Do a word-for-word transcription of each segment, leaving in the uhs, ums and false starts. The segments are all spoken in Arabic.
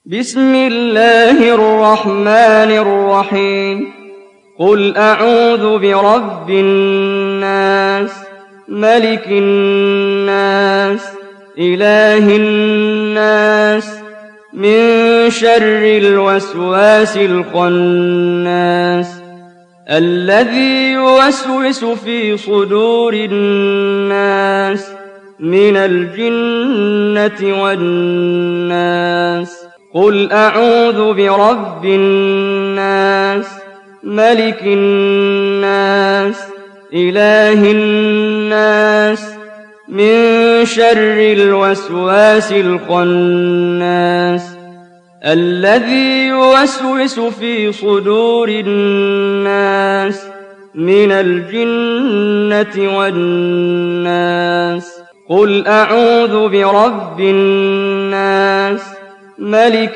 بسم الله الرحمن الرحيم قل أعوذ برب الناس ملك الناس إله الناس من شر الوسواس الخناس الذي يوسوس في صدور الناس من الجنة والناس قل أعوذ برب الناس ملك الناس إله الناس من شر الوسواس الخناس الذي يوسوس في صدور الناس من الجنة والناس قل أعوذ برب الناس ملك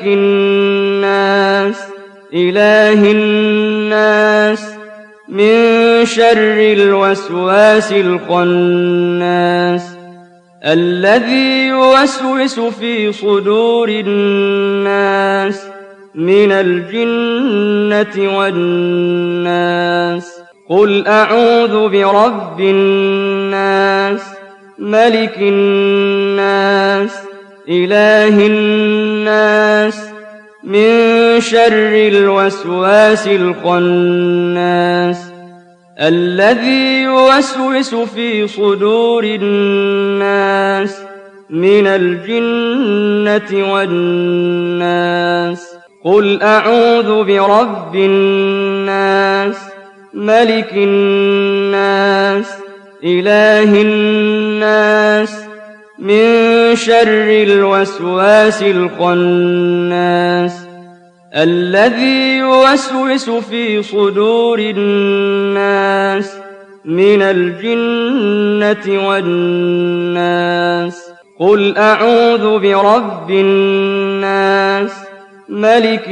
الناس إله الناس من شر الوسواس الخناس الذي يوسوس في صدور الناس من الجنة والناس قل أعوذ برب الناس ملك الناس إله الناس من شر الوسواس الخناس الذي يوسوس في صدور الناس من الجنة والناس قل أعوذ برب الناس ملك الناس إله الناس من شر الوسواس الخناس الذي يوسوس في صدور الناس من الجنة والناس قل أعوذ برب الناس ملك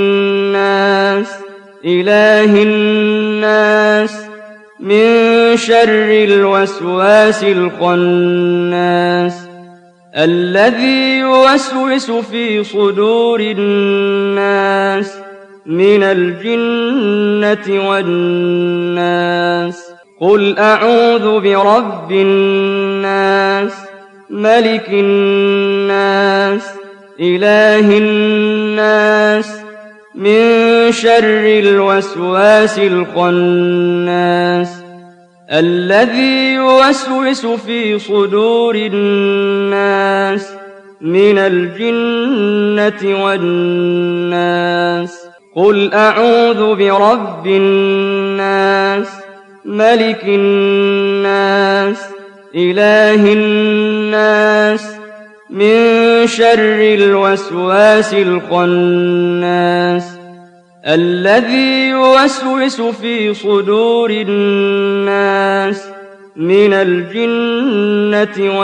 الناس إله الناس من شر الوسواس الخناس الذي يوسوس في صدور الناس من الجنة والناس قل أعوذ برب الناس ملك الناس إله الناس من شر الوسواس الخناس الذي يوسوس في صدور الناس من الجنة والناس قل أعوذ برب الناس ملك الناس إله الناس من شر الوسواس الخناس الذي يوسوس في صدور الناس من الجنة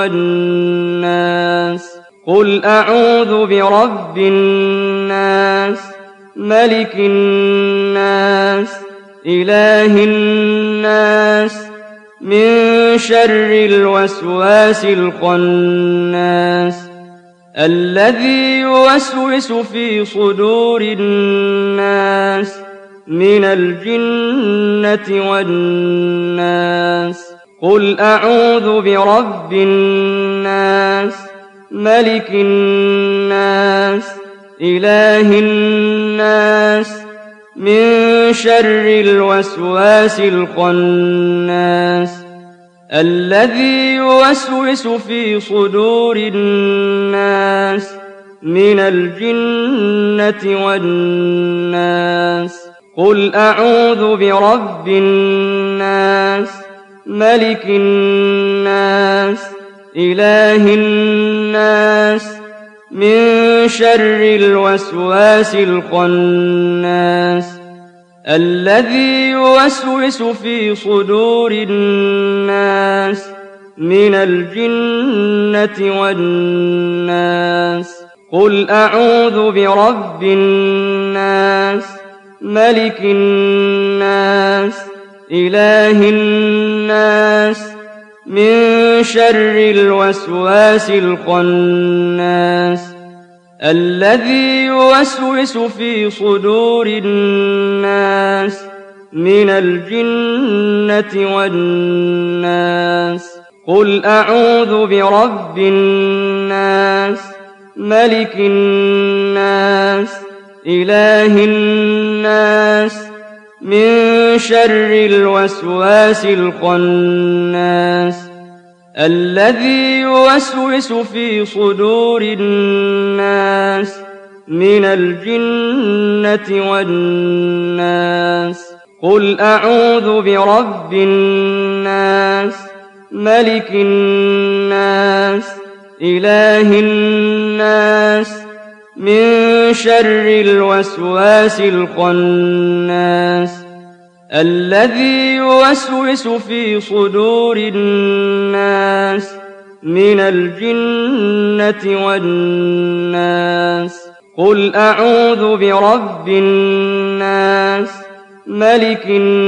والناس قل أعوذ برب الناس ملك الناس إله الناس من شر الوسواس الخناس الذي يوسوس في صدور الناس من الجنة والناس قل أعوذ برب الناس ملك الناس إله الناس من شر الوسواس الخناس الذي يوسوس في صدور الناس من الجنة والناس قل أعوذ برب الناس ملك الناس إله الناس من شر الوسواس الخناس الذي يوسوس في صدور الناس من الجنة والناس قل أعوذ برب الناس ملك الناس إله الناس من شر الوسواس الخناس الذي يوسوس في صدور الناس من الجنة والناس قل أعوذ برب الناس ملك الناس إله الناس من شر الوسواس الخناس الذي يوسوس في صدور الناس من الجنة والناس قل أعوذ برب الناس ملك الناس إله الناس من شر الوسواس الخناس الذي يوسوس في صدور الناس من الجنة والناس قل أعوذ برب الناس ملك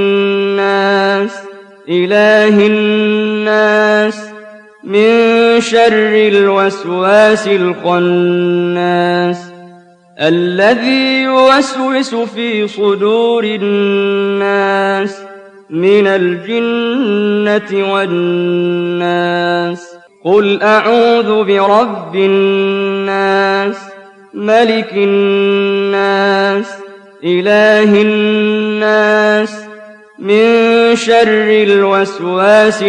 الناس إله الناس من شر الوسواس الخناس الذي يوسوس في صدور الناس من الجنة والناس قل أعوذ برب الناس ملك الناس إله الناس من شر الوسواس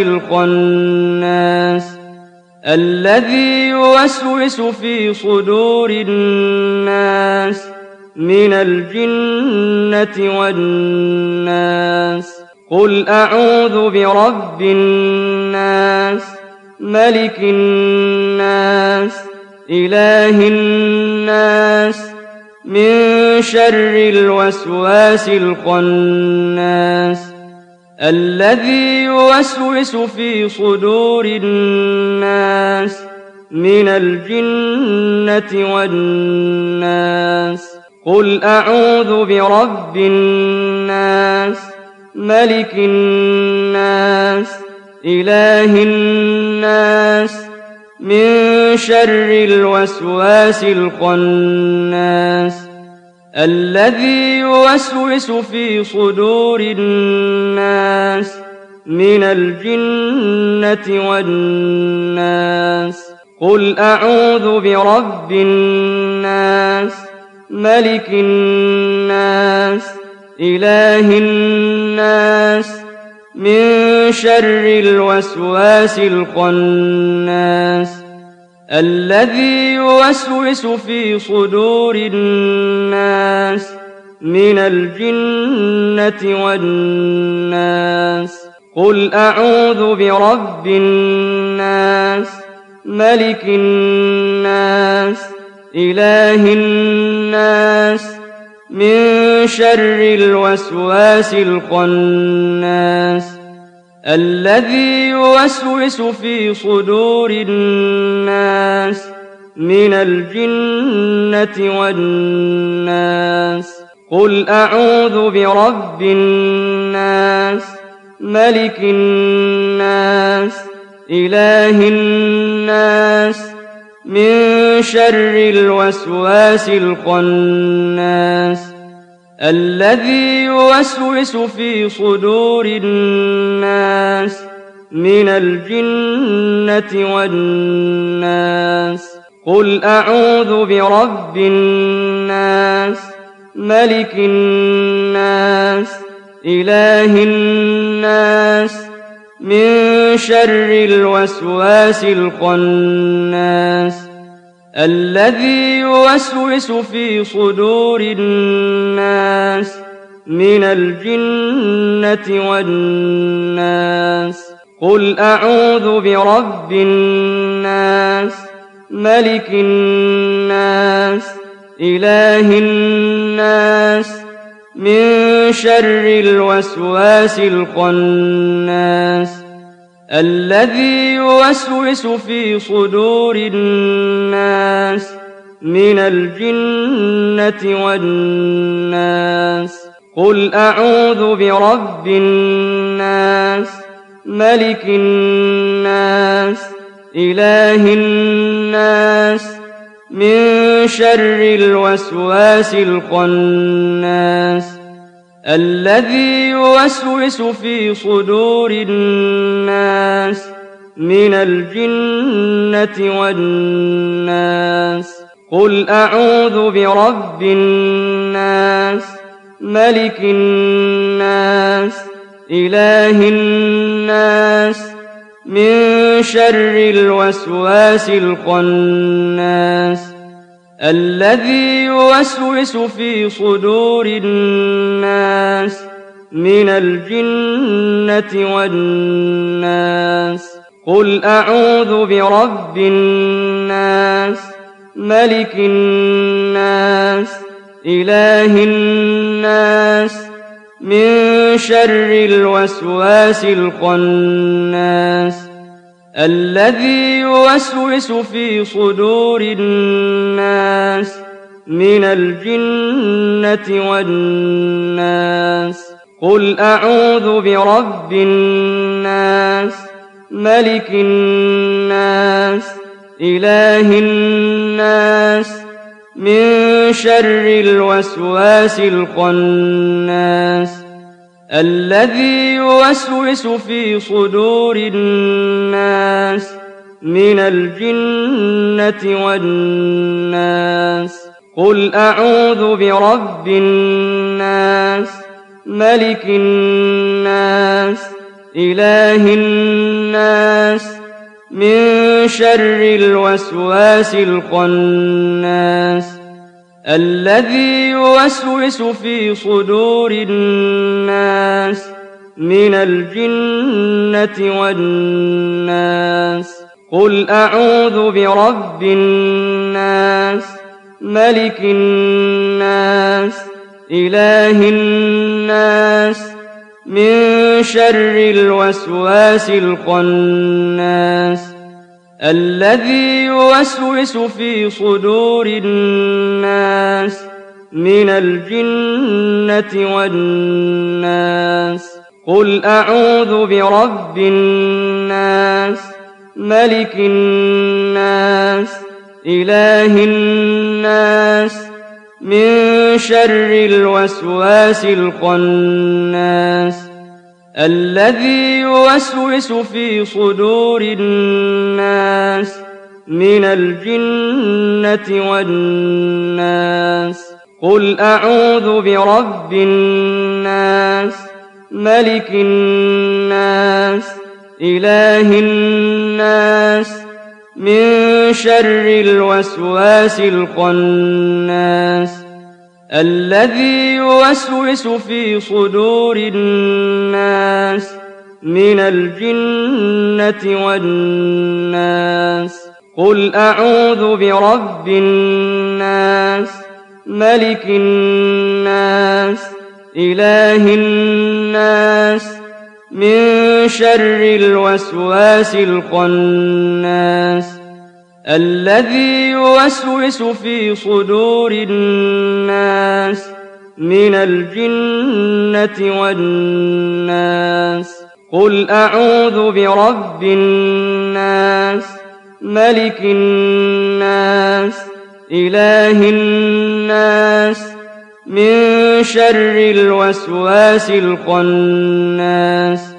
الخناس الذي يوسوس في صدور الناس من الجنة والناس قل أعوذ برب الناس ملك الناس إله الناس من شر الوسواس الخناس الذي يوسوس في صدور الناس من الجنة والناس قل أعوذ برب الناس ملك الناس إله الناس من شر الوسواس الخناس الذي يوسوس في صدور الناس من الجنة والناس قل أعوذ برب الناس ملك الناس إله الناس من شر الوسواس الخناس الذي يوسوس في صدور الناس من الجنة والناس قل أعوذ برب الناس ملك الناس إله الناس من شر الوسواس الخناس الذي يوسوس في صدور الناس من الجنة والناس قل أعوذ برب الناس ملك الناس إله الناس من شر الوسواس الخناس الذي يوسوس في صدور الناس من الجنة والناس قل أعوذ برب الناس ملك الناس إله الناس من شر الوسواس الخناس الذي يوسوس في صدور الناس من الجنة والناس قل أعوذ برب الناس ملك الناس إله الناس من شر الوسواس الخناس الذي يوسوس في صدور الناس من الجنة والناس قل أعوذ برب الناس ملك الناس إله الناس من شر الوسواس الخناس الذي يوسوس في صدور الناس من الجنة والناس قل أعوذ برب الناس ملك الناس إله الناس من شر الوسواس الخناس الذي يوسوس في صدور الناس من الجنة والناس قل أعوذ برب الناس ملك الناس إله الناس من شر الوسواس الخناس الذي يوسوس في صدور الناس من الجنة والناس قل أعوذ برب الناس ملك الناس إله الناس من شر الوسواس الخناس الذي يوسوس في صدور الناس من الجنة والناس قل أعوذ برب الناس ملك الناس إله الناس من شر الوسواس الخناس الذي يوسوس في صدور الناس من الجنة والناس قل أعوذ برب الناس ملك الناس إله الناس من شر الوسواس الخناس الذي يوسوس في صدور الناس من الجنة والناس قل أعوذ برب الناس ملك الناس إله الناس من شر الوسواس الخناس الذي يوسوس في صدور الناس من الجنة والناس قل أعوذ برب الناس ملك الناس إله الناس من شر الوسواس الخناس الذي يوسوس في صدور الناس من الجنة والناس قل أعوذ برب الناس ملك الناس إله الناس من شر الوسواس الخناس الذي يوسوس في صدور الناس من الجنة والناس قل أعوذ برب الناس ملك الناس إله الناس من شر الوسواس الخناس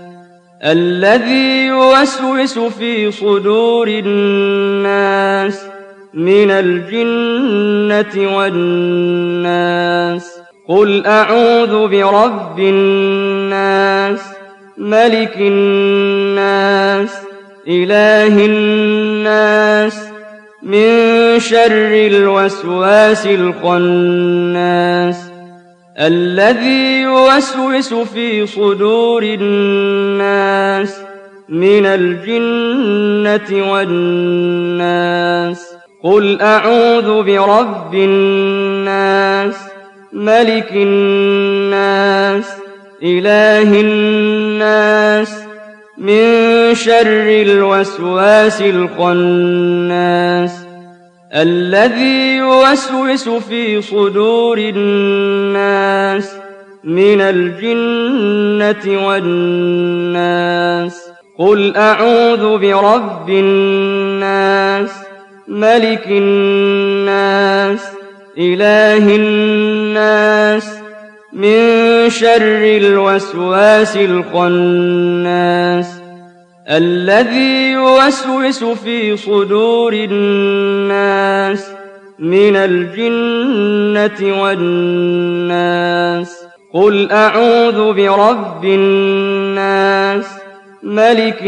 الذي يوسوس في صدور الناس من الجنة والناس قل أعوذ برب الناس ملك الناس إله الناس من شر الوسواس الخناس الذي يوسوس في صدور الناس من الجنة والناس قل أعوذ برب الناس ملك الناس إله الناس من شر الوسواس الخناس الذي يوسوس في صدور الناس من الجنة والناس قل أعوذ برب الناس ملك الناس إله الناس من شر الوسواس الخناس الذي يوسوس في صدور الناس من الجنة والناس قل أعوذ برب الناس ملك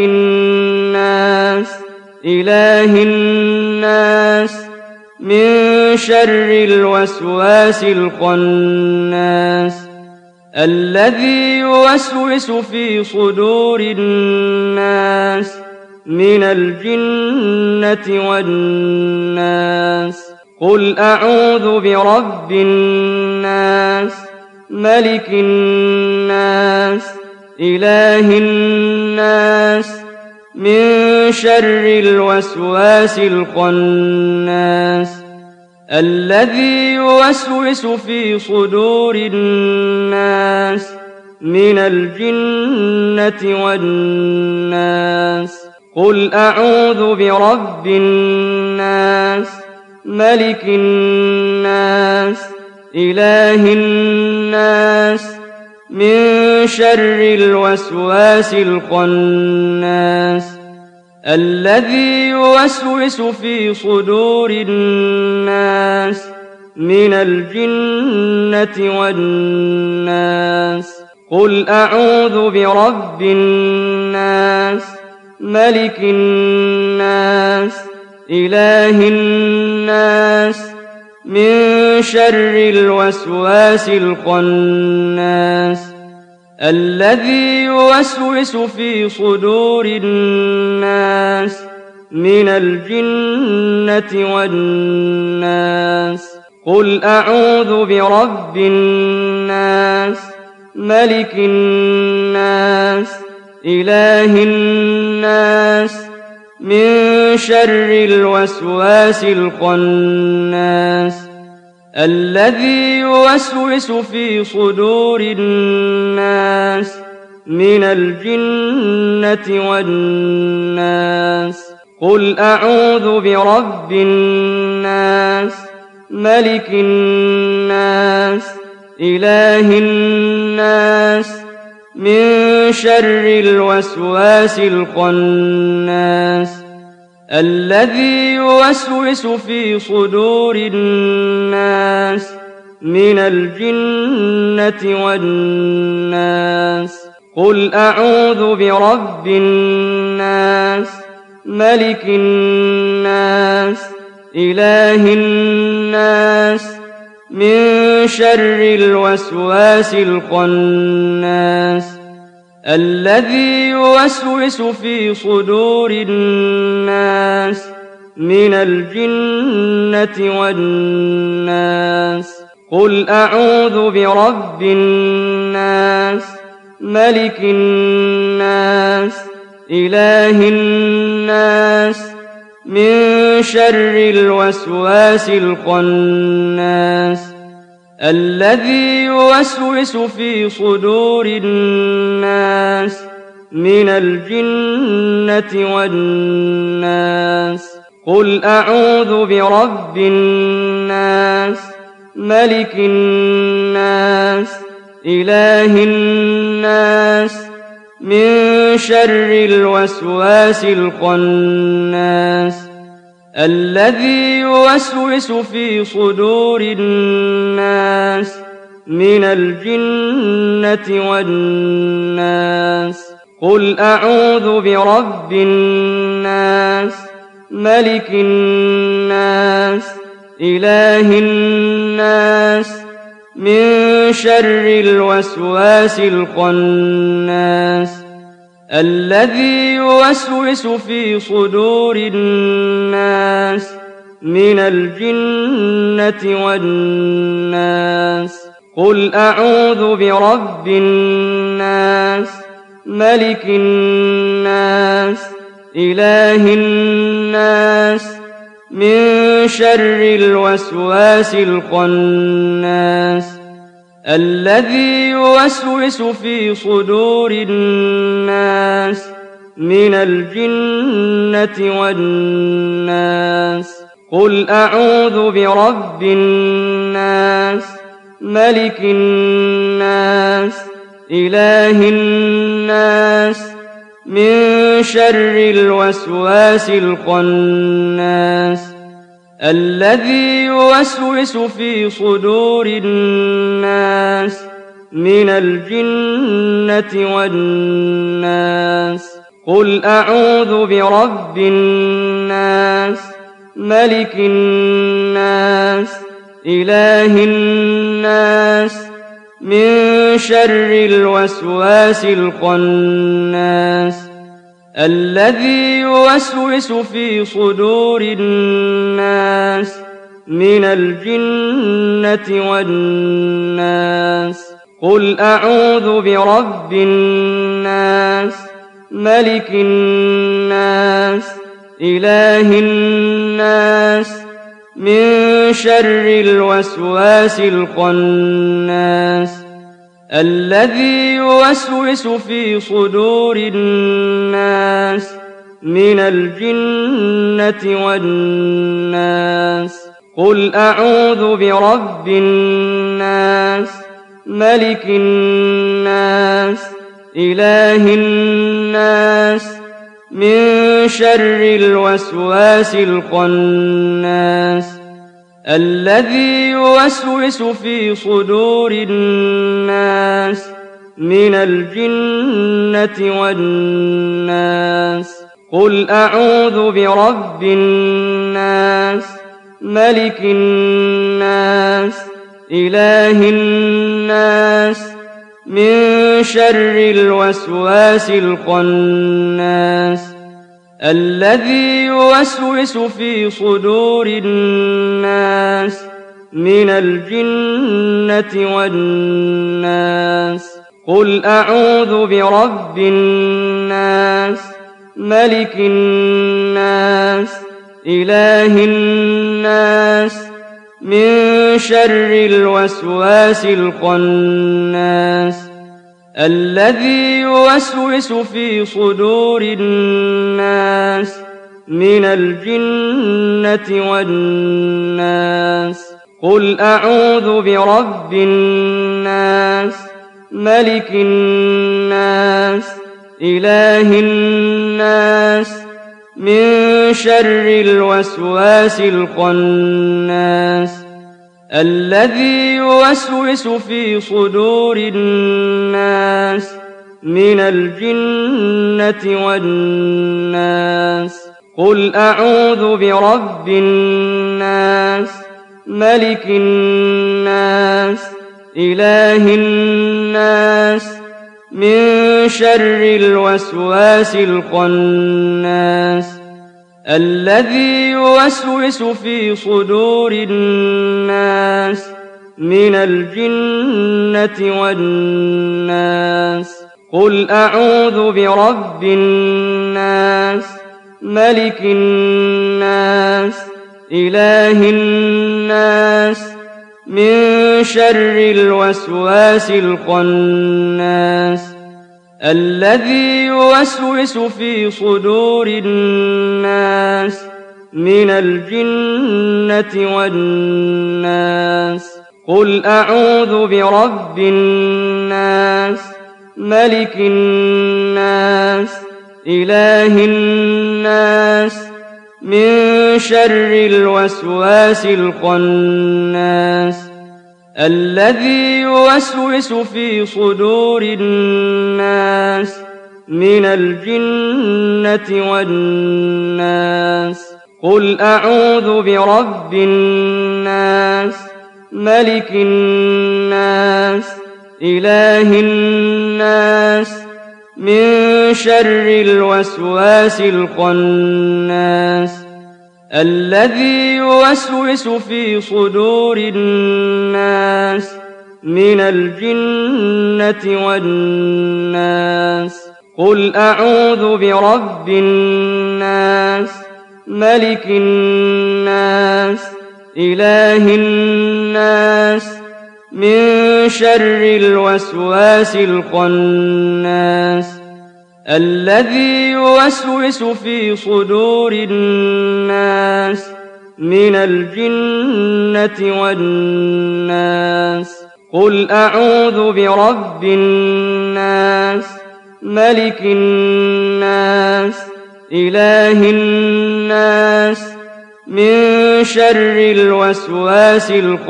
الناس إله الناس من شر الوسواس الخناس الذي يوسوس في صدور الناس من الجنة والناس قل أعوذ برب الناس ملك الناس إله الناس من شر الوسواس الخناس الذي يوسوس في صدور الناس من الجنة والناس قل أعوذ برب الناس ملك الناس إله الناس من شر الوسواس الخناس الذي يوسوس في صدور الناس من الجنة والناس قل أعوذ برب الناس ملك الناس إله الناس من شر الوسواس الخناس الذي يوسوس في صدور الناس من الجنة والناس قل أعوذ برب الناس ملك الناس إله الناس من شر الوسواس الخناس الذي يوسوس في صدور الناس من الجنة والناس قل أعوذ برب الناس ملك الناس إله الناس من شر الوسواس الخناس الذي يوسوس في صدور الناس من الجنة والناس قل أعوذ برب الناس ملك الناس إله الناس من شر الوسواس الخناس الذي يوسوس في صدور الناس من الجنة والناس قل أعوذ برب الناس ملك الناس إله الناس من شر الوسواس الخناس الذي يوسوس في صدور الناس من الجنة والناس قل أعوذ برب الناس ملك الناس إله الناس من شر الوسواس الخناس الذي يوسوس في صدور الناس من الجنة والناس قل أعوذ برب الناس ملك الناس إله الناس من شر الوسواس الخناس الذي يوسوس في صدور الناس من الجنة والناس قل أعوذ برب الناس ملك الناس إله الناس من شر الوسواس الخناس الذي يوسوس في صدور الناس من الجنة والناس قل أعوذ برب الناس ملك الناس إله الناس من شر الوسواس الخناس الذي يوسوس في صدور الناس من الجنة والناس قل أعوذ برب الناس ملك الناس إله الناس من شر الوسواس الخناس الذي يوسوس في صدور الناس من الجنة والناس قل أعوذ برب الناس ملك الناس إله الناس من شر الوسواس الخناس الذي يوسوس في صدور الناس من الجنة والناس قل أعوذ برب الناس ملك الناس إله الناس من شر الوسواس الخناس الذي يوسوس في صدور الناس من الجنة والناس قل أعوذ برب الناس ملك الناس إله الناس من شر الوسواس الخناس الذي يوسوس في صدور الناس من الجنة والناس قل أعوذ برب الناس ملك الناس إله الناس من شر الوسواس الخناس الذي يوسوس في صدور الناس من الجنة والناس قل أعوذ برب الناس ملك الناس إله الناس من شر الوسواس الخناس الذي يوسوس في صدور الناس من الجنة والناس قل أعوذ برب الناس ملك الناس إله الناس من شر الوسواس الخناس الذي يوسوس في صدور الناس من الجنة والناس قل أعوذ برب الناس ملك الناس إله الناس من شر الوسواس الخناس الذي يوسوس في صدور الناس من الجنة والناس قل أعوذ برب الناس ملك الناس إله الناس من شر الوسواس الخناس الذي يوسوس في صدور الناس من الجنة والناس قل أعوذ برب الناس ملك الناس إله الناس من شر الوسواس الخناس الذي يوسوس في صدور الناس من الجنة والناس قل أعوذ برب الناس ملك الناس إله الناس من شر الوسواس الخناس الذي يوسوس في صدور الناس من الجنة والناس قل أعوذ برب الناس ملك الناس إله الناس من شر الوسواس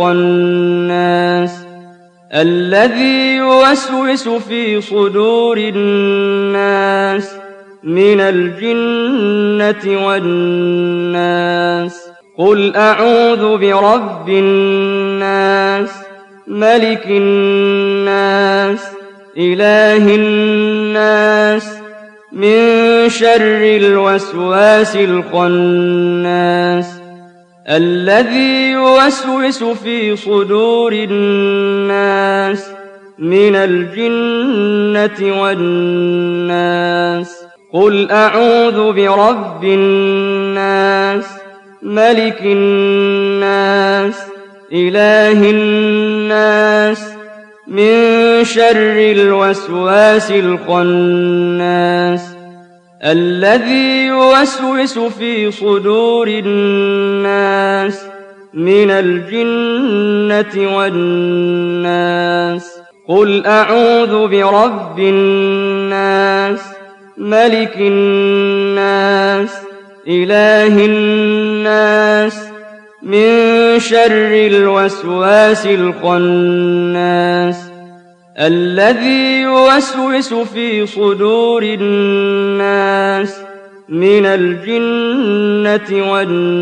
الخناس الذي يوسوس في صدور الناس من الجنة والناس قل أعوذ برب الناس ملك الناس إله الناس من شر الوسواس الخناس الذي يوسوس في صدور الناس من الجنة والناس قل أعوذ برب الناس ملك الناس إله الناس من شر الوسواس الخناس الذي يوسوس في صدور الناس من الجنة والناس قل أعوذ برب الناس ملك الناس إله الناس من شر الوسواس الخناس الذي يوسوس في صدور الناس من الجنة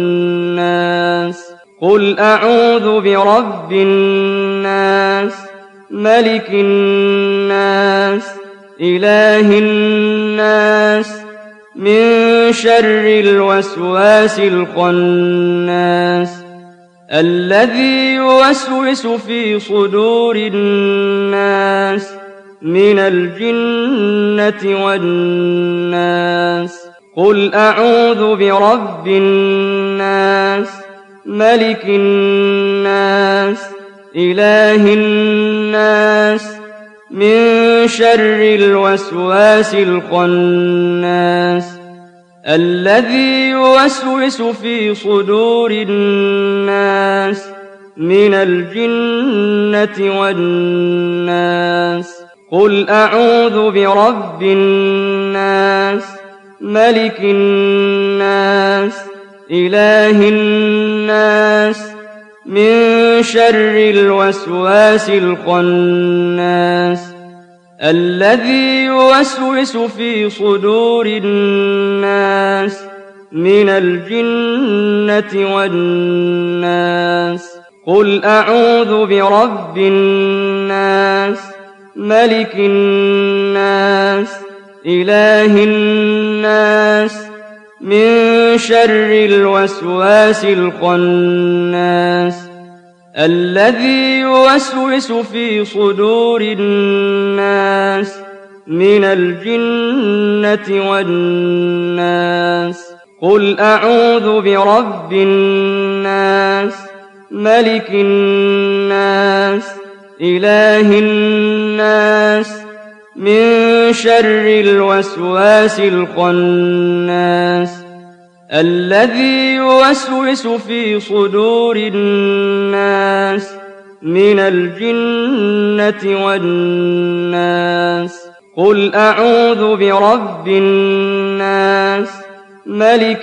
والناس قل أعوذ برب الناس ملك الناس إله الناس من شر الوسواس الخناس الذي يوسوس في صدور الناس من الجنة والناس قل أعوذ برب الناس ملك الناس إله الناس من شر الوسواس الخناس الذي يوسوس في صدور الناس من الجنة والناس قل أعوذ برب الناس ملك الناس إله الناس من شر الوسواس الخناس الذي يوسوس في صدور الناس من الجنة والناس قل أعوذ برب الناس ملك الناس إله الناس من شر الوسواس الخناس الذي يوسوس في صدور الناس من الجنة والناس قل أعوذ برب الناس ملك الناس إله الناس من شر الوسواس الخناس الذي يوسوس في صدور الناس من الجنة والناس قل أعوذ برب الناس ملك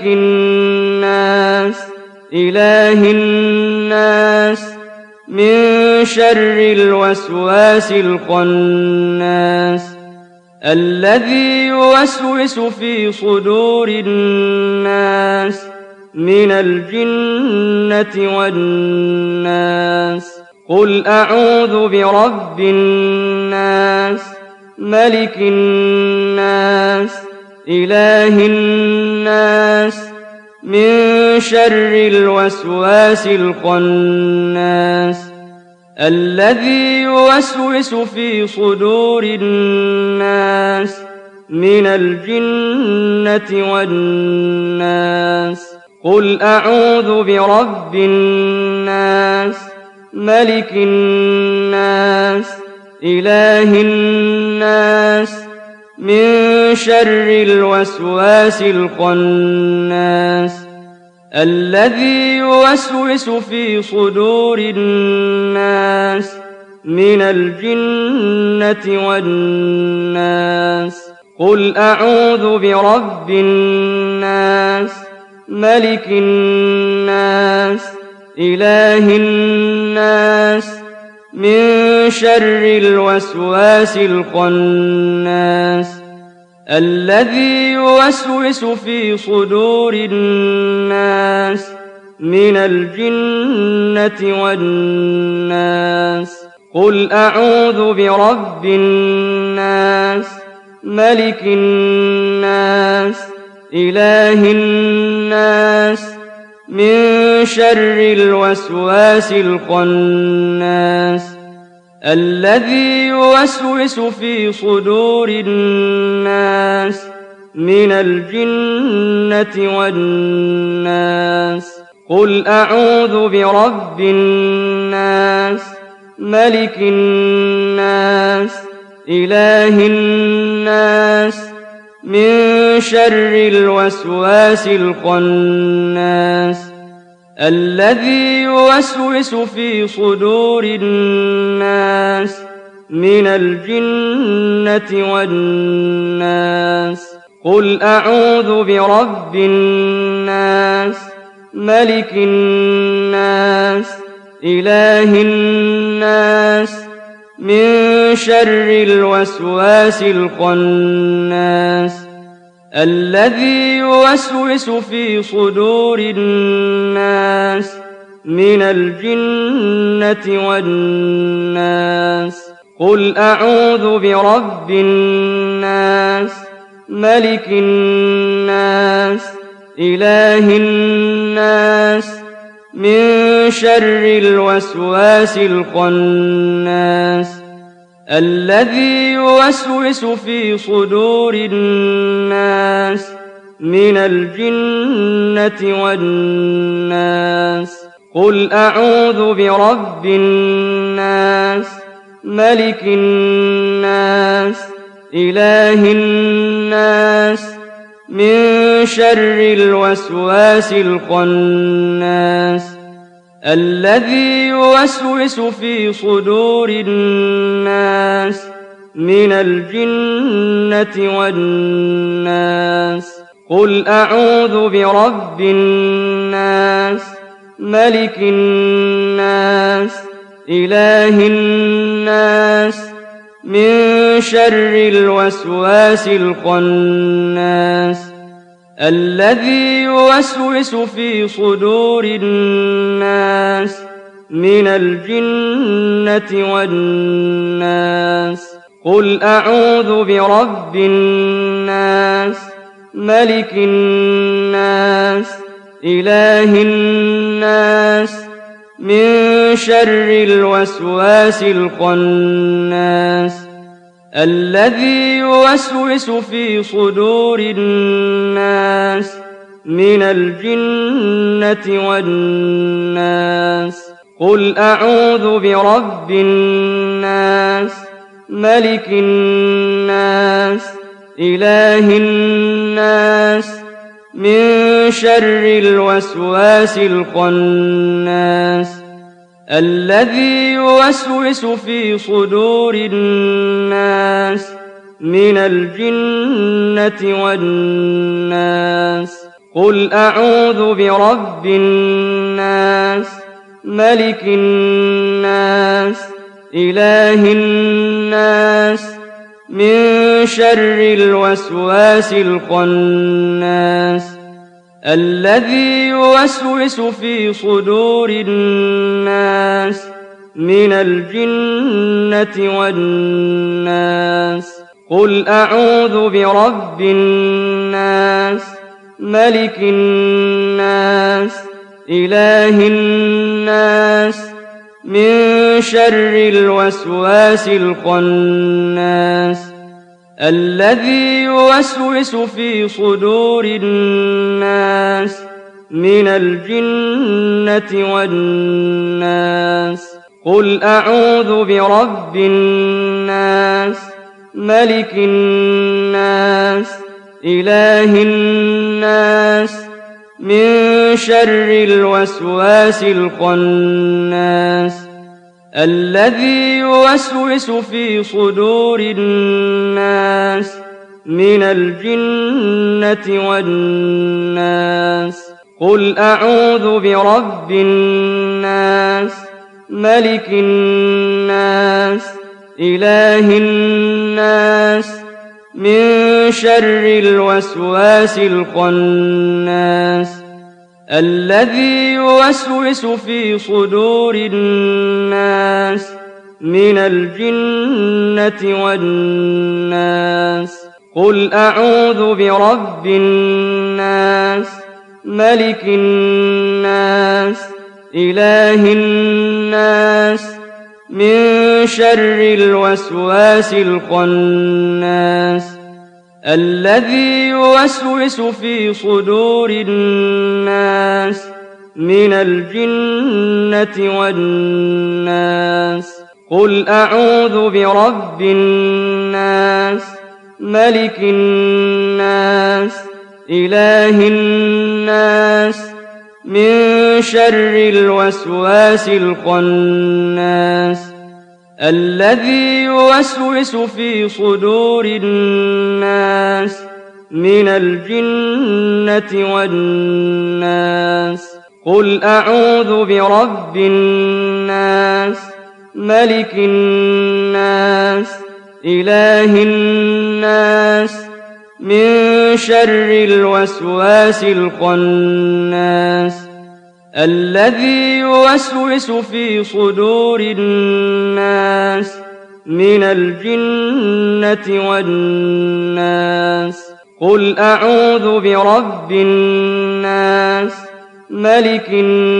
الناس إله الناس من شر الوسواس الخناس الذي يوسوس في صدور الناس من الجنة والناس قل أعوذ برب الناس ملك الناس إله الناس من شر الوسواس الخناس الذي يوسوس في صدور الناس من الجنة والناس قل أعوذ برب الناس ملك الناس إله الناس من شر الوسواس الخناس الذي يوسوس في صدور الناس من الجنة والناس قل أعوذ برب الناس ملك الناس إله الناس من شر الوسواس الخناس الذي يوسوس في صدور الناس من الجنة والناس قل أعوذ برب الناس ملك الناس إله الناس من شر الوسواس الخناس الذي يوسوس في صدور الناس من الجنة والناس قل أعوذ برب الناس ملك الناس إله الناس من شر الوسواس الخناس الذي يوسوس في صدور الناس من الجنة والناس قل أعوذ برب الناس ملك الناس إله الناس من شر الوسواس الخناس الذي يوسوس في صدور الناس من الجنة والناس قل أعوذ برب الناس ملك الناس إله الناس من شر الوسواس الخناس الذي يوسوس في صدور الناس من الجنة والناس قل أعوذ برب الناس ملك الناس إله الناس من شر الوسواس الخناس الذي يوسوس في صدور الناس من الجنة والناس قل أعوذ برب الناس ملك الناس إله الناس من شر الوسواس الخناس الذي يوسوس في صدور الناس من الجنة والناس قل أعوذ برب الناس ملك الناس إله الناس من شر الوسواس الخناس الذي يوسوس في صدور الناس من الجنة والناس قل أعوذ برب الناس ملك الناس إله الناس من شر الوسواس الخناس الذي يوسوس في صدور الناس من الجنة والناس قل أعوذ برب الناس ملك الناس إله الناس من شر الوسواس الخناس الذي يوسوس في صدور الناس من الجنة والناس قل أعوذ برب الناس ملك الناس إله الناس من شر الوسواس الخناس الذي يوسوس في صدور الناس من الجنة والناس قل أعوذ برب الناس ملك الناس إله الناس من شر الوسواس الخناس الذي يوسوس في صدور الناس من الجنة والناس قل أعوذ برب الناس ملك الناس إله الناس من شر الوسواس الخناس الذي يوسوس في صدور الناس من الجنة والناس قل أعوذ برب الناس ملك الناس إله الناس من شر الوسواس الخناس الذي يوسوس في صدور الناس من الجنة والناس قل أعوذ برب الناس ملك الناس إله الناس من شر الوسواس الخناس الذي يوسوس في صدور الناس من الجنة والناس قل أعوذ برب الناس ملك الناس إله الناس من شر الوسواس الخناس الذي يوسوس في صدور الناس من الجنة والناس قل أعوذ برب الناس ملك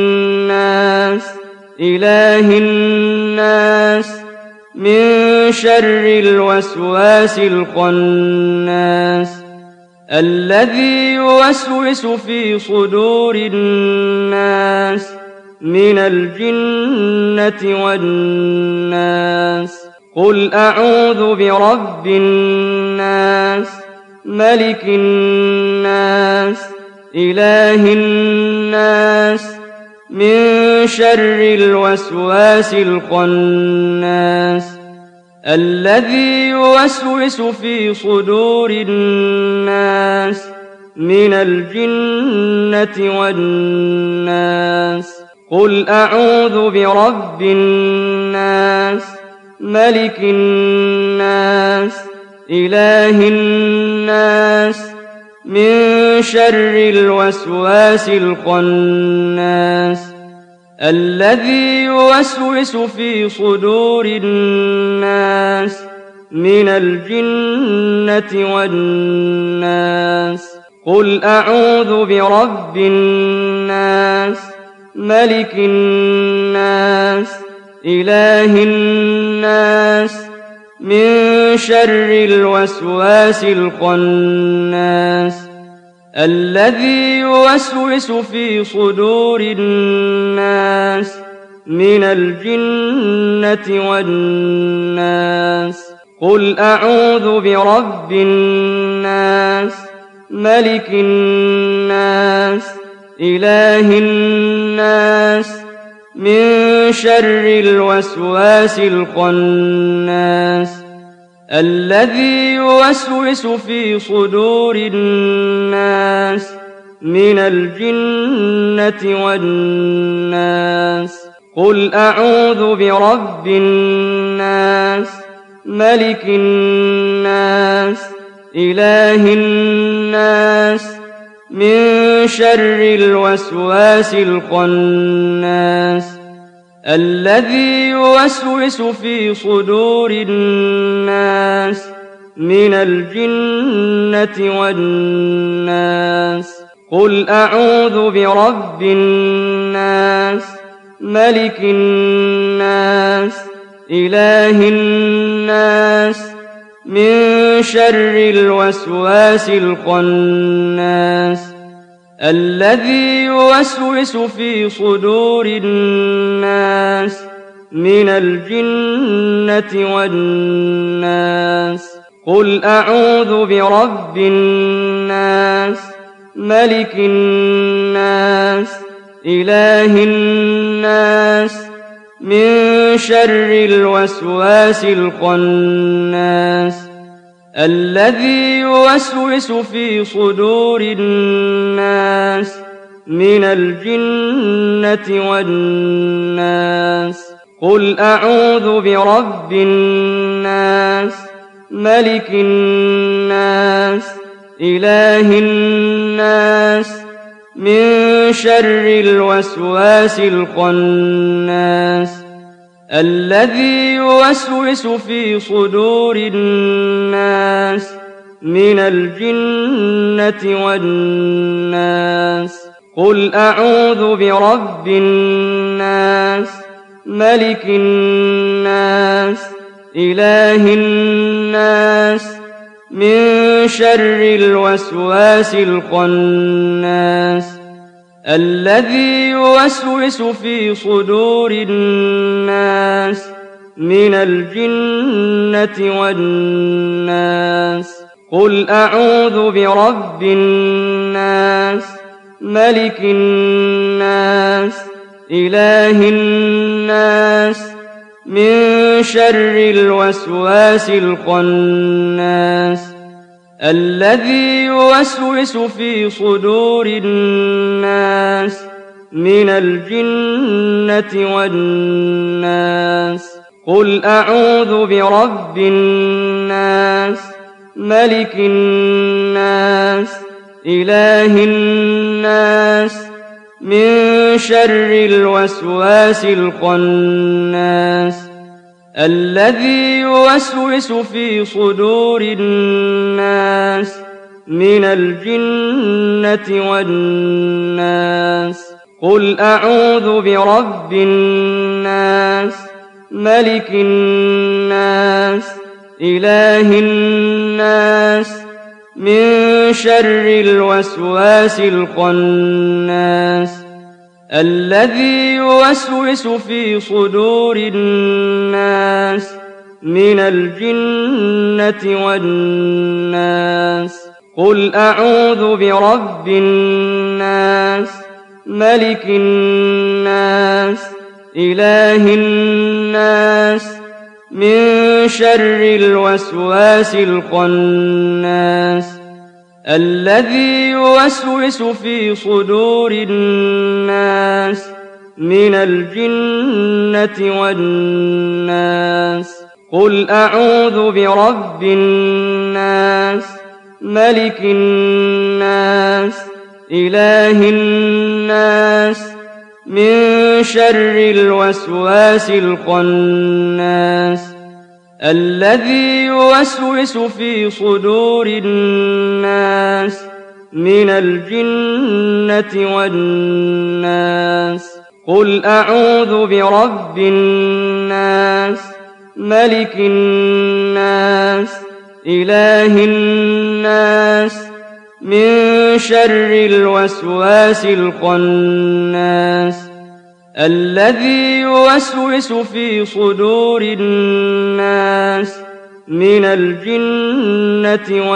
الناس إله الناس من شر الوسواس الخناس الذي يوسوس في صدور الناس من الجنة والناس قل أعوذ برب الناس ملك الناس إله الناس من شر الوسواس الخناس الذي يوسوس في صدور الناس من الجنة والناس قل أعوذ برب الناس ملك الناس إله الناس من شر الوسواس الخناس الذي يوسوس في صدور الناس من الجنة والناس قل أعوذ برب الناس ملك الناس إله الناس من شر الوسواس الخناس الذي يوسوس في صدور الناس من الجنة والناس قل أعوذ برب الناس ملك الناس إله الناس من شر الوسواس الخناس الذي يوسوس في صدور الناس من الجنة والناس قل أعوذ برب الناس ملك الناس إله الناس من شر الوسواس الخناس الذي يوسوس في صدور الناس من الجنة والناس قل أعوذ برب الناس ملك الناس إله الناس من شر الوسواس الخناس الذي يوسوس في صدور الناس من الجنة والناس قل أعوذ برب الناس ملك الناس إله الناس من شر الوسواس الخناس الذي يوسوس في صدور الناس من الجنة والناس قل أعوذ برب الناس ملك الناس إله الناس من شر الوسواس الخناس الذي يوسوس في صدور الناس من الجنة والناس قل أعوذ برب الناس ملك الناس إله الناس من شر الوسواس الخناس الذي يوسوس في صدور الناس من الجنة والناس قل أعوذ برب الناس ملك الناس إله الناس من شر الوسواس الخناس الذي يوسوس في صدور الناس من الجنة والناس قل أعوذ برب الناس ملك الناس إله الناس من شر الوسواس الخناس الذي يوسوس في صدور الناس من الجنة والناس قل أعوذ برب الناس ملك الناس إله الناس من شر الوسواس الخناس الذي يوسوس في صدور الناس من الجنة والناس قل أعوذ برب الناس ملك الناس إله الناس من شر الوسواس الخناس الذي يوسوس في صدور الناس من الجنة والناس قل أعوذ برب الناس ملك الناس إله الناس من شر الوسواس الخناس الذي يوسوس في صدور الناس من الجنة والناس قل أعوذ برب الناس ملك الناس إله الناس من شر الوسواس الخناس الذي يوسوس في صدور الناس من الجنة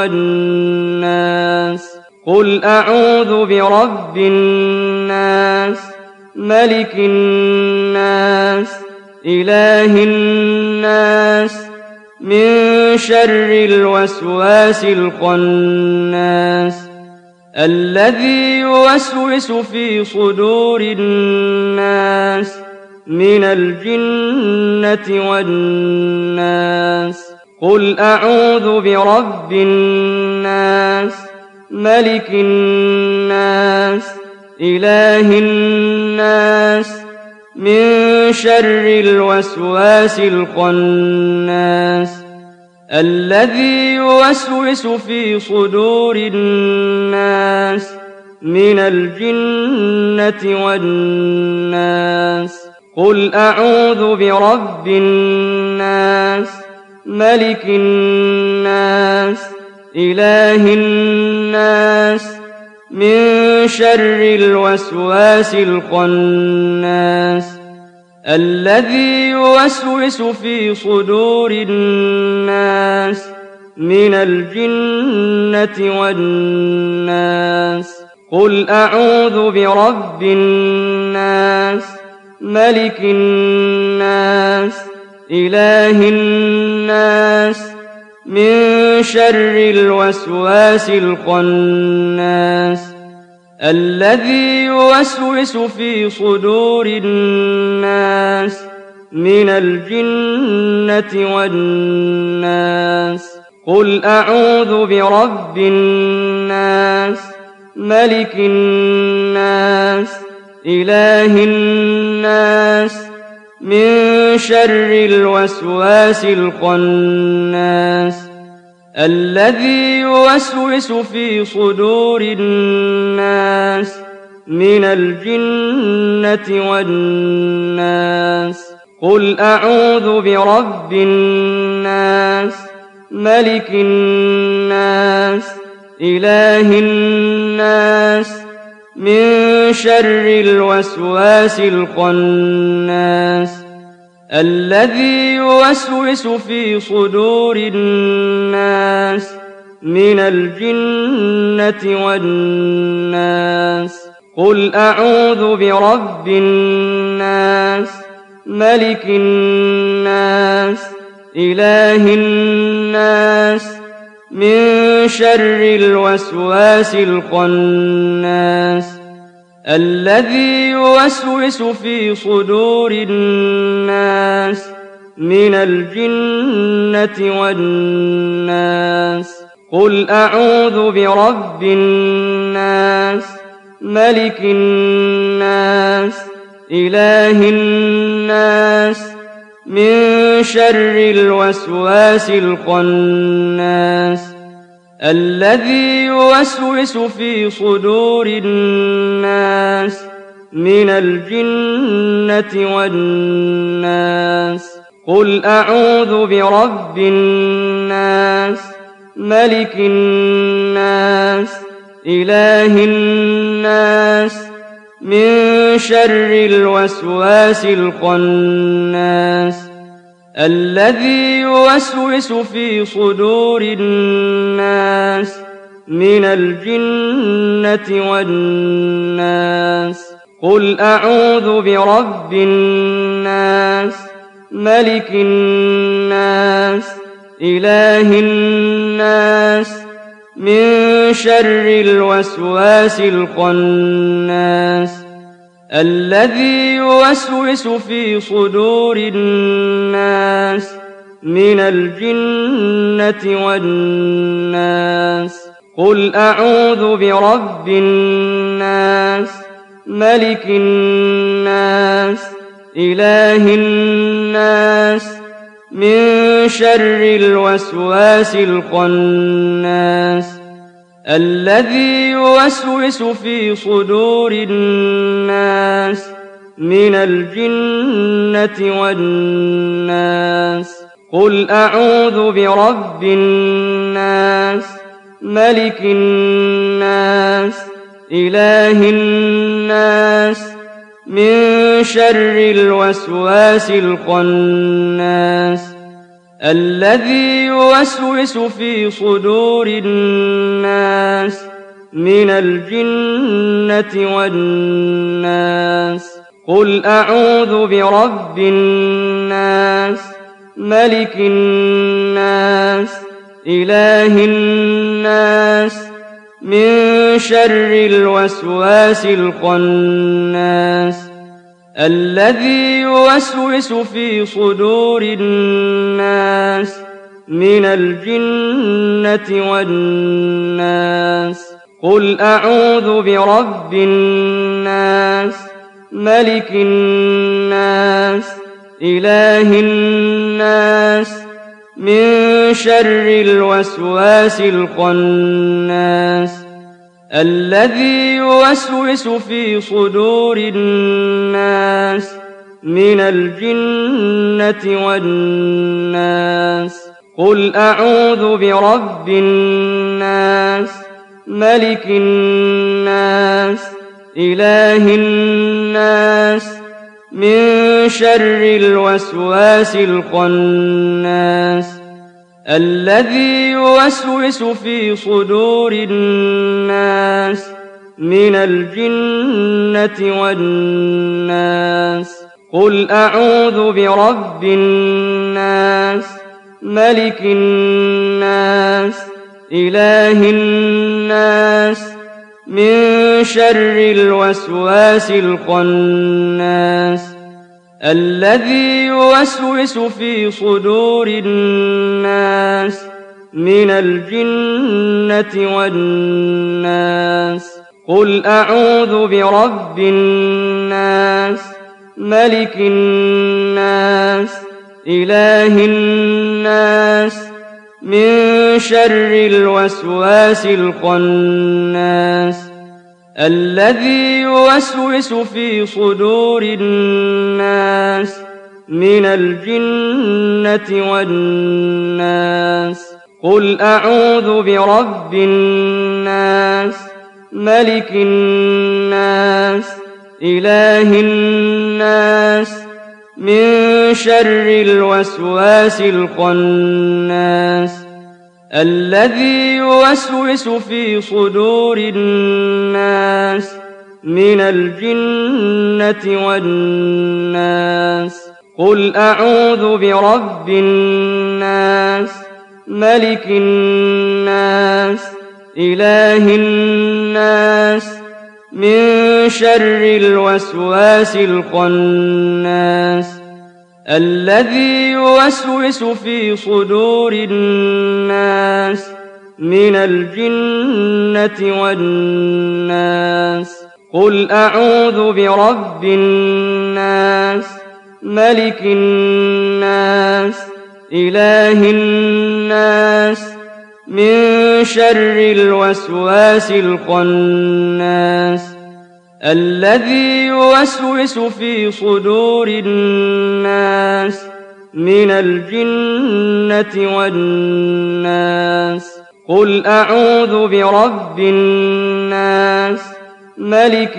والناس قل أعوذ برب الناس ملك الناس إله الناس من شر الوسواس الخناس الذي يوسوس في صدور الناس من الجنة والناس قل أعوذ برب الناس ملك الناس إله الناس من شر الوسواس الخناس الذي يوسوس في صدور الناس من الجنة والناس قل أعوذ برب الناس ملك الناس إله الناس من شر الوسواس الخناس الذي يوسوس في صدور الناس من الجنة والناس قل أعوذ برب الناس ملك الناس إله الناس من شر الوسواس الخناس الذي يوسوس في صدور الناس من الجنة والناس قل أعوذ برب الناس ملك الناس إله الناس من شر الوسواس الخناس الذي يوسوس في صدور الناس من الجنة والناس قل أعوذ برب الناس ملك الناس إله الناس من شر الوسواس الخناس الذي يوسوس في صدور الناس من الجنة والناس قل أعوذ برب الناس ملك الناس إله الناس من شر الوسواس الخناس الذي يوسوس في صدور الناس من الجنة والناس قل أعوذ برب الناس ملك الناس إله الناس من شر الوسواس الخناس الذي يوسوس في صدور الناس من الجنة والناس قل أعوذ برب الناس ملك الناس إله الناس من شر الوسواس الخناس الذي يوسوس في صدور الناس من الجنة والناس قل أعوذ برب الناس ملك الناس إله الناس من شر الوسواس الخناس الذي يوسوس في صدور الناس من الجنة والناس قل أعوذ برب الناس ملك الناس إله الناس من شر الوسواس الخناس الذي يوسوس في صدور الناس من الجنة والناس قل أعوذ برب الناس ملك الناس إله الناس من شر الوسواس الخناس الذي يوسوس في صدور الناس من الجنة والناس قل أعوذ برب الناس ملك الناس إله الناس من شر الوسواس الخناس الذي يوسوس في صدور الناس من الجنة والناس قل أعوذ برب الناس ملك الناس إله الناس من شر الوسواس الخناس الذي يوسوس في صدور الناس من الجنة والناس قل أعوذ برب الناس ملك الناس إله الناس من شر الوسواس الخناس الذي يوسوس في صدور الناس من الجنة والناس قل أعوذ برب الناس ملك الناس إله الناس من شر الوسواس الخناس الذي يوسوس في صدور الناس من الجنة والناس قل أعوذ برب الناس ملك الناس إله الناس من شر الوسواس الخناس الذي يوسوس في صدور الناس من الجنة والناس قل أعوذ برب الناس ملك الناس إله الناس من شر الوسواس الخناس الذي يوسوس في صدور الناس من الجنة والناس قل أعوذ برب الناس ملك الناس إله الناس من شر الوسواس الخناس الذي يوسوس في صدور الناس من الجنة والناس قل أعوذ برب الناس ملك الناس إله الناس من شر الوسواس الخناس الذي يوسوس في صدور الناس من الجنة والناس قل أعوذ برب الناس ملك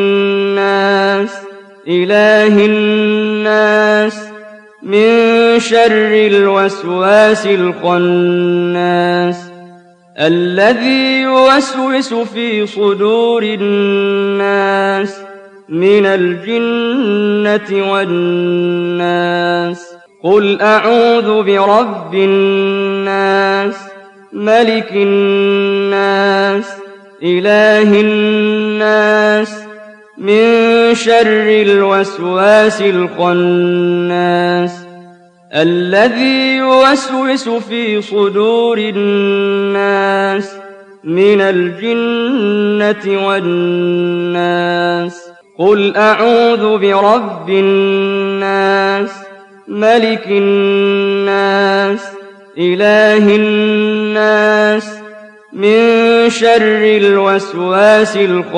الناس إله الناس من شر الوسواس الخناس الذي يوسوس في صدور الناس من الجنة والناس قل أعوذ برب الناس ملك الناس إله الناس من شر الوسواس الخناس الذي يوسوس في صدور الناس من الجنة والناس قل أعوذ برب الناس ملك الناس إله الناس من شر الوسواس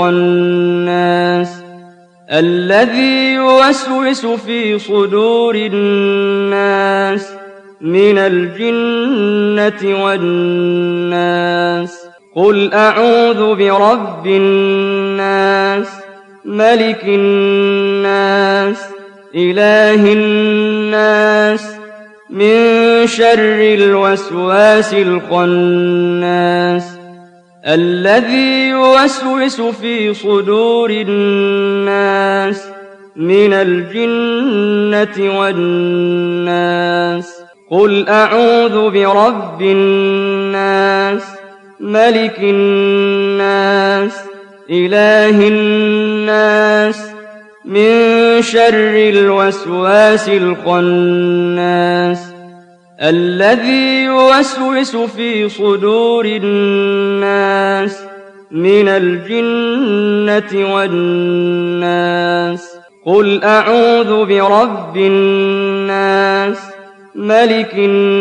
الخناس الذي يوسوس في صدور الناس من الجنة والناس قل أعوذ برب الناس ملك الناس إله الناس من شر الوسواس الخناس الذي يوسوس في صدور الناس من الجنة والناس قل أعوذ برب الناس ملك الناس إله الناس من شر الوسواس الخناس الذي يوسوس في صدور الناس من الجنة والناس قل أعوذ برب الناس ملك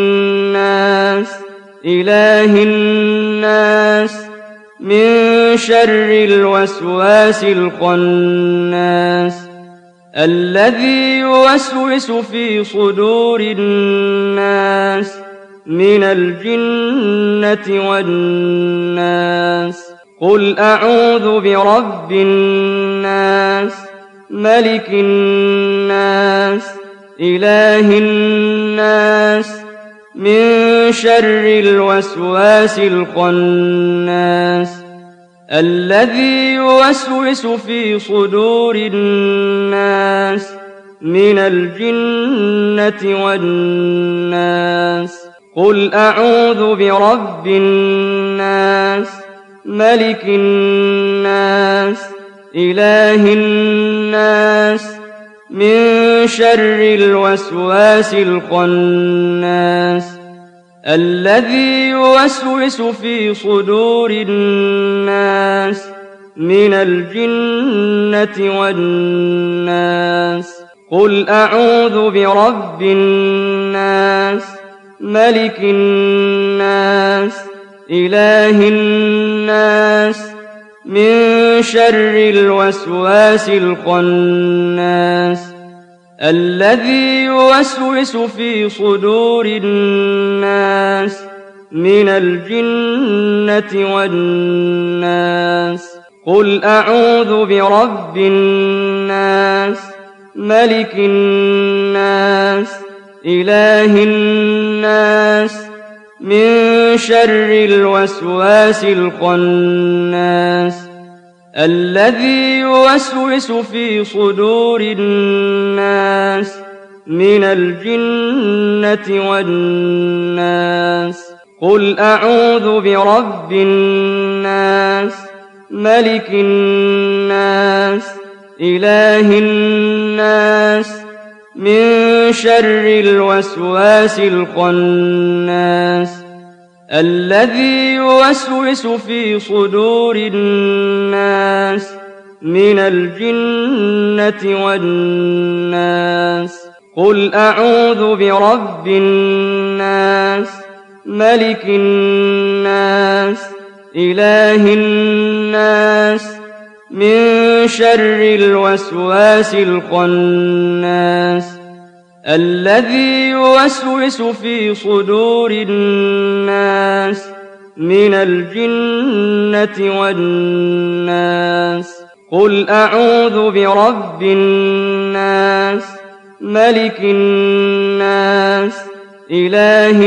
الناس إله الناس من شر الوسواس الخناس الذي يوسوس في صدور الناس من الجنة والناس قل أعوذ برب الناس ملك الناس إله الناس من شر الوسواس الخناس الذي يوسوس في صدور الناس من الجنة والناس قل أعوذ برب الناس ملك الناس إله الناس من شر الوسواس الخناس الذي يوسوس في صدور الناس من الجنة والناس قل أعوذ برب الناس ملك الناس إله الناس من شر الوسواس الخناس الذي يوسوس في صدور الناس من الجنة والناس قل أعوذ برب الناس ملك الناس إله الناس من شر الوسواس الخناس الذي يوسوس في صدور الناس من الجنة والناس قل أعوذ برب الناس ملك الناس إله الناس من شر الوسواس الخناس الذي يوسوس في صدور الناس من الجنة والناس قل أعوذ برب الناس ملك الناس إله الناس من شر الوسواس الخناس الذي يوسوس في صدور الناس من الجنة والناس قل أعوذ برب الناس ملك الناس إله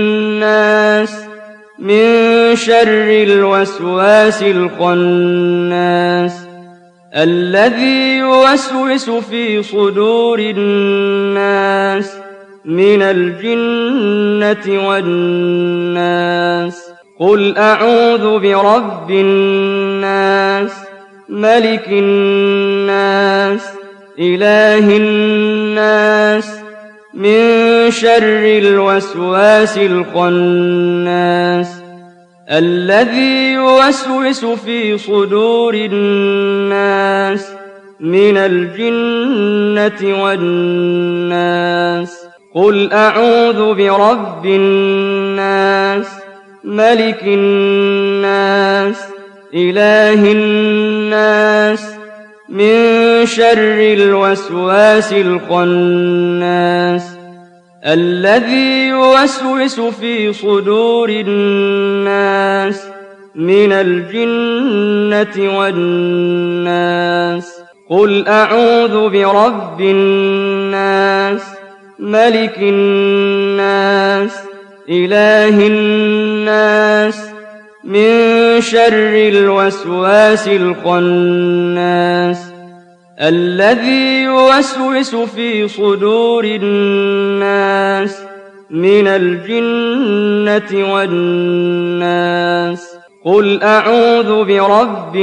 الناس من شر الوسواس الخناس الذي يوسوس في صدور الناس من الجنة والناس قل أعوذ برب الناس ملك الناس إله الناس من شر الوسواس الخناس الذي يوسوس في صدور الناس من الجنة والناس قل أعوذ برب الناس ملك الناس إله الناس من شر الوسواس الخناس الذي يوسوس في صدور الناس من الجنة والناس قل أعوذ برب الناس ملك الناس إله الناس من شر الوسواس الخناس الذي يوسوس في صدور الناس من الجنة والناس قل أعوذ برب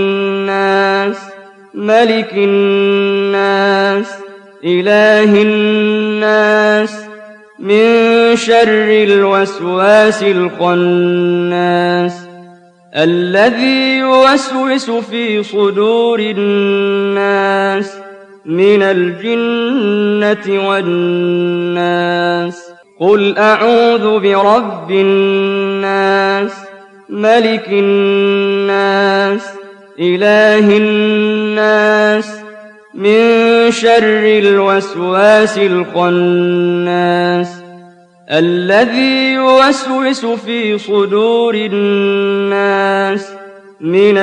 الناس ملك الناس إله الناس من شر الوسواس الخناس الذي يوسوس في صدور الناس من الجنة والناس قل أعوذ برب الناس ملك الناس إله الناس من شر الوسواس الخناس الذي يوسوس في صدور الناس من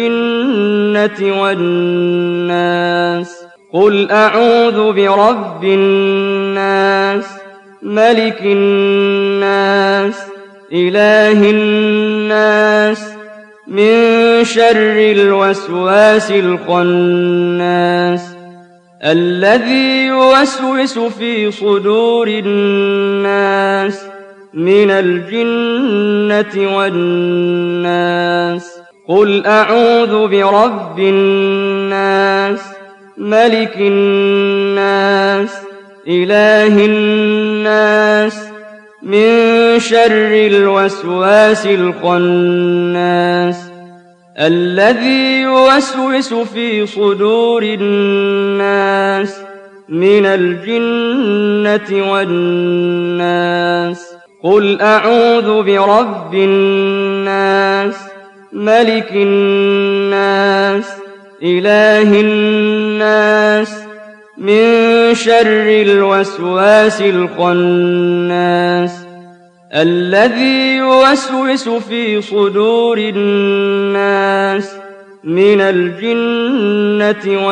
الجنة والناس قل أعوذ برب الناس ملك الناس إله الناس من شر الوسواس الخناس الذي يوسوس في صدور الناس من الجنة والناس قل أعوذ برب الناس ملك الناس إله الناس من شر الوسواس الخناس الذي يوسوس في صدور الناس من الجنة والناس قل أعوذ برب الناس ملك الناس إله الناس من شر الوسواس الخناس الذي يوسوس في صدور الناس من الجنة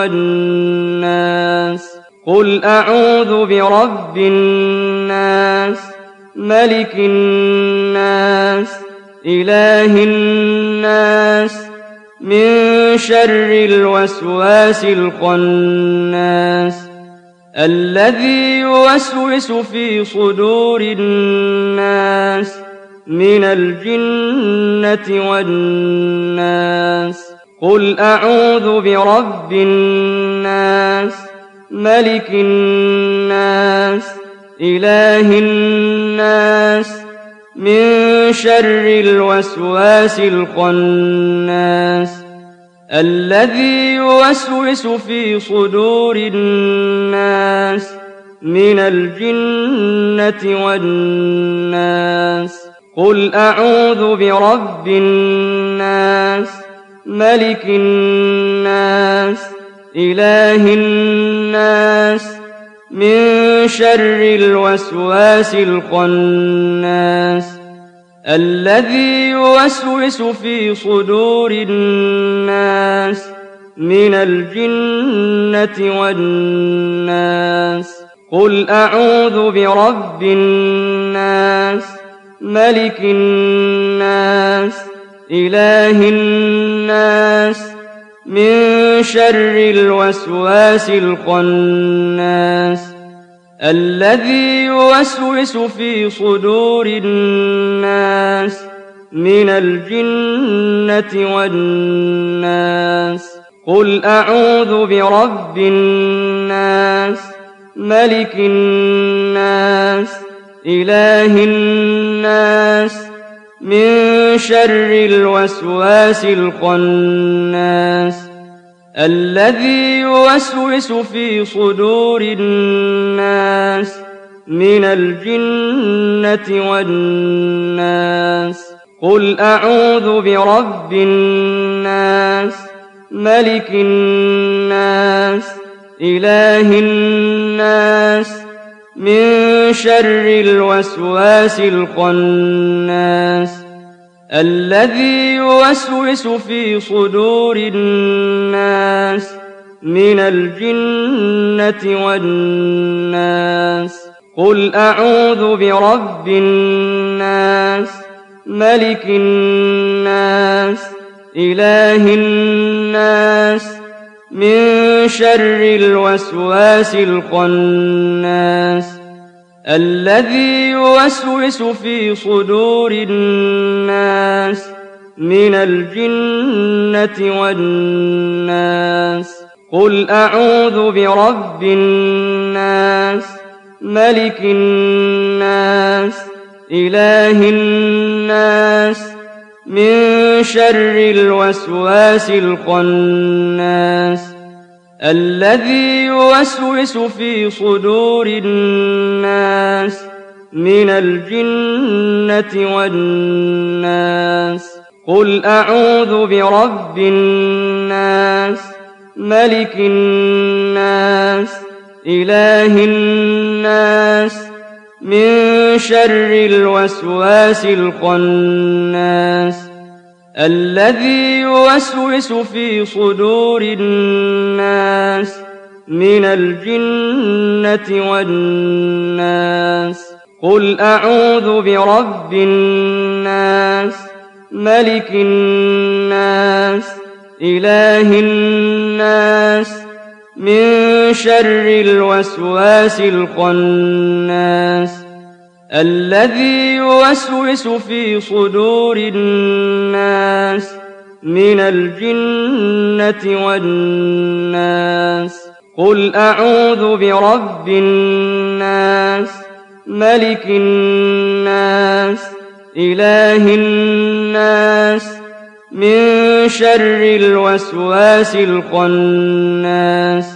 والناس قل أعوذ برب الناس ملك الناس إله الناس من شر الوسواس الخناس الذي يوسوس في صدور الناس من الجنة والناس قل أعوذ برب الناس ملك الناس إله الناس من شر الوسواس الخناس الذي يوسوس في صدور الناس من الجنة والناس قل أعوذ برب الناس ملك الناس إله الناس من شر الوسواس الخناس الذي يوسوس في صدور الناس من الجنة والناس قل أعوذ برب الناس ملك الناس إله الناس من شر الوسواس الخناس الذي يوسوس في صدور الناس من الجنة والناس قل أعوذ برب الناس ملك الناس إله الناس من شر الوسواس الخناس الذي يوسوس في صدور الناس من الجنة والناس قل أعوذ برب الناس ملك الناس إله الناس من شر الوسواس الخناس الذي يوسوس في صدور الناس من الجنة والناس قل أعوذ برب الناس ملك الناس إله الناس من شر الوسواس الخناس الذي يوسوس في صدور الناس من الجنة والناس قل أعوذ برب الناس ملك الناس إله الناس من شر الوسواس الخناس الذي يوسوس في صدور الناس من الجنة والناس قل أعوذ برب الناس ملك الناس إله الناس من شر الوسواس الخناس الذي يوسوس في صدور الناس من الجنة والناس قل أعوذ برب الناس ملك الناس إله الناس من شر الوسواس الخناس الذي يوسوس في صدور الناس من الجنة والناس قل أعوذ برب الناس ملك الناس إله الناس من شر الوسواس الخناس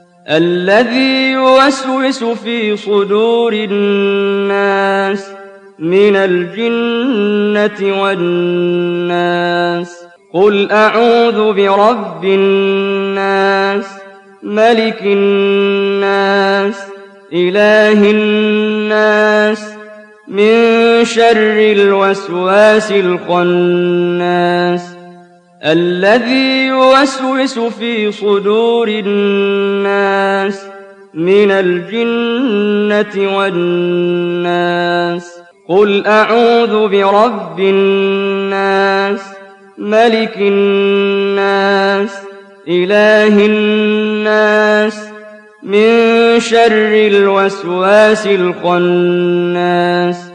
الذي يوسوس في صدور الناس من الجنة والناس قل أعوذ برب الناس ملك الناس إله الناس من شر الوسواس الخناس الذي يوسوس في صدور الناس من الجنة والناس قل أعوذ برب الناس ملك الناس إله الناس من شر الوسواس الخناس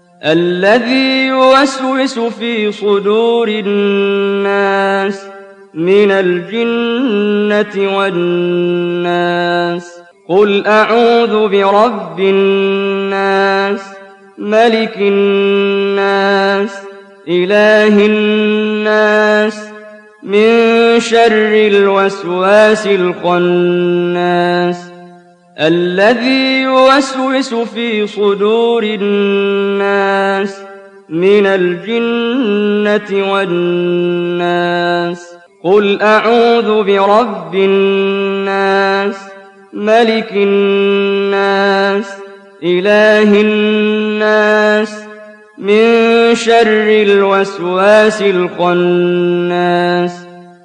الذي يوسوس في صدور الناس من الجنة والناس قل أعوذ برب الناس ملك الناس إله الناس من شر الوسواس الخناس الذي يوسوس في صدور الناس من الجنة والناس قل أعوذ برب الناس ملك الناس إله الناس من شر الوسواس الخناس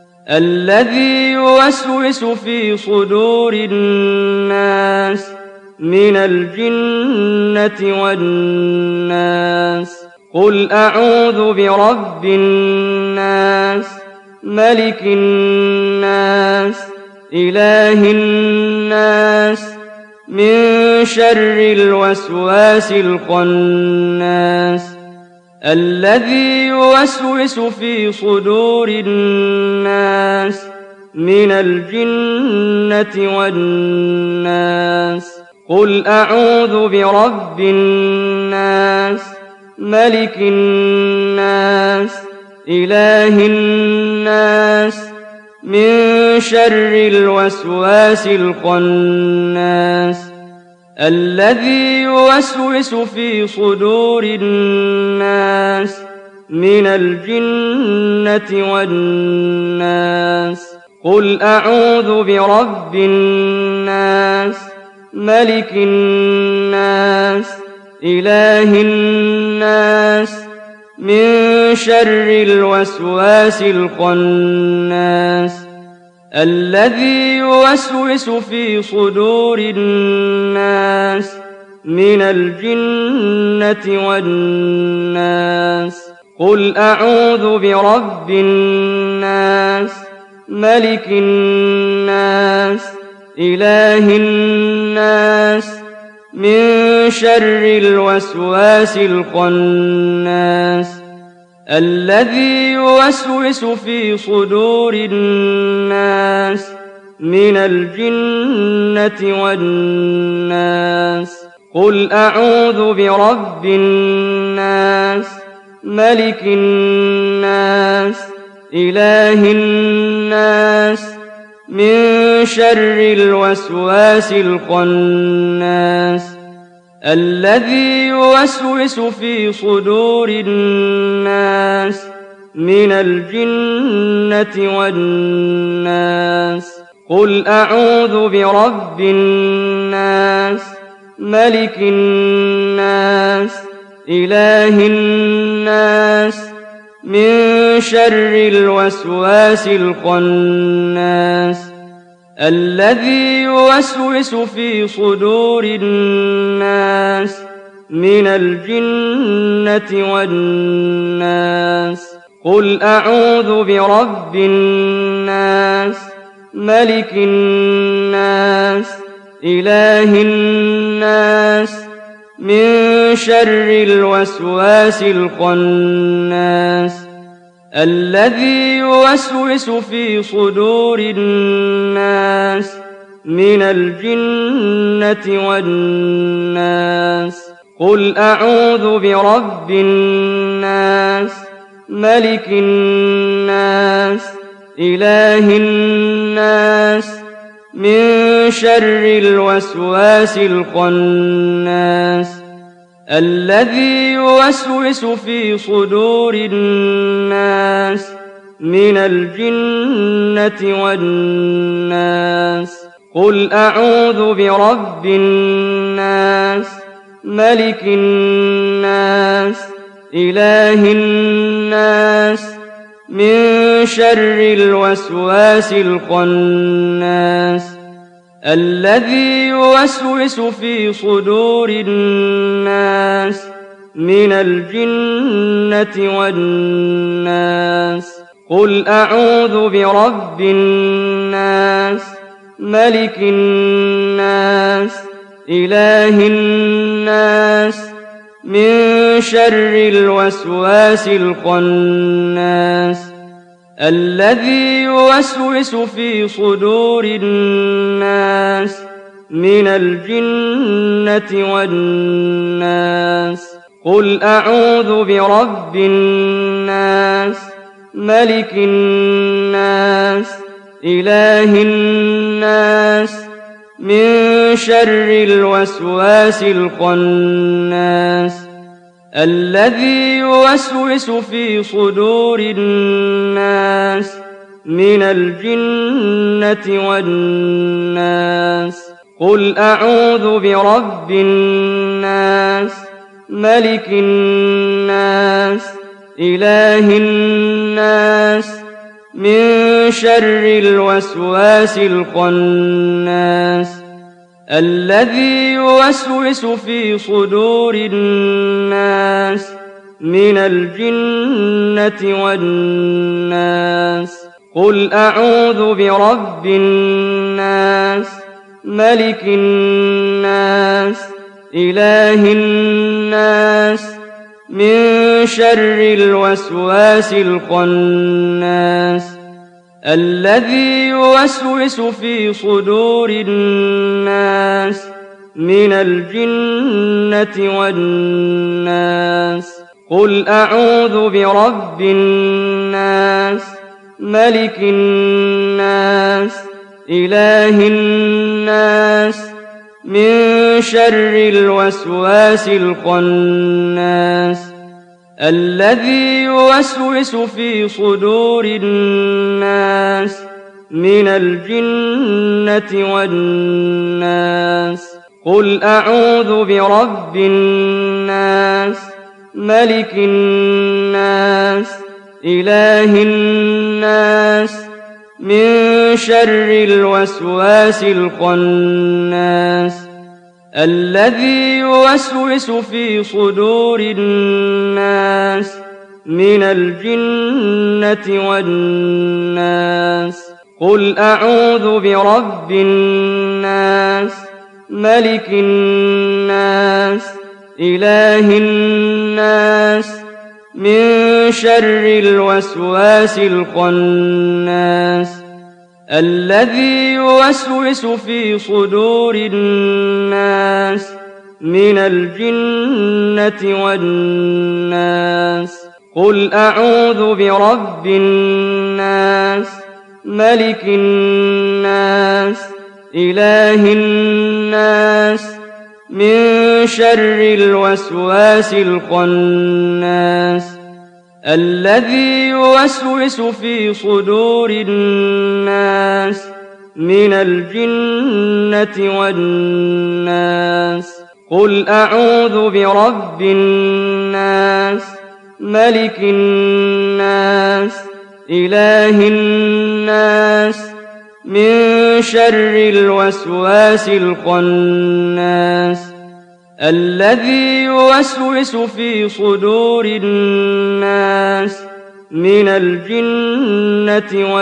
الذي يوسوس في صدور الناس من الجنة والناس قل أعوذ برب الناس ملك الناس إله الناس من شر الوسواس الخناس الذي يوسوس في صدور الناس من الجنة والناس قل أعوذ برب الناس ملك الناس إله الناس من شر الوسواس الخناس الذي يوسوس في صدور الناس من الجنة والناس قل أعوذ برب الناس ملك الناس إله الناس من شر الوسواس الخناس الذي يوسوس في صدور الناس من الجنة والناس قل أعوذ برب الناس ملك الناس إله الناس من شر الوسواس الخناس الذي يوسوس في صدور الناس من الجنة والناس قل أعوذ برب الناس ملك الناس إله الناس من شر الوسواس الخناس الذي يوسوس في صدور الناس من الجنة والناس قل أعوذ برب الناس ملك الناس إله الناس من شر الوسواس الخناس الذي يوسوس في صدور الناس من الجنة والناس قل أعوذ برب الناس ملك الناس إله الناس من شر الوسواس الخناس الذي يوسوس في صدور الناس من الجنة والناس قل أعوذ برب الناس ملك الناس إله الناس من شر الوسواس الخناس الذي يوسوس في صدور الناس من الجنة والناس قل أعوذ برب الناس ملك الناس إله الناس من شر الوسواس الخناس الذي يوسوس في صدور الناس من الجنة والناس قل أعوذ برب الناس ملك الناس إله الناس من شر الوسواس الخناس الذي يوسوس في صدور الناس من الجنة والناس قل أعوذ برب الناس ملك الناس إله الناس من شر الوسواس الخناس الذي يوسوس في صدور الناس من الجنة والناس قل أعوذ برب الناس ملك الناس إله الناس من شر الوسواس الخناس الذي يوسوس في صدور الناس من الجنة والناس قل أعوذ برب الناس ملك الناس إله الناس من شر الوسواس الخناس الذي يوسوس في صدور الناس من الجنة والناس قل أعوذ برب الناس ملك الناس إله الناس من شر الوسواس الخناس الذي يوسوس في صدور الناس من الجنة والناس قل أعوذ برب الناس ملك الناس إله الناس من شر الوسواس الخناس الذي يوسوس في صدور الناس من الجنة والناس قل أعوذ برب الناس ملك الناس إله الناس من شر الوسواس الخناس الذي يوسوس في صدور الناس من الجنة والناس قل أعوذ برب الناس ملك الناس إله الناس من شر الوسواس الخناس الذي يوسوس في صدور الناس من الجنة والناس قل أعوذ برب الناس ملك الناس إله الناس من شر الوسواس الخناس الذي يوسوس في صدور الناس من الجنة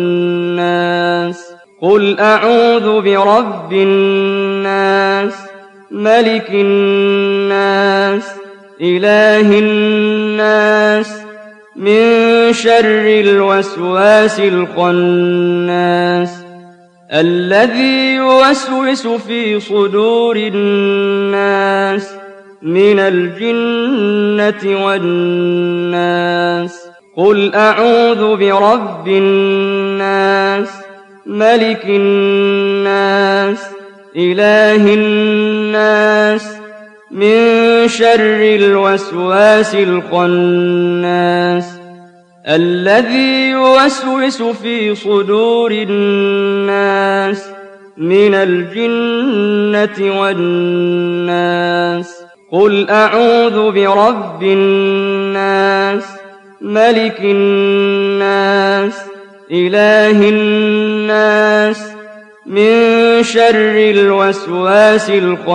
والناس قل أعوذ برب الناس ملك الناس إله الناس من شر الوسواس الخناس الذي يوسوس في صدور الناس من الجنة والناس قل أعوذ برب الناس ملك الناس إله الناس من شر الوسواس الخناس الذي يوسوس في صدور الناس من الجنة والناس قل أعوذ برب الناس ملك الناس إله الناس من شر الوسواس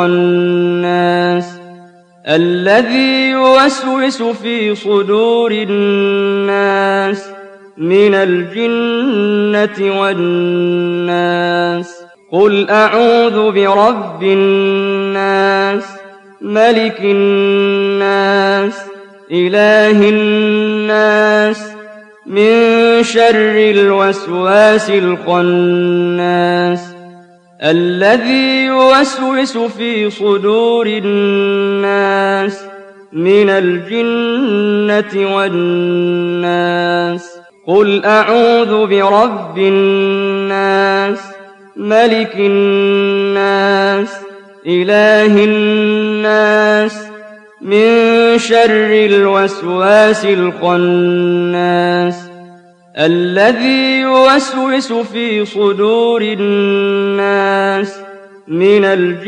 الخناس الذي يوسوس في صدور الناس من الجنة والناس قل أعوذ برب الناس ملك الناس إله الناس من شر الوسواس الخناس الذي يوسوس في صدور الناس من الجنة والناس قل أعوذ برب الناس ملك الناس إله الناس من شر الوسواس الخناس الذي يوسوس في صدور الناس من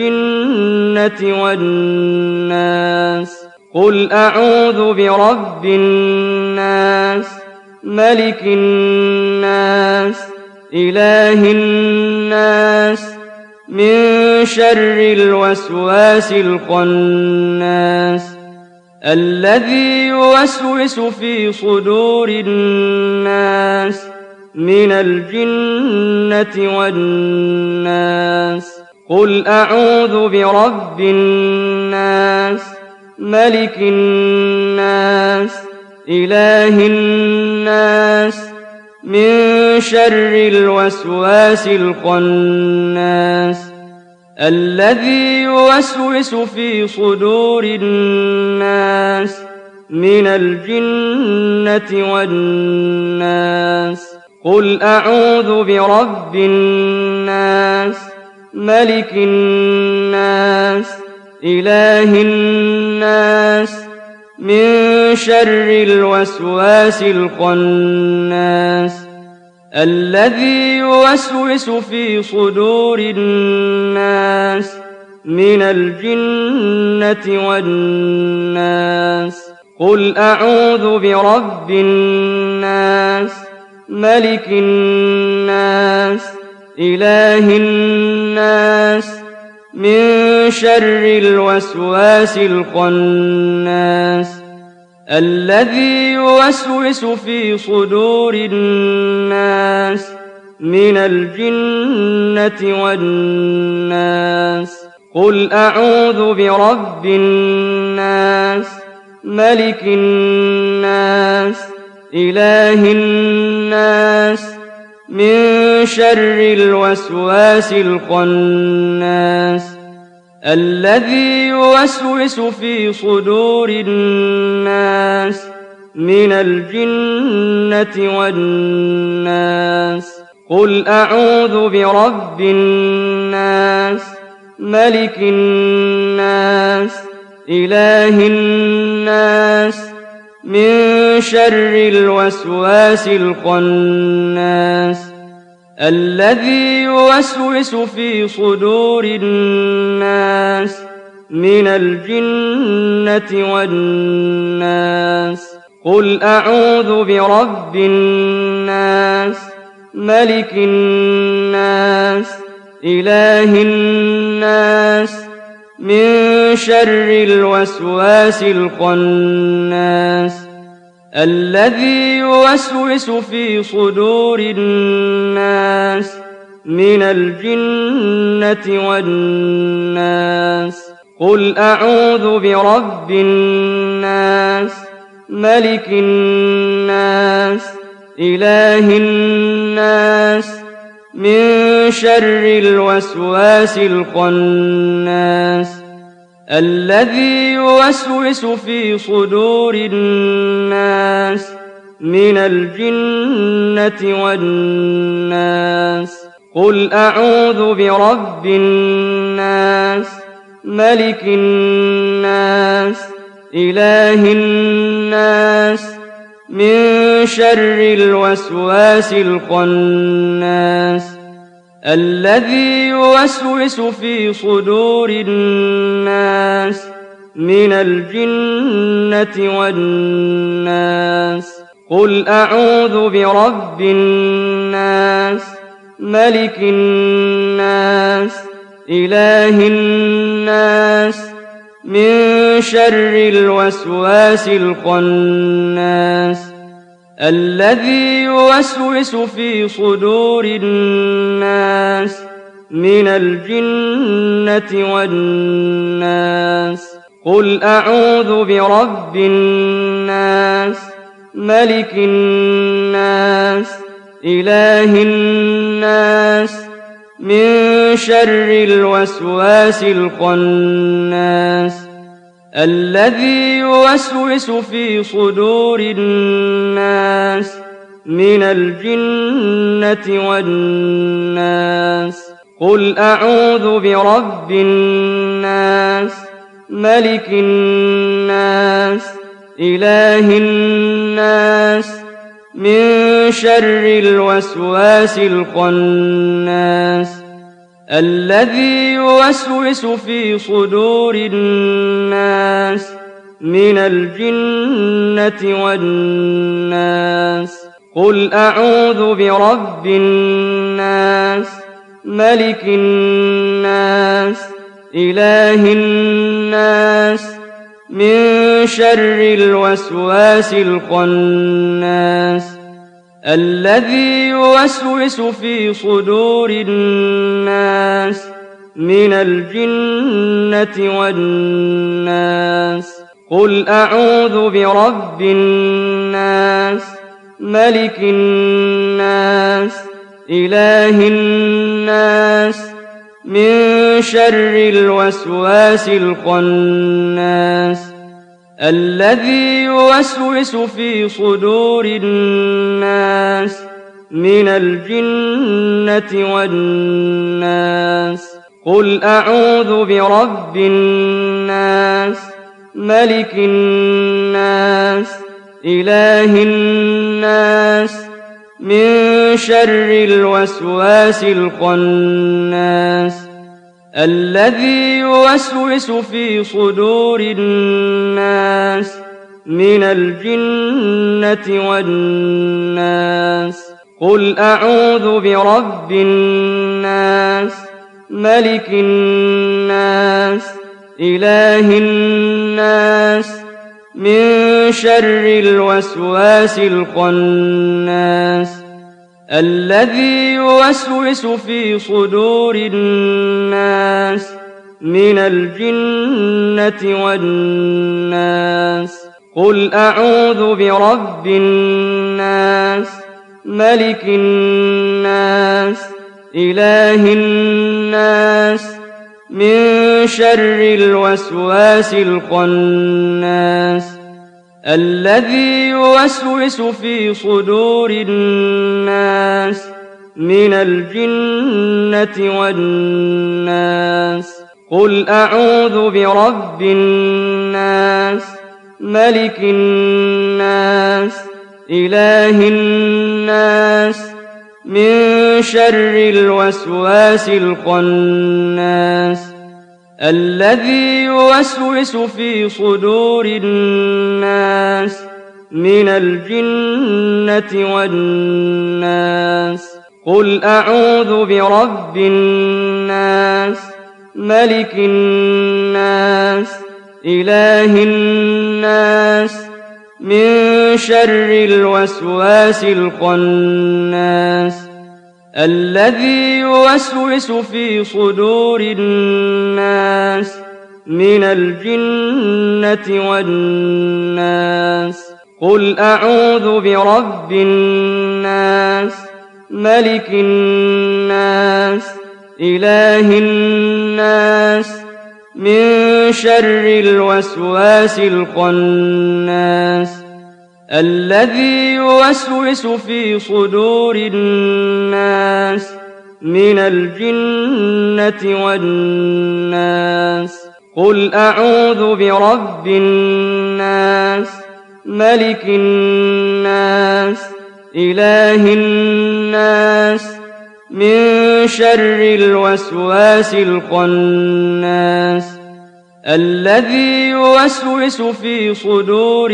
الجنة والناس قل أعوذ برب الناس ملك الناس إله الناس من شر الوسواس الخناس الذي يوسوس في صدور الناس من الجنة والناس قل أعوذ برب الناس ملك الناس إله الناس من شر الوسواس الخناس الذي يوسوس في صدور الناس من الجنة والناس قل أعوذ برب الناس ملك الناس إله الناس من شر الوسواس الخناس الذي يوسوس في صدور الناس من الجنة والناس قل أعوذ برب الناس ملك الناس إله الناس من شر الوسواس الخناس الذي يوسوس في صدور الناس من الجنة والناس قل أعوذ برب الناس ملك الناس إله الناس من شر الوسواس الخناس الذي يوسوس في صدور الناس من الجنة والناس قل أعوذ برب الناس ملك الناس إله الناس من شر الوسواس الخناس الذي يوسوس في صدور الناس من الجنة والناس قل أعوذ برب الناس ملك الناس إله الناس من شر الوسواس الخناس الذي يوسوس في صدور الناس من الجنة والناس قل أعوذ برب الناس ملك الناس إله الناس من شر الوسواس الخناس الذي يوسوس في صدور الناس من الجنة والناس قل أعوذ برب الناس ملك الناس إله الناس من شر الوسواس الخناس الذي يوسوس في صدور الناس من الجنة والناس قل أعوذ برب الناس ملك الناس إله الناس من شر الوسواس الخناس الذي يوسوس في صدور الناس من الجنة والناس قل أعوذ برب الناس ملك الناس إله الناس من شر الوسواس الخناس الذي يوسوس في صدور الناس من الجنة والناس قل أعوذ برب الناس ملك الناس إله الناس من شر الوسواس الخناس الذي يوسوس في صدور الناس من الجنة والناس قل أعوذ برب الناس ملك الناس إله الناس من شر الوسواس الخناس الذي يوسوس في صدور الناس من الجنة والناس قل أعوذ برب الناس ملك الناس إله الناس من شر الوسواس الخناس الذي يوسوس في صدور الناس من الجنة والناس قل أعوذ برب الناس ملك الناس إله الناس من شر الوسواس الخناس الذي يوسوس في صدور الناس من الجنة والناس قل أعوذ برب الناس ملك الناس إله الناس من شر الوسواس الخناس الذي يوسوس في صدور الناس من الجنة والناس قل أعوذ برب الناس ملك الناس إله الناس من شر الوسواس الخناس الذي يوسوس في صدور الناس من الجنة والناس قل أعوذ برب الناس ملك الناس إله الناس من شر الوسواس الخناس الذي يوسوس في صدور الناس من الجنة والناس قل أعوذ برب الناس ملك الناس إله الناس من شر الوسواس الخناس الذي يوسوس في صدور الناس من الجنة والناس. قل أعوذ برب الناس ملك الناس إله الناس من شر الوسواس الخناس الذي يوسوس في صدور الناس من الجنة والناس. قل أعوذ برب الناس ملك الناس إله الناس من شر الوسواس الخناس الذي يوسوس في صدور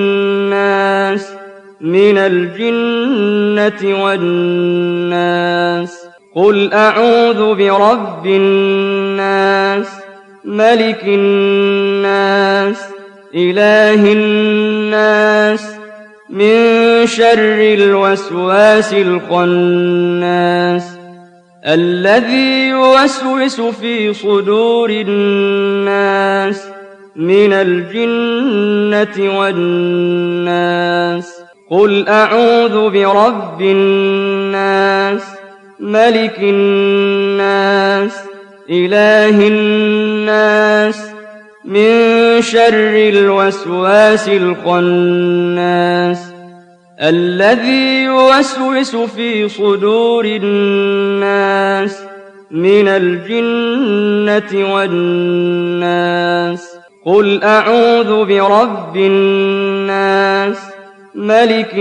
الناس من الجنة والناس. قل أعوذ برب الناس ملك الناس إله الناس من شر الوسواس الخناس الذي يوسوس في صدور الناس من الجنة والناس. قل أعوذ برب الناس ملك الناس إله الناس من شر الوسواس الخناس الذي يوسوس في صدور الناس من الجنة والناس. قل أعوذ برب الناس ملك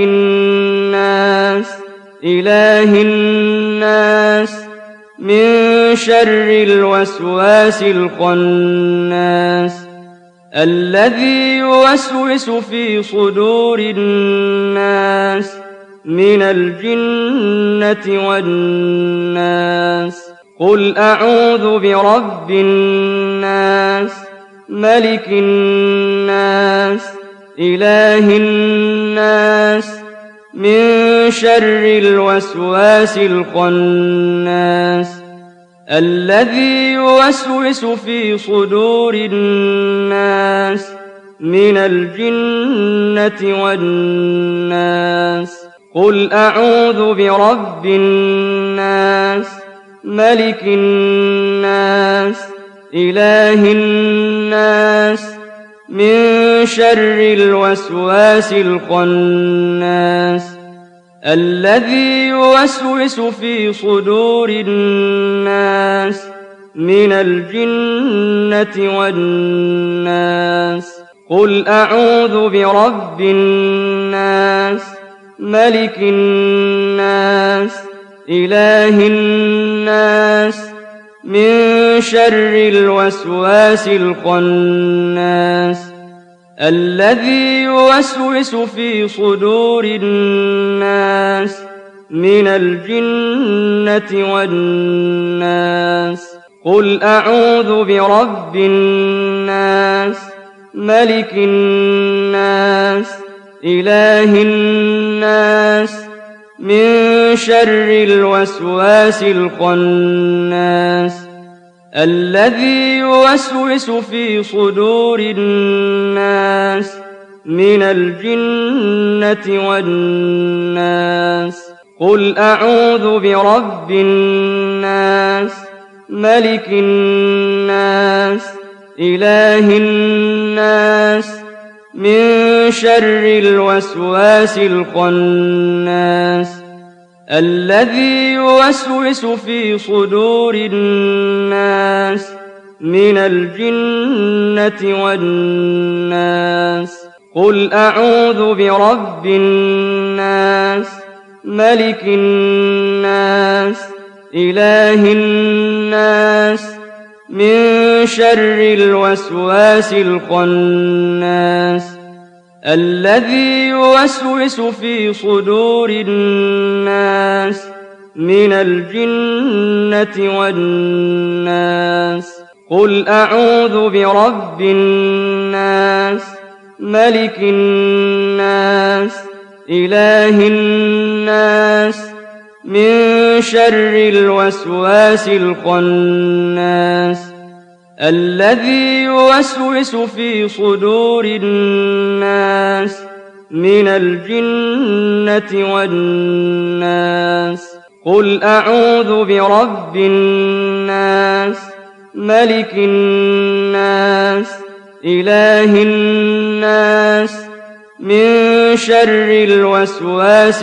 الناس إله الناس من شر الوسواس الخناس الذي يوسوس في صدور الناس من الجنة والناس. قل أعوذ برب الناس ملك الناس إله الناس من شر الوسواس الخناس الذي يوسوس في صدور الناس من الجنة والناس. قل أعوذ برب الناس ملك الناس إله الناس من شر الوسواس الخناس الذي يوسوس في صدور الناس من الجنة والناس. قل أعوذ برب الناس ملك الناس إله الناس من شر الوسواس الخناس الذي يوسوس في صدور الناس من الجنة والناس. قل أعوذ برب الناس ملك الناس إله الناس من شر الوسواس الخناس الذي يوسوس في صدور الناس من الجنة والناس. قل أعوذ برب الناس ملك الناس إله الناس من شر الوسواس الخناس الذي يوسوس في صدور الناس من الجنة والناس. قل أعوذ برب الناس ملك الناس إله الناس من شر الوسواس الخناس الذي يوسوس في صدور الناس من الجنة والناس. قل أعوذ برب الناس ملك الناس إله الناس من شر الوسواس الخناس الذي يوسوس في صدور الناس من الجنة والناس قل أعوذ برب الناس ملك الناس إله الناس من شر الوسواس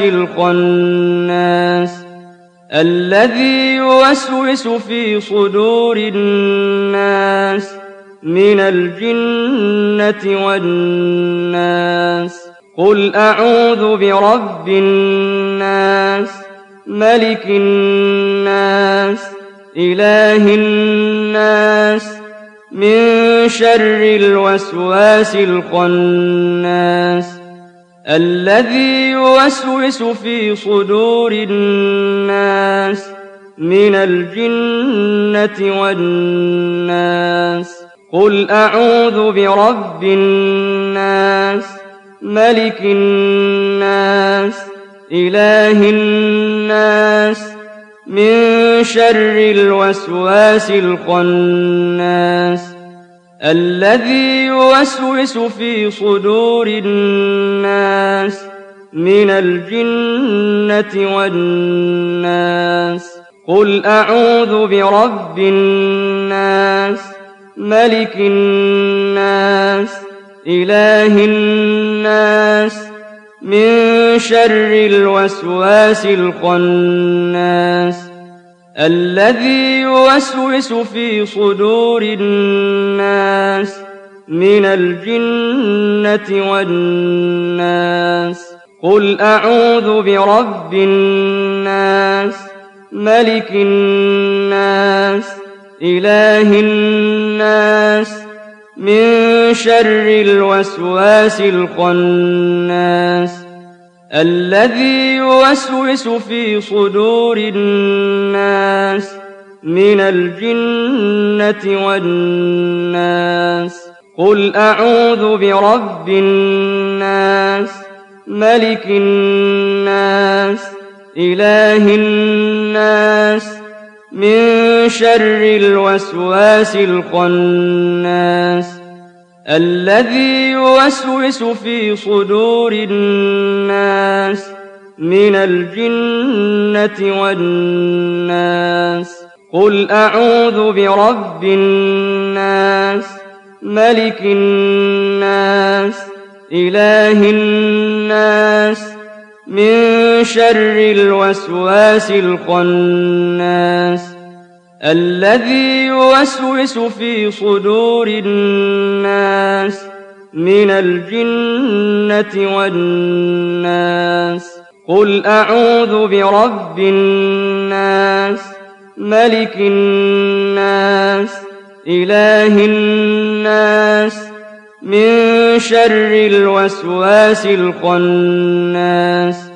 الخناس الذي يوسوس في صدور الناس من الجنة والناس قل أعوذ برب الناس ملك الناس إله الناس من شر الوسواس الخناس الذي يوسوس في صدور الناس من الجنة والناس قل أعوذ برب الناس ملك الناس إله الناس من شر الوسواس الخناس الذي يوسوس في صدور الناس من الجنة والناس قل أعوذ برب الناس ملك الناس إله الناس من شر الوسواس الخناس الذي يوسوس في صدور الناس من الجنة والناس قل أعوذ برب الناس ملك الناس إله الناس من شر الوسواس الخناس الذي يوسوس في صدور الناس من الجنة والناس قل أعوذ برب الناس ملك الناس إله الناس من شر الوسواس الخناس الذي يوسوس في صدور الناس من الجنة والناس قل أعوذ برب الناس ملك الناس إله الناس من شر الوسواس الخناس الذي يوسوس في صدور الناس من الجنة والناس قل أعوذ برب الناس ملك الناس إله الناس من شر الوسواس الخناس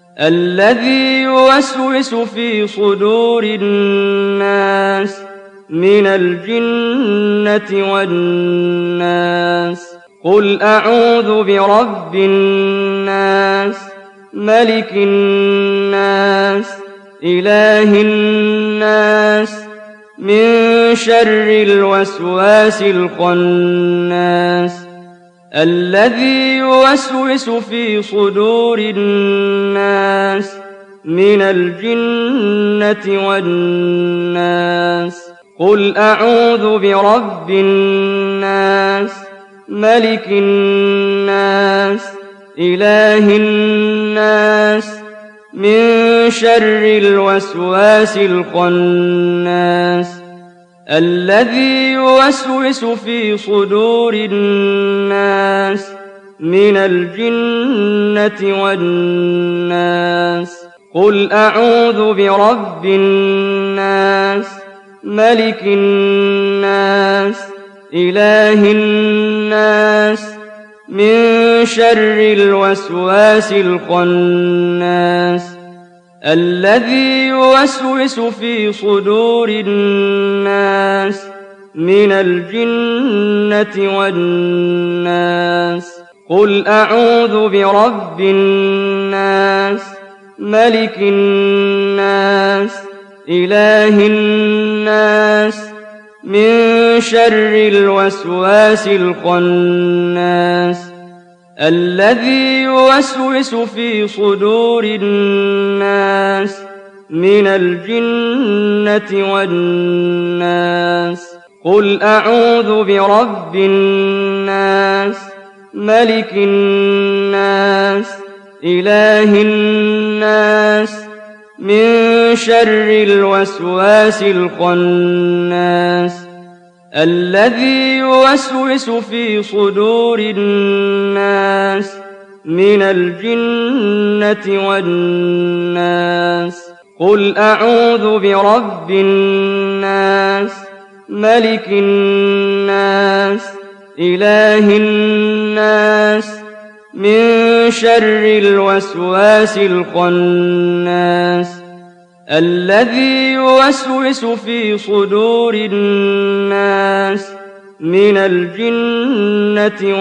الذي يوسوس في صدور الناس من الجنة والناس قل أعوذ برب الناس ملك الناس إله الناس من شر الوسواس الخناس الذي يوسوس في صدور الناس من الجنة والناس قل أعوذ برب الناس ملك الناس إله الناس من شر الوسواس الخناس الذي يوسوس في صدور الناس من الجنة والناس قل أعوذ برب الناس ملك الناس إله الناس من شر الوسواس الخناس الذي يوسوس في صدور الناس من الجنة والناس قل أعوذ برب الناس ملك الناس إله الناس من شر الوسواس الخناس الذي يوسوس في صدور الناس من الجنة والناس قل أعوذ برب الناس ملك الناس إله الناس من شر الوسواس الخناس الذي يوسوس في صدور الناس من الجنة والناس قل أعوذ برب الناس ملك الناس إله الناس من شر الوسواس الخناس الذي يوسوس في صدور الناس من الجنة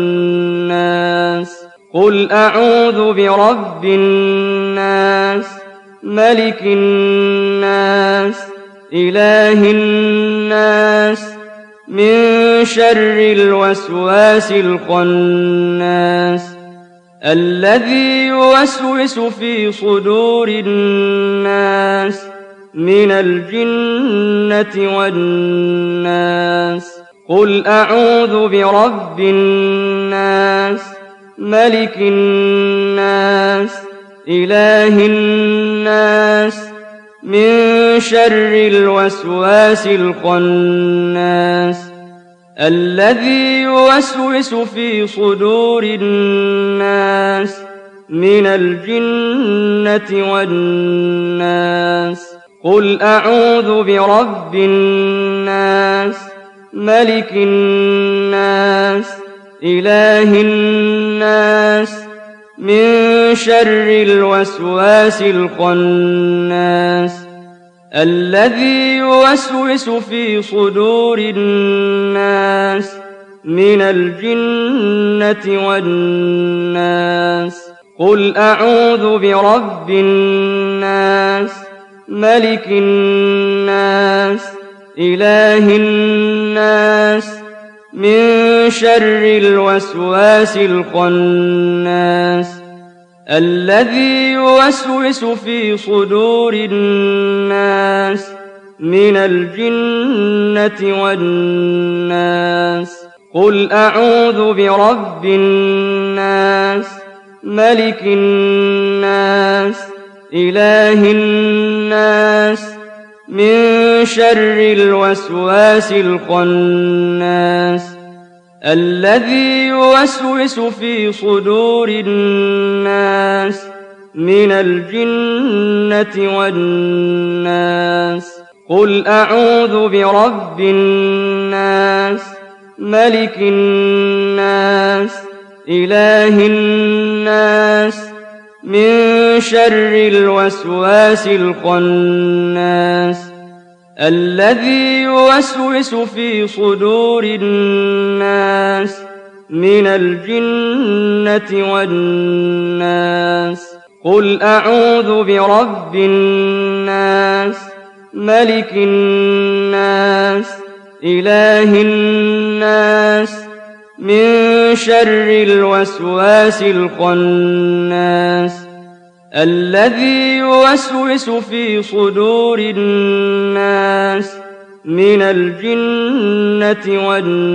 والناس قل أعوذ برب الناس ملك الناس إله الناس من شر الوسواس الخناس الذي يوسوس في صدور الناس من الجنة والناس قل أعوذ برب الناس ملك الناس إله الناس من شر الوسواس الخناس الذي يوسوس في صدور الناس من الجنة والناس قل أعوذ برب الناس ملك الناس إله الناس من شر الوسواس الخناس الذي يوسوس في صدور الناس من الجنة والناس قل أعوذ برب الناس ملك الناس إله الناس من شر الوسواس الخناس الذي يوسوس في صدور الناس من الجنة والناس قل أعوذ برب الناس ملك الناس إله الناس من شر الوسواس الخناس الذي يوسوس في صدور الناس من الجنة والناس قل أعوذ برب الناس ملك الناس إله الناس من شر الوسواس الخناس الذي يوسوس في صدور الناس من الجنة والناس قل أعوذ برب الناس ملك الناس إله الناس من شر الوسواس الخناس الذي يوسوس في صدور الناس من الجنة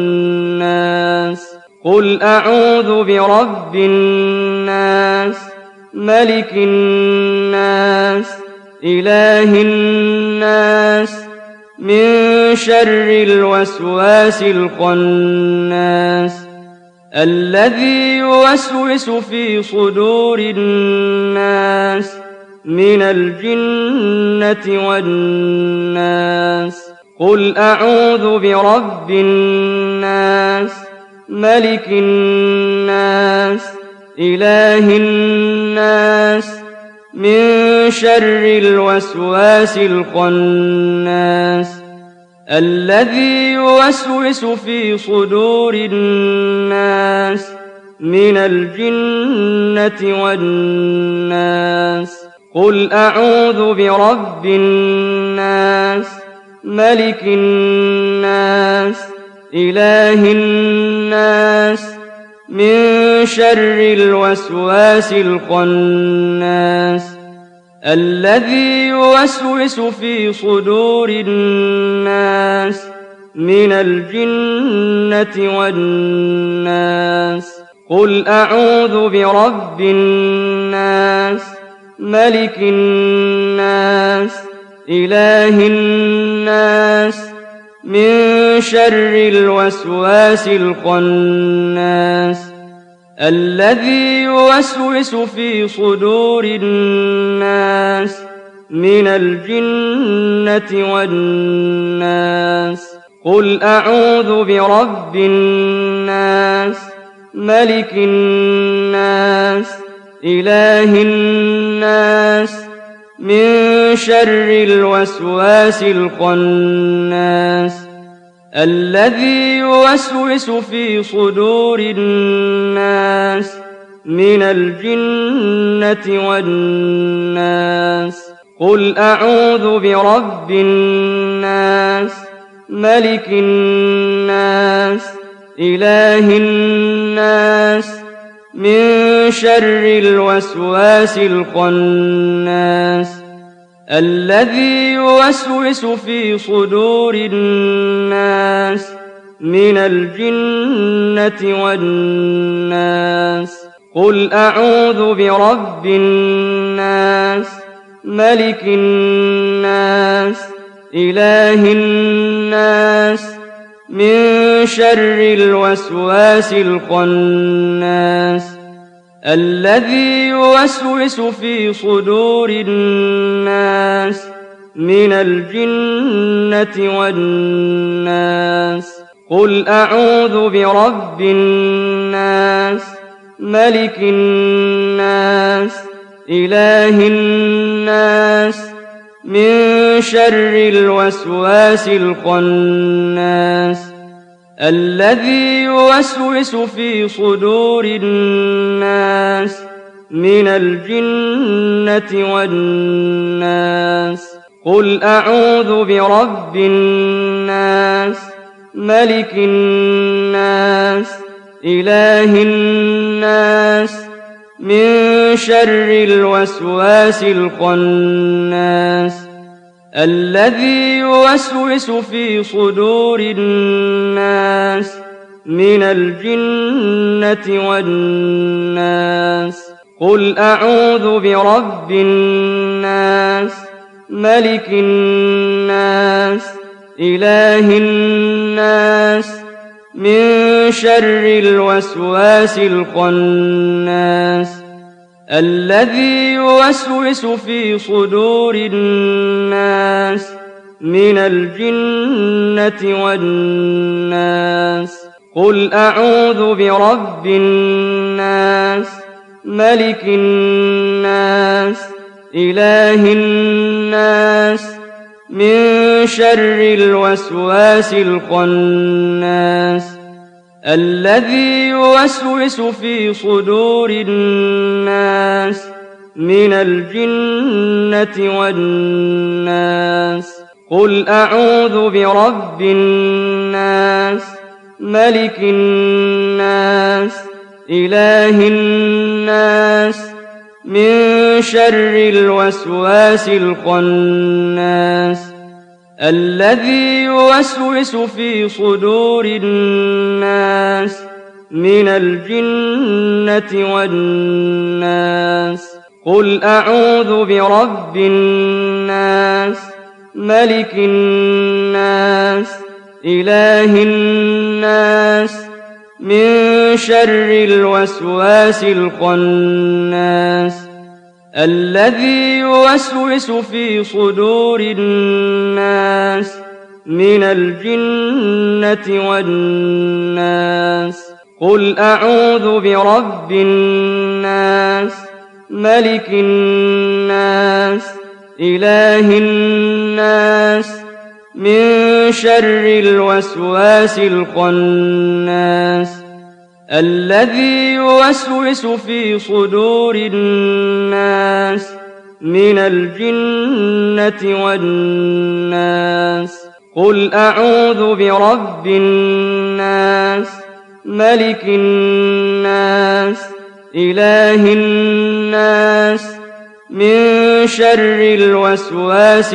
والناس قل أعوذ برب الناس ملك الناس إله الناس من شر الوسواس الخناس الذي يوسوس في صدور الناس من الجنة والناس قل أعوذ برب الناس ملك الناس إله الناس من شر الوسواس الخناس الذي يوسوس في صدور الناس من الجنة والناس قل أعوذ برب الناس ملك الناس إله الناس من شر الوسواس الخناس الذي يوسوس في صدور الناس من الجنة والناس قل أعوذ برب الناس ملك الناس إله الناس من شر الوسواس الخناس الذي يوسوس في صدور الناس من الجنة والناس قل أعوذ برب الناس ملك الناس إله الناس من شر الوسواس الخناس الذي يوسوس في صدور الناس من الجنة والناس قل أعوذ برب الناس ملك الناس إله الناس من شر الوسواس الخناس الذي يوسوس في صدور الناس من الجنة والناس قل أعوذ برب الناس ملك الناس إله الناس من شر الوسواس الخناس الذي يوسوس في صدور الناس من الجنة والناس قل أعوذ برب الناس ملك الناس إله الناس من شر الوسواس الخناس الذي يوسوس في صدور الناس من الجنة والناس قل أعوذ برب الناس ملك الناس إله الناس من شر الوسواس الخناس الذي يوسوس في صدور الناس من الجنة والناس قل أعوذ برب الناس ملك الناس إله الناس من شر الوسواس الخناس الذي يوسوس في صدور الناس من الجنة والناس قل أعوذ برب الناس ملك الناس إله الناس من شر الوسواس الخناس الذي يوسوس في صدور الناس من الجنة والناس قل أعوذ برب الناس ملك الناس إله الناس من شر الوسواس الخناس الذي يوسوس في صدور الناس من الجنة والناس قل أعوذ برب الناس ملك الناس إله الناس من شر الوسواس الخناس الذي يوسوس في صدور الناس من الجنة والناس قل أعوذ برب الناس ملك الناس إله الناس من شر الوسواس الخناس الذي يوسوس في صدور الناس من الجنة والناس. قل أعوذ برب الناس ملك الناس إله الناس من شر الوسواس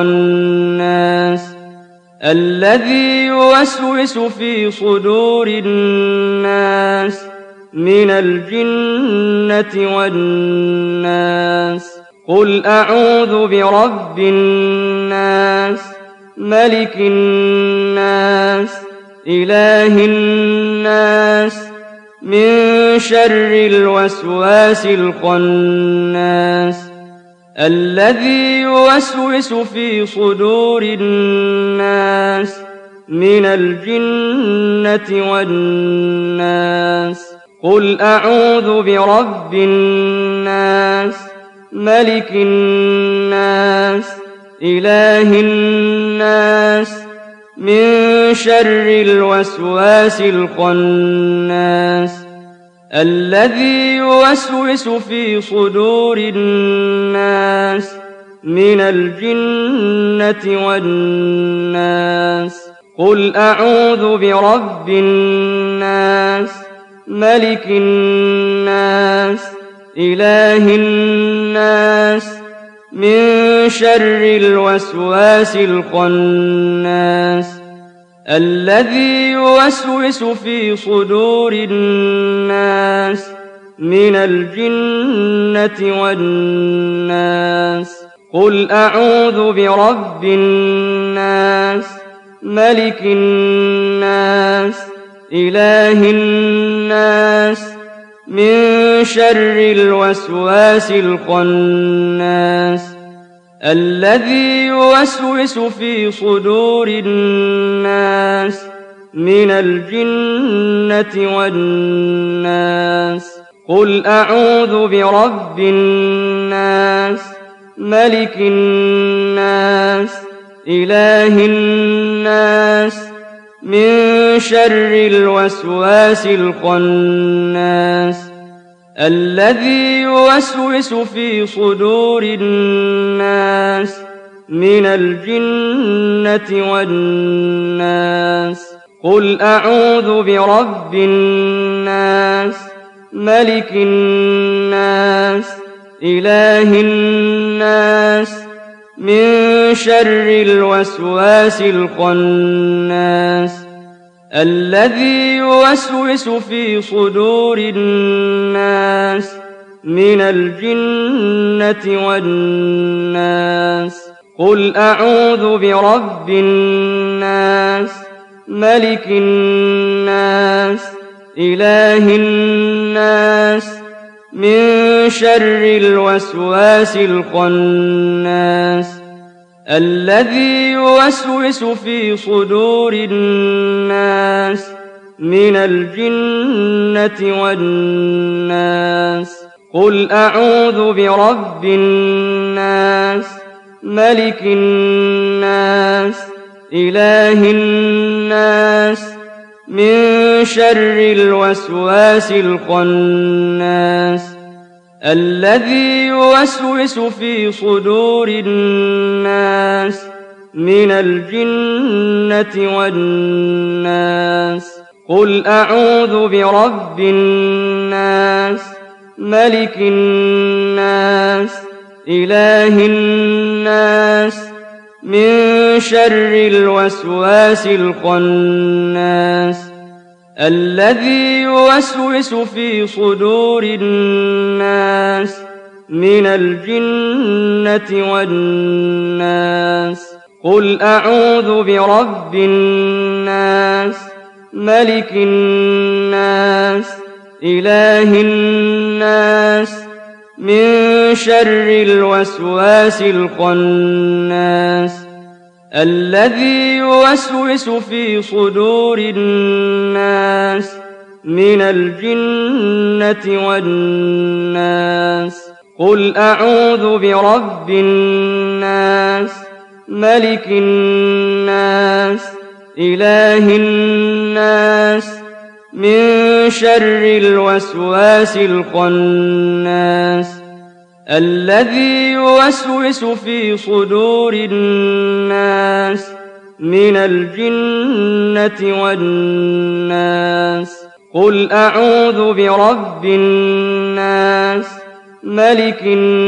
الخناس الذي يوسوس في صدور الناس من الجنة والناس. قل أعوذ برب الناس ملك الناس إله الناس من شر الوسواس الخناس الذي يوسوس في صدور الناس من الجنة والناس. قل أعوذ برب الناس ملك الناس إله الناس من شر الوسواس الخناس الذي يوسوس في صدور الناس من الجنة والناس. قل أعوذ برب الناس ملك الناس إله الناس من شر الوسواس الخناس الذي يوسوس في صدور الناس من الجنة والناس. قل أعوذ برب الناس ملك الناس إله الناس من شر الوسواس الخناس الذي يوسوس في صدور الناس من الجنة والناس. قل أعوذ برب الناس ملك الناس إله الناس من شر الوسواس الخناس الذي يوسوس في صدور الناس من الجنة والناس. قل أعوذ برب الناس ملك الناس إله الناس من شر الوسواس الخناس الذي يوسوس في صدور الناس من الجنة والناس. قل أعوذ برب الناس ملك الناس إله الناس من شر الوسواس الخناس الذي يوسوس في صدور الناس من الجنة والناس. قل أعوذ برب الناس ملك الناس إله الناس من شر الوسواس الخناس الذي يوسوس في صدور الناس من الجنة والناس. قل أعوذ برب الناس ملك الناس إله الناس من شر الوسواس الخناس الذي يوسوس في صدور الناس من الجنة والناس. قل أعوذ برب الناس ملك الناس إله الناس من شر الوسواس الخناس الذي يوسوس في صدور الناس من الجنة والناس. قل أعوذ برب الناس ملك الناس إله الناس من شر الوسواس الخناس الذي يوسوس في صدور الناس من الجنة والناس قل أعوذ برب الناس ملك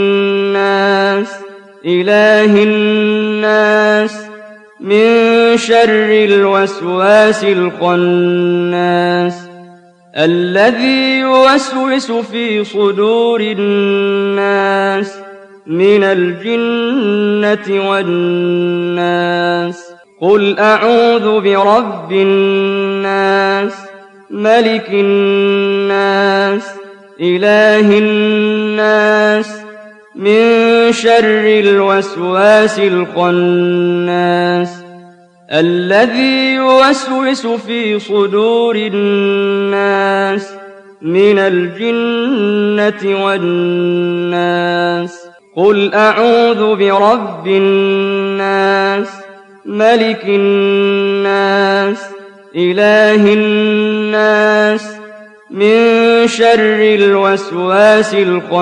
الناس إله الناس من شر الوسواس الخناس الذي يوسوس في صدور الناس من الجنة والناس قل أعوذ برب الناس ملك الناس إله الناس من شر الوسواس الخناس الذي يوسوس في صدور الناس من الجنة والناس قل أعوذ برب الناس ملك الناس إله الناس من شر الوسواس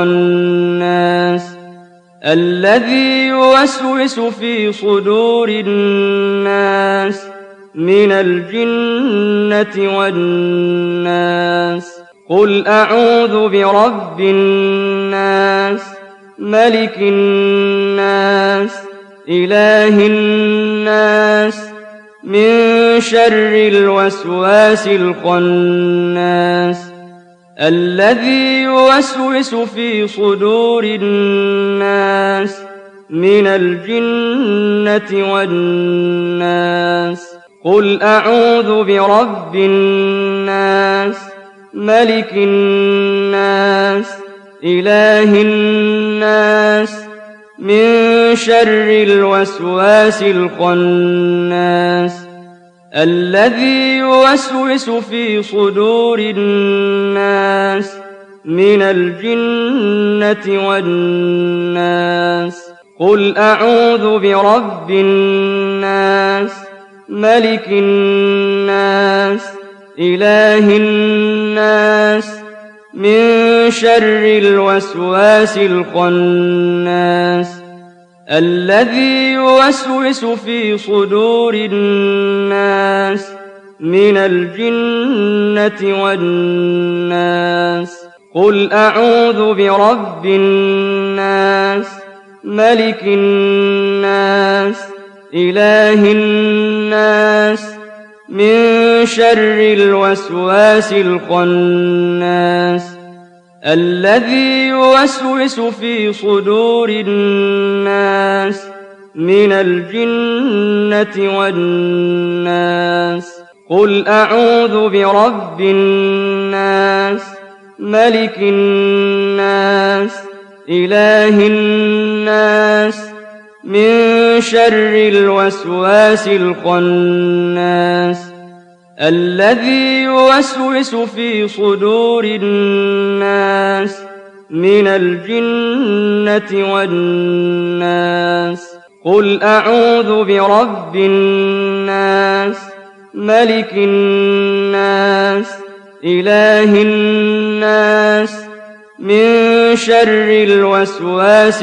الخناس الذي يوسوس في صدور الناس من الجنة والناس قل أعوذ برب الناس ملك الناس إله الناس من شر الوسواس الخناس الذي يوسوس في صدور الناس من الجنة والناس قل أعوذ برب الناس ملك الناس إله الناس من شر الوسواس الخناس الذي يوسوس في صدور الناس من الجنة والناس قل أعوذ برب الناس ملك الناس إله الناس من شر الوسواس الخناس الذي يوسوس في صدور الناس من الجنة والناس قل أعوذ برب الناس ملك الناس إله الناس من شر الوسواس الخناس الذي يوسوس في صدور الناس من الجنة والناس قل أعوذ برب الناس ملك الناس إله الناس من شر الوسواس الخناس الذي يوسوس في صدور الناس من الجنة والناس قل أعوذ برب الناس ملك الناس إله الناس من شر الوسواس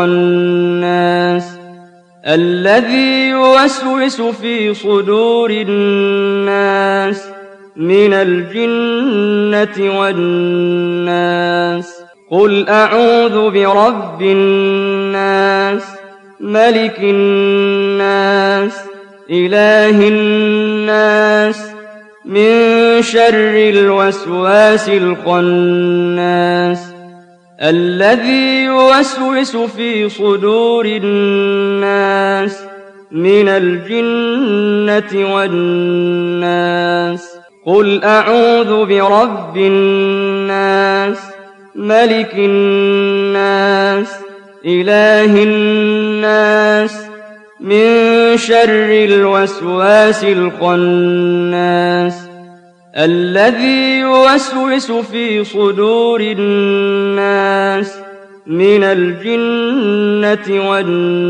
الخناس الذي يوسوس في صدور الناس من الجنة والناس قل أعوذ برب الناس ملك الناس إله الناس من شر الوسواس الخناس الذي يوسوس في صدور الناس من الجنة والناس قل أعوذ برب الناس ملك الناس إله الناس من شر الوسواس الخناس الذي يوسوس في صدور الناس من الجنة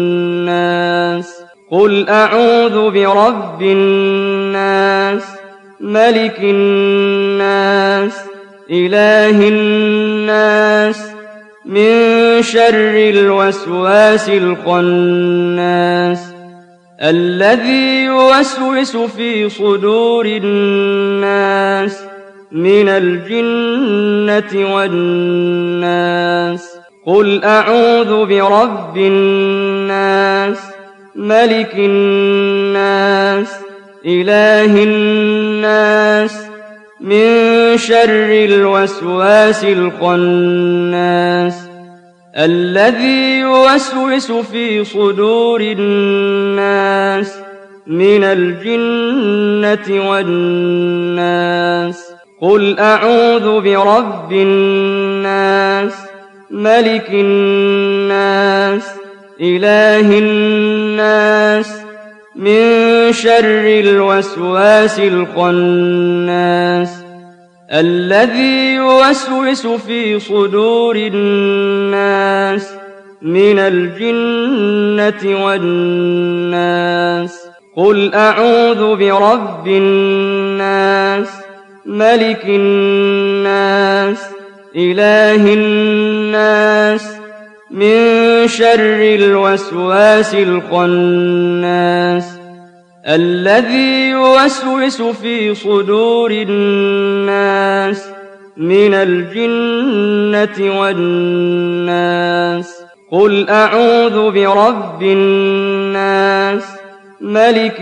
والناس قل أعوذ برب الناس ملك الناس إله الناس من شر الوسواس الخناس الذي يوسوس في صدور الناس من الجنة والناس قل أعوذ برب الناس ملك الناس إله الناس من شر الوسواس الخناس الذي يوسوس في صدور الناس من الجنة والناس قل أعوذ برب الناس ملك الناس إله الناس من شر الوسواس الخناس الذي يوسوس في صدور الناس من الجنة والناس قل أعوذ برب الناس ملك الناس إله الناس من شر الوسواس الخناس الذي يوسوس في صدور الناس من الجنة والناس قل أعوذ برب الناس ملك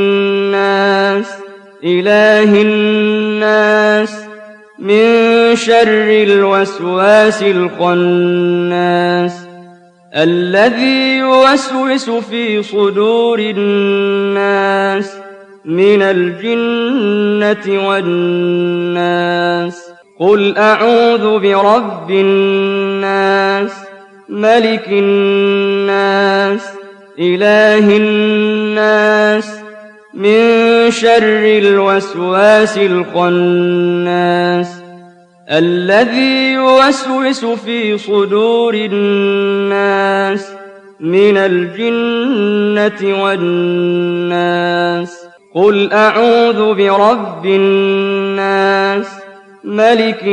الناس إله الناس من شر الوسواس الخناس الذي يوسوس في صدور الناس من الجنة والناس قل أعوذ برب الناس ملك الناس إله الناس من شر الوسواس الخناس الذي يوسوس في صدور الناس من الجنة والناس قل أعوذ برب الناس ملك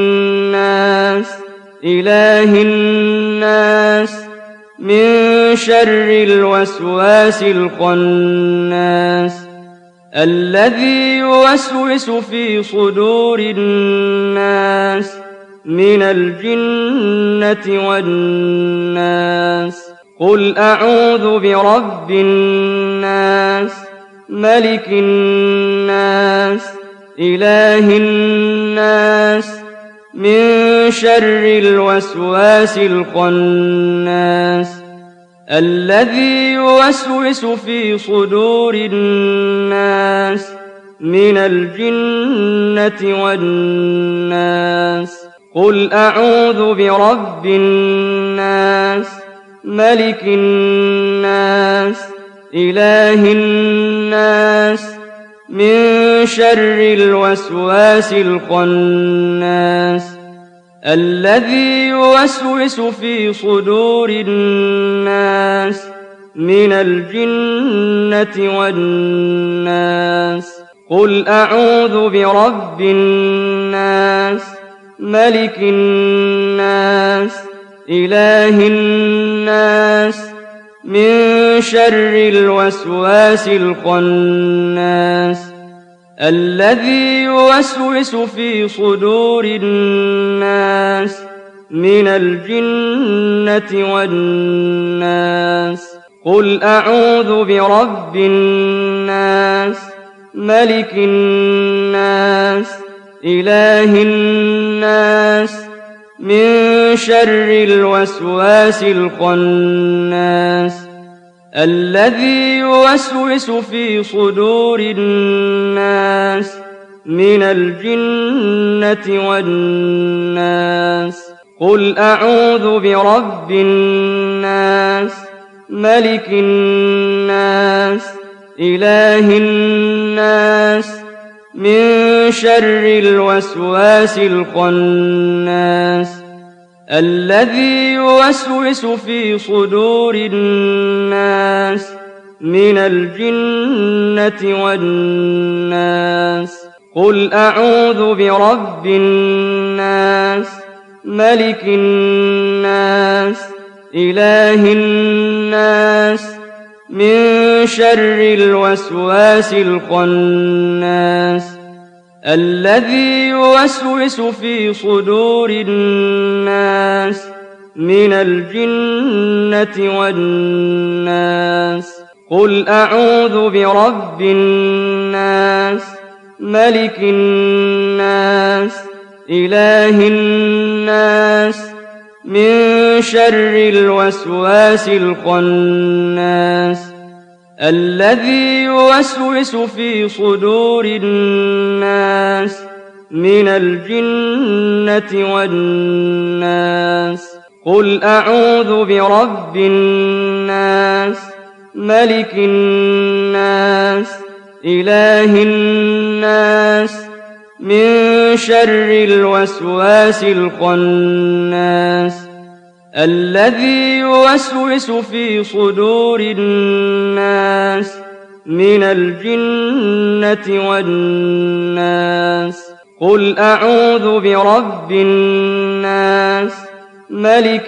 الناس إله الناس من شر الوسواس الخناس الذي يوسوس في صدور الناس من الجنة والناس قل أعوذ برب الناس ملك الناس إله الناس من شر الوسواس الخناس الذي يوسوس في صدور الناس من الجنة والناس قل أعوذ برب الناس ملك الناس إله الناس من شر الوسواس الخناس الذي يوسوس في صدور الناس من الجنة والناس قل أعوذ برب الناس ملك الناس إله الناس من شر الوسواس الخناس الذي يوسوس في صدور الناس من الجنة والناس قل أعوذ برب الناس ملك الناس إله الناس من شر الوسواس الخناس الذي يوسوس في صدور الناس من الجنة والناس قل أعوذ برب الناس ملك الناس إله الناس من شر الوسواس الخناس الذي يوسوس في صدور الناس من الجنة والناس قل أعوذ برب الناس ملك الناس إله الناس من شر الوسواس الخناس الذي يوسوس في صدور الناس من الجنة والناس قل أعوذ برب الناس ملك الناس إله الناس من شر الوسواس الخناس الذي يوسوس في صدور الناس من الجنة والناس قل أعوذ برب الناس ملك الناس إله الناس من شر الوسواس الخناس الذي يوسوس في صدور الناس من الجنة والناس قل أعوذ برب الناس ملك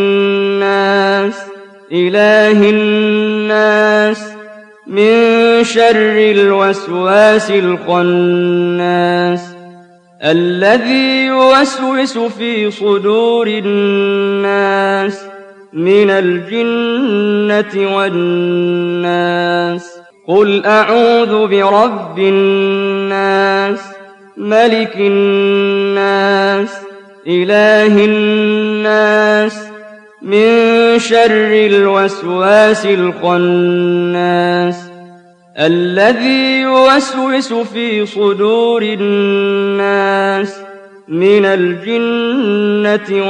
الناس إله الناس من شر الوسواس الخناس الذي يوسوس في صدور الناس من الجنة والناس قل أعوذ برب الناس ملك الناس إله الناس من شر الوسواس الخناس الذي يوسوس في صدور الناس من الجنة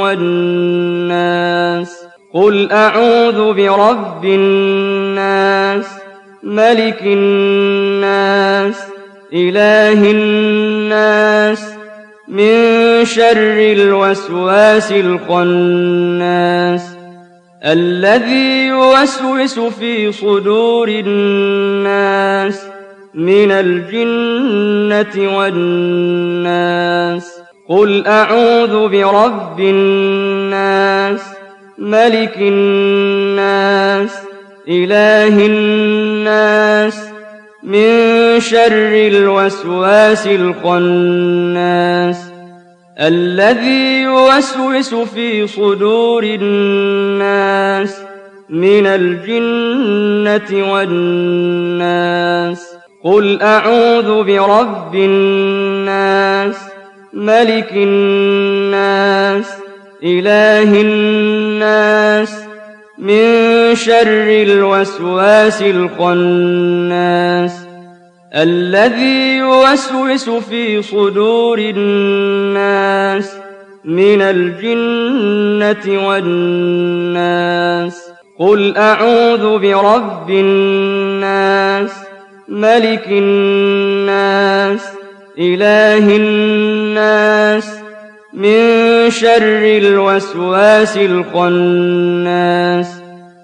والناس قل أعوذ برب الناس ملك الناس إله الناس من شر الوسواس الخناس الذي يوسوس في صدور الناس من الجنة والناس قل أعوذ برب الناس ملك الناس إله الناس من شر الوسواس الخناس الذي يوسوس في صدور الناس من الجنة والناس قل أعوذ برب الناس ملك الناس إله الناس من شر الوسواس الخناس الذي يوسوس في صدور الناس من الجنة والناس قل أعوذ برب الناس ملك الناس إله الناس من شر الوسواس الخناس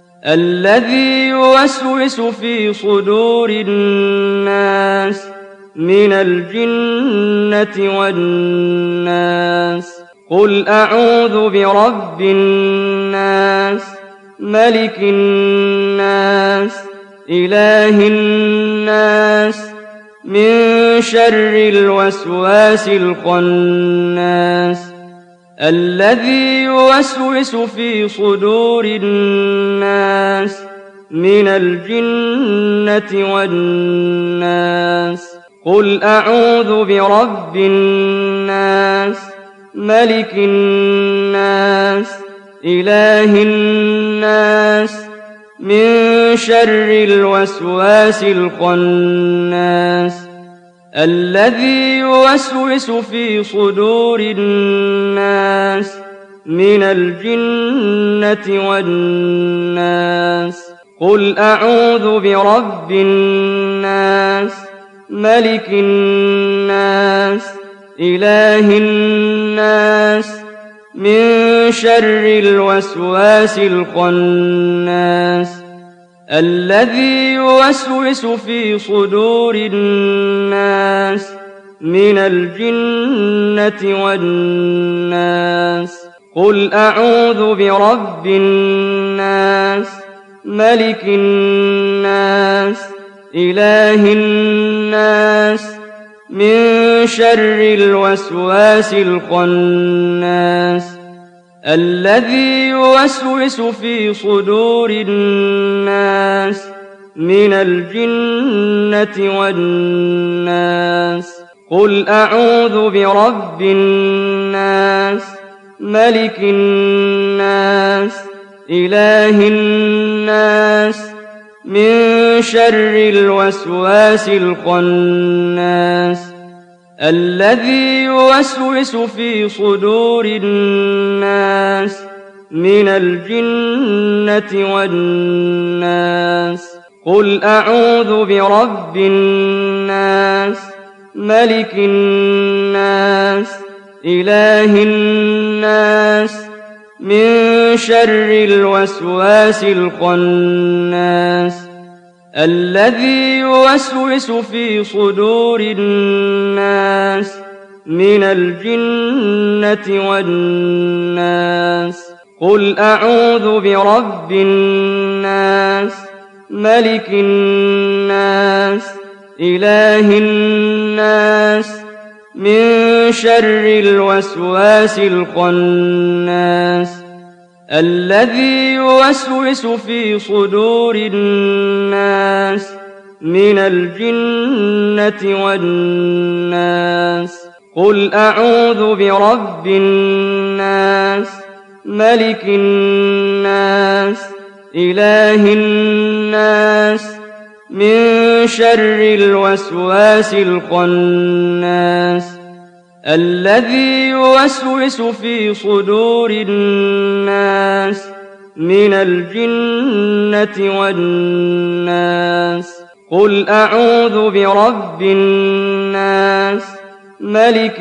الذي يوسوس في صدور الناس من الجنة والناس قل أعوذ برب الناس ملك الناس إله الناس من شر الوسواس الخناس الذي يوسوس في صدور الناس من الجنة والناس قل أعوذ برب الناس ملك الناس إله الناس من شر الوسواس الخناس الذي يوسوس في صدور الناس من الجنة والناس قل أعوذ برب الناس ملك الناس إله الناس من شر الوسواس الخناس الذي يوسوس في صدور الناس من الجنة والناس قل أعوذ برب الناس ملك الناس إله الناس من شر الوسواس الخناس الذي يوسوس في صدور الناس من الجنة والناس قل أعوذ برب الناس ملك الناس إله الناس من شر الوسواس الخناس الذي يوسوس في صدور الناس من الجنة والناس قل أعوذ برب الناس ملك الناس إله الناس من شر الوسواس الخناس الذي يوسوس في صدور الناس من الجنة والناس قل أعوذ برب الناس ملك الناس إله الناس من شر الوسواس الخناس الذي يوسوس في صدور الناس من الجنة والناس قل أعوذ برب الناس ملك الناس إله الناس من شر الوسواس الخناس الذي يوسوس في صدور الناس من الجنة والناس قل أعوذ برب الناس ملك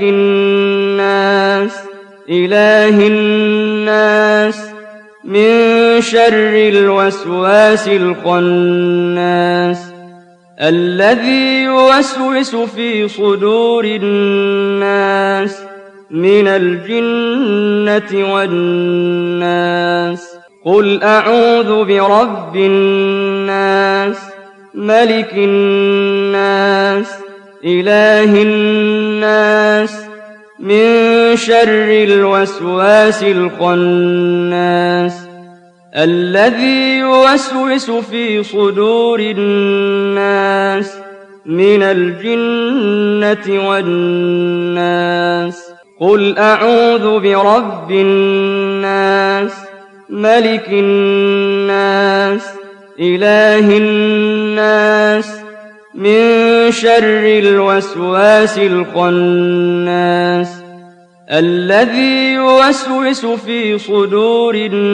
الناس إله الناس من شر الوسواس الخناس الذي يوسوس في صدور الناس من الجنة والناس قل أعوذ برب الناس ملك الناس إله الناس من شر الوسواس الخناس الذي يوسوس في صدور الناس من الجنة والناس قل أعوذ برب الناس ملك الناس إله الناس من شر الوسواس الخناس الذي يوسوس في صدور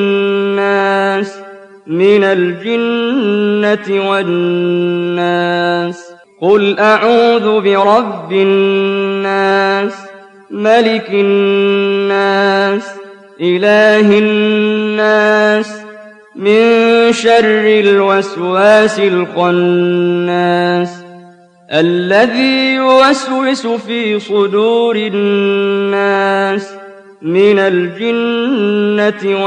الناس من الجنة والناس قل أعوذ برب الناس ملك الناس إله الناس من شر الوسواس الخناس الذي يوسوس في صدور الناس من الجنة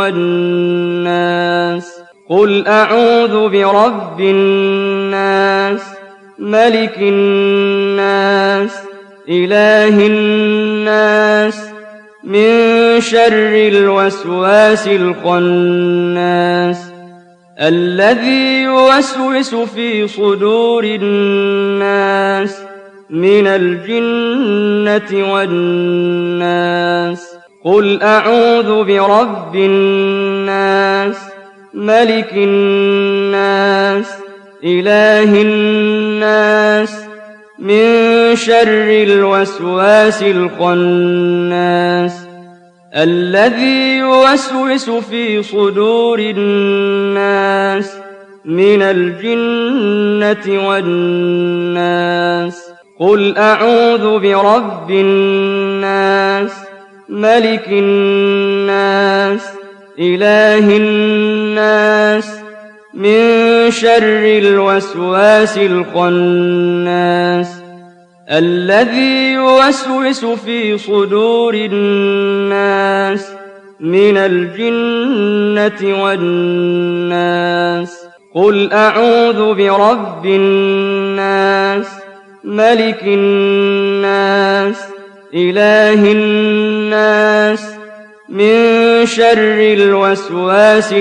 والناس قل أعوذ برب الناس ملك الناس إله الناس من شر الوسواس الخناس الذي يوسوس في صدور الناس من الجنة والناس قل أعوذ برب الناس ملك الناس إله الناس من شر الوسواس الخناس الذي يوسوس في صدور الناس من الجنة والناس قل أعوذ برب الناس ملك الناس إله الناس من شر الوسواس الخناس الذي يوسوس في صدور الناس من الجنة والناس قل أعوذ برب الناس ملك الناس إله الناس من شر الوسواس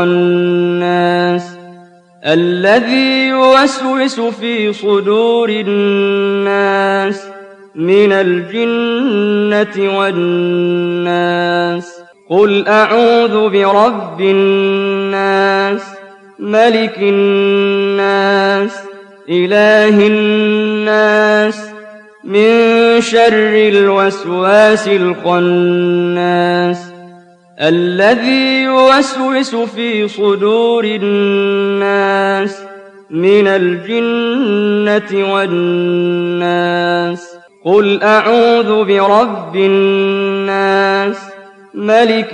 الخناس الذي يوسوس في صدور الناس من الجنة والناس قل أعوذ برب الناس ملك الناس إله الناس من شر الوسواس الخناس الذي يوسوس في صدور الناس من الجنة والناس قل أعوذ برب الناس ملك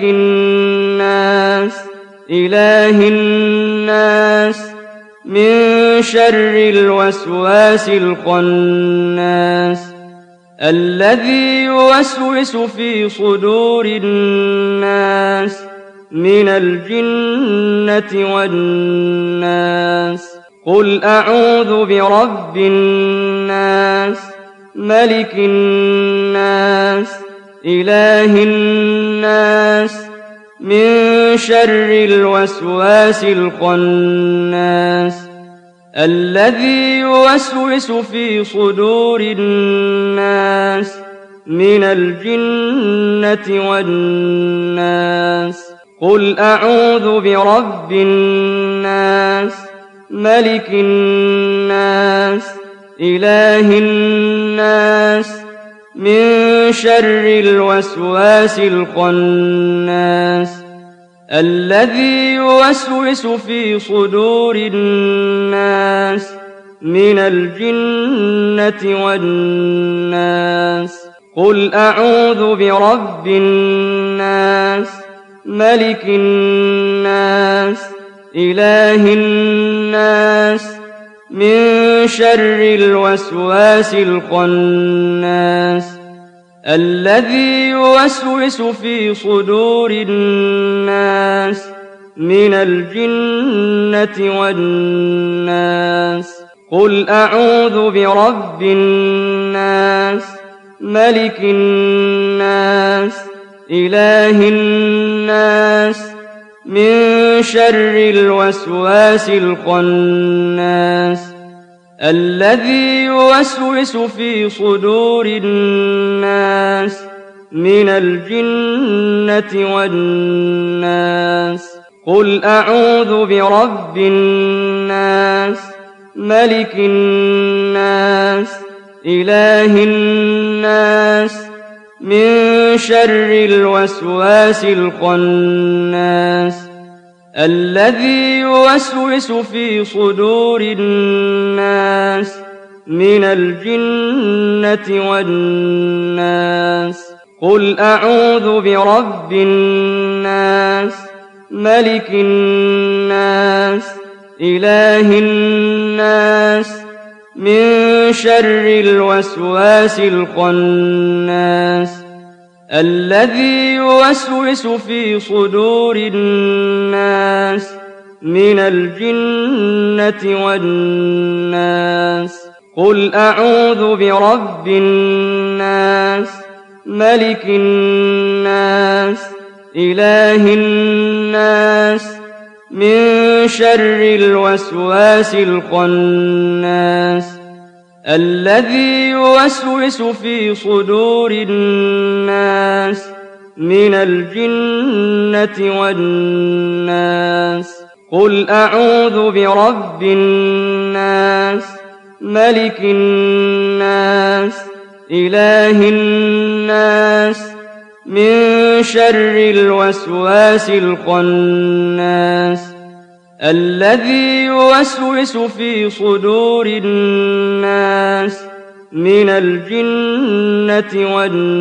الناس إله الناس من شر الوسواس الخناس الذي يوسوس في صدور الناس من الجنة والناس قل أعوذ برب الناس ملك الناس إله الناس من شر الوسواس الخناس الذي يوسوس في صدور الناس من الجنة والناس قل أعوذ برب الناس ملك الناس إله الناس من شر الوسواس الخناس الذي يوسوس في صدور الناس من الجنة والناس قل أعوذ برب الناس ملك الناس إله الناس من شر الوسواس الخناس الذي يوسوس في صدور الناس من الجنة والناس قل أعوذ برب الناس ملك الناس إله الناس من شر الوسواس الخناس الذي يوسوس في صدور الناس من الجنة والناس قل أعوذ برب الناس ملك الناس إله الناس من شر الوسواس الخناس الذي يوسوس في صدور الناس من الجنة والناس قل أعوذ برب الناس ملك الناس إله الناس من شر الوسواس الخناس الذي يوسوس في صدور الناس من الجنة والناس قل أعوذ برب الناس ملك الناس إله الناس من شر الوسواس الخناس الذي يوسوس في صدور الناس من الجنة والناس قل أعوذ برب الناس ملك الناس إله الناس من شر الوسواس الخناس الذي يوسوس في صدور الناس من الجنة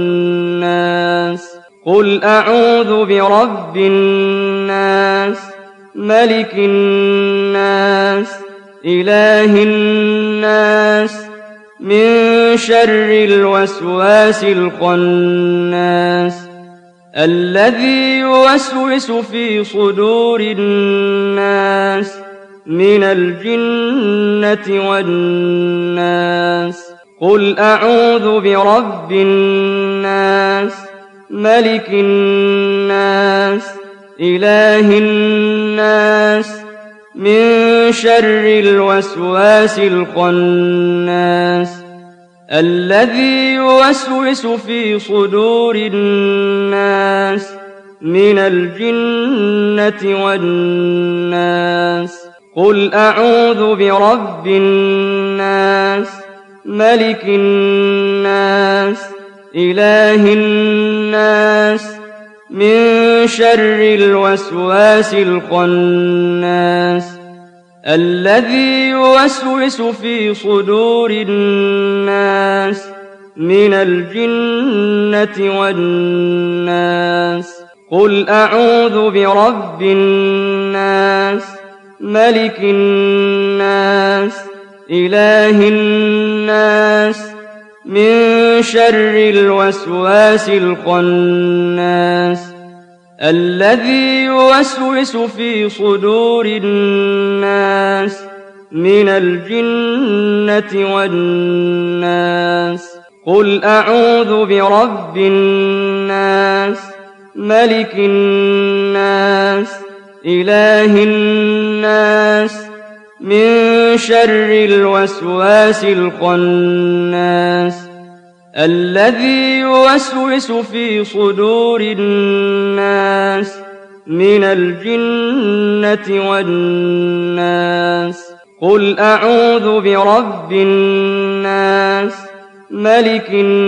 والناس قل أعوذ برب الناس ملك الناس إله الناس من شر الوسواس الخناس الذي يوسوس في صدور الناس من الجنة والناس قل أعوذ برب الناس ملك الناس إله الناس من شر الوسواس الخناس الذي يوسوس في صدور الناس من الجنة والناس قل أعوذ برب الناس ملك الناس إله الناس من شر الوسواس الخناس الذي يوسوس في صدور الناس من الجنة والناس قل أعوذ برب الناس ملك الناس إله الناس من شر الوسواس الخناس الذي يوسوس في صدور الناس من الجنة والناس قل أعوذ برب الناس ملك الناس إله الناس من شر الوسواس الخناس الذي يوسوس في صدور الناس من الجنة والناس قل أعوذ برب الناس ملك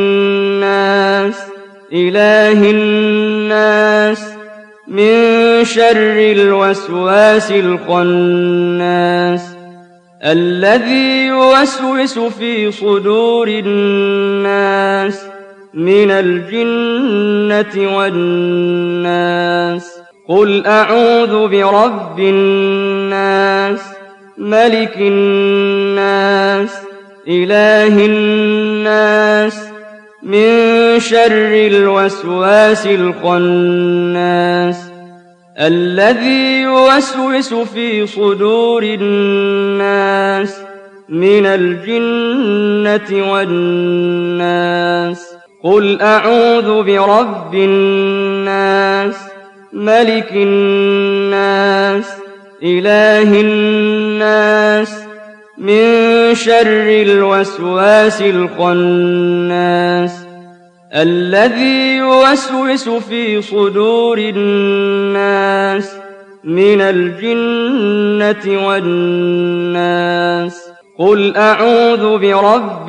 الناس إله الناس من شر الوسواس الخناس الذي يوسوس في صدور الناس من الجنة والناس قل أعوذ برب الناس ملك الناس إله الناس من شر الوسواس الخناس الذي يوسوس في صدور الناس من الجنة والناس قل أعوذ برب الناس ملك الناس إله الناس من شر الوسواس الخناس الذي يوسوس في صدور الناس من الجنة والناس قل أعوذ برب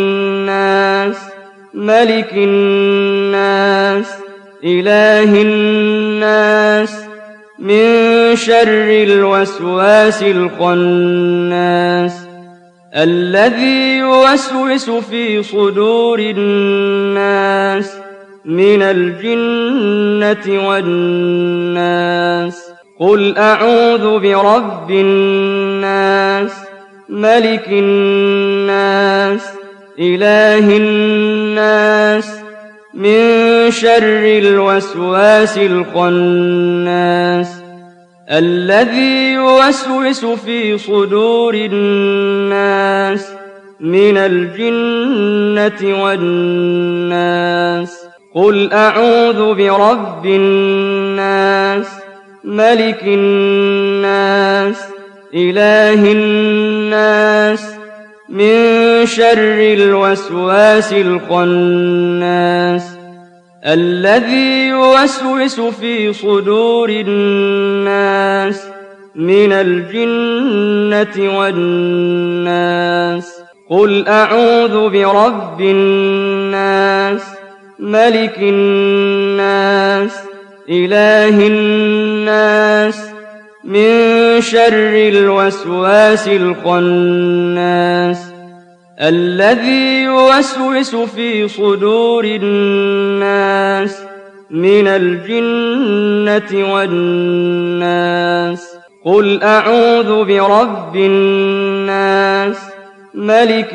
الناس ملك الناس إله الناس من شر الوسواس الخناس الذي يوسوس في صدور الناس من الجنة والناس قل أعوذ برب الناس ملك الناس إله الناس من شر الوسواس الخناس الذي يوسوس في صدور الناس من الجنة والناس قل أعوذ برب الناس ملك الناس إله الناس من شر الوسواس الخناس الذي يوسوس في صدور الناس من الجنة والناس قل أعوذ برب الناس ملك الناس إله الناس من شر الوسواس الخناس الذي يوسوس في صدور الناس من الجنة والناس قل أعوذ برب الناس ملك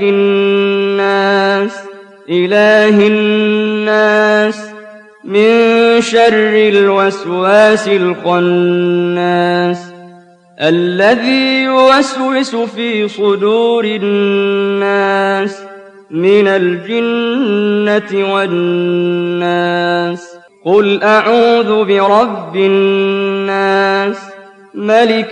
الناس إله الناس من شر الوسواس الخناس الذي يوسوس في صدور الناس من الجنة والناس قل أعوذ برب الناس ملك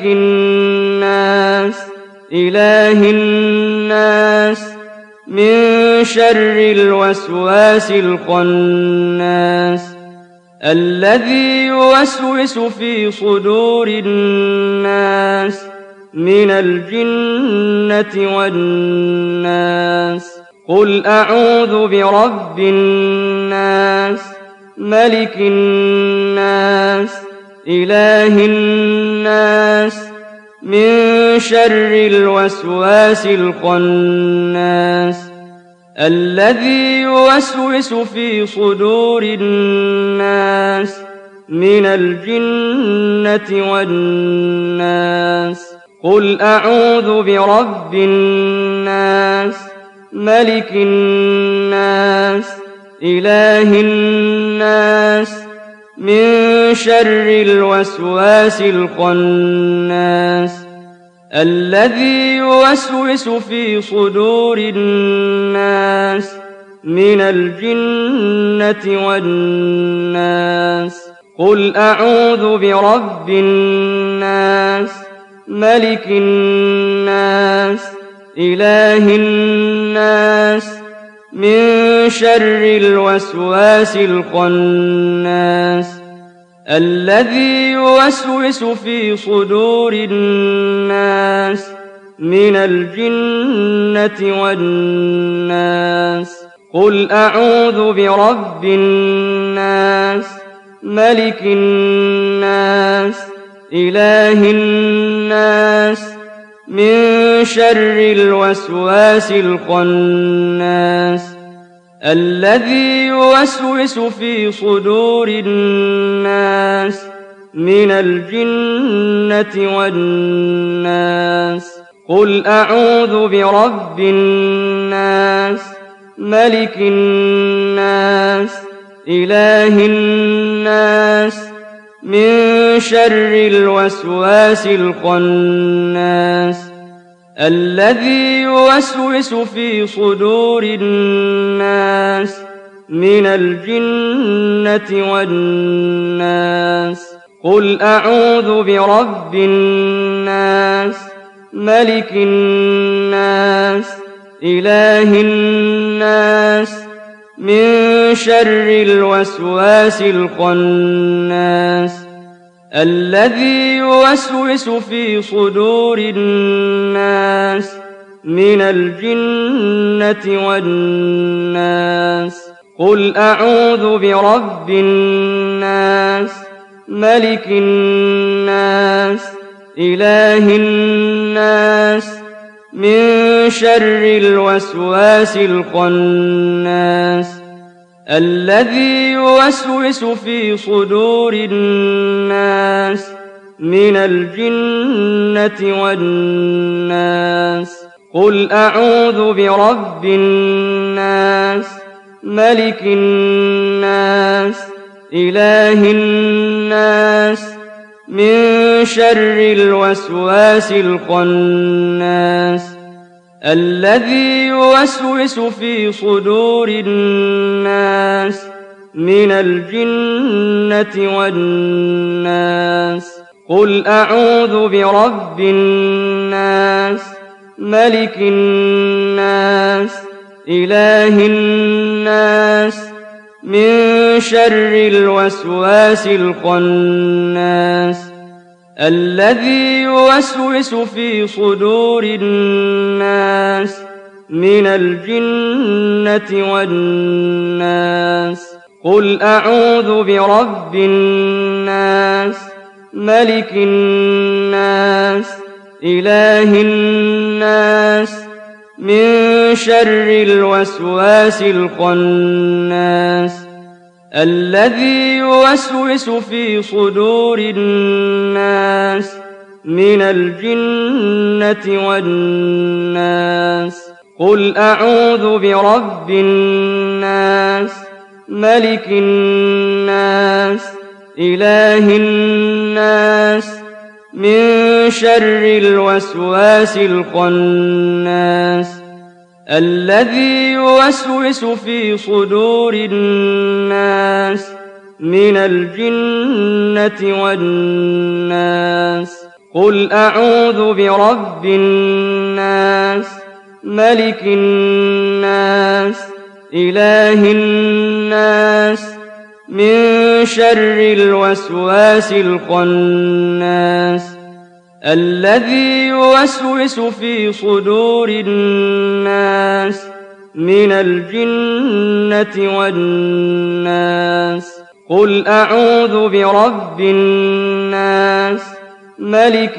الناس إله الناس من شر الوسواس الخناس الذي يوسوس في صدور الناس من الجنة والناس قل أعوذ برب الناس ملك الناس إله الناس من شر الوسواس الخناس الذي يوسوس في صدور الناس من الجنة والناس قل أعوذ برب الناس ملك الناس إله الناس من شر الوسواس الخناس الذي يوسوس في صدور الناس من الجنة والناس قل أعوذ برب الناس ملك الناس إله الناس من شر الوسواس الخناس الذي يوسوس في صدور الناس من الجنة والناس قل أعوذ برب الناس ملك الناس إله الناس من شر الوسواس الخناس الذي يوسوس في صدور الناس من الجنة والناس قل أعوذ برب الناس ملك الناس إله الناس من شر الوسواس الخناس الذي يوسوس في صدور الناس من الجنة والناس قل أعوذ برب الناس ملك الناس إله الناس من شر الوسواس الخناس الذي يوسوس في صدور الناس من الجنة والناس قل أعوذ برب الناس ملك الناس إله الناس من شر الوسواس الخناس الذي يوسوس في صدور الناس من الجنة والناس قل أعوذ برب الناس ملك الناس إله الناس من شر الوسواس الخناس الذي يوسوس في صدور الناس من الجنة والناس قل أعوذ برب الناس ملك الناس إله الناس من شر الوسواس الخناس الذي يوسوس في صدور الناس من الجنة والناس قل أعوذ برب الناس ملك الناس إله الناس من شر الوسواس الخناس الذي يوسوس في صدور الناس من الجنة والناس قل أعوذ برب الناس ملك الناس إله الناس من شر الوسواس الخناس الذي يوسوس في صدور الناس من الجنة والناس قل أعوذ برب الناس ملك الناس إله الناس من شر الوسواس الخناس الذي يوسوس في صدور الناس من الجنة والناس قل أعوذ برب الناس ملك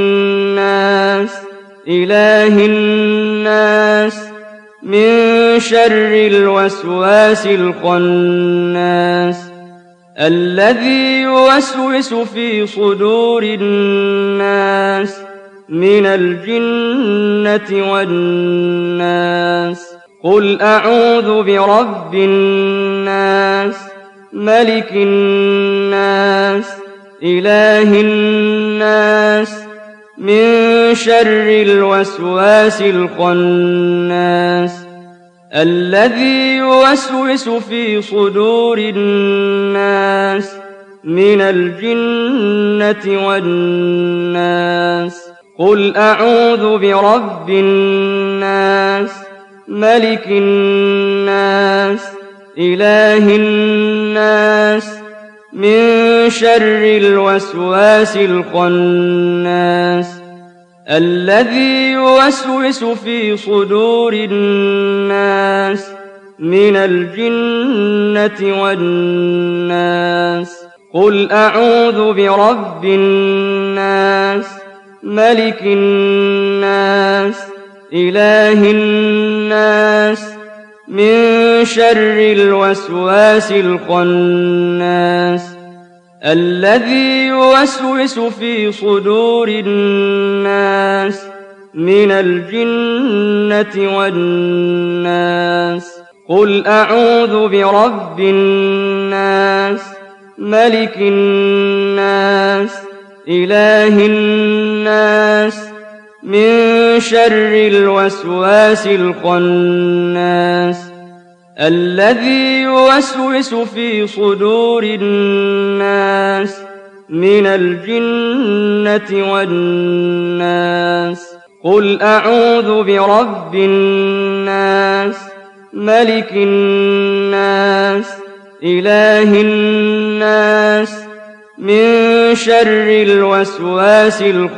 الناس إله الناس من شر الوسواس الخناس الذي يوسوس في صدور الناس من الجنة والناس قل أعوذ برب الناس ملك الناس إله الناس من شر الوسواس الخناس الذي يوسوس في صدور الناس من الجنة والناس قل أعوذ برب الناس ملك الناس إله الناس من شر الوسواس الخناس الذي يوسوس في صدور الناس من الجنة والناس قل أعوذ برب الناس ملك الناس إله الناس من شر الوسواس الخناس الذي يوسوس في صدور الناس من الجنة والناس قل أعوذ برب الناس ملك الناس إله الناس من شر الوسواس الخناس الذي يوسوس في صدور الناس من الجنة والناس قل أعوذ برب الناس ملك الناس إله الناس من شر الوسواس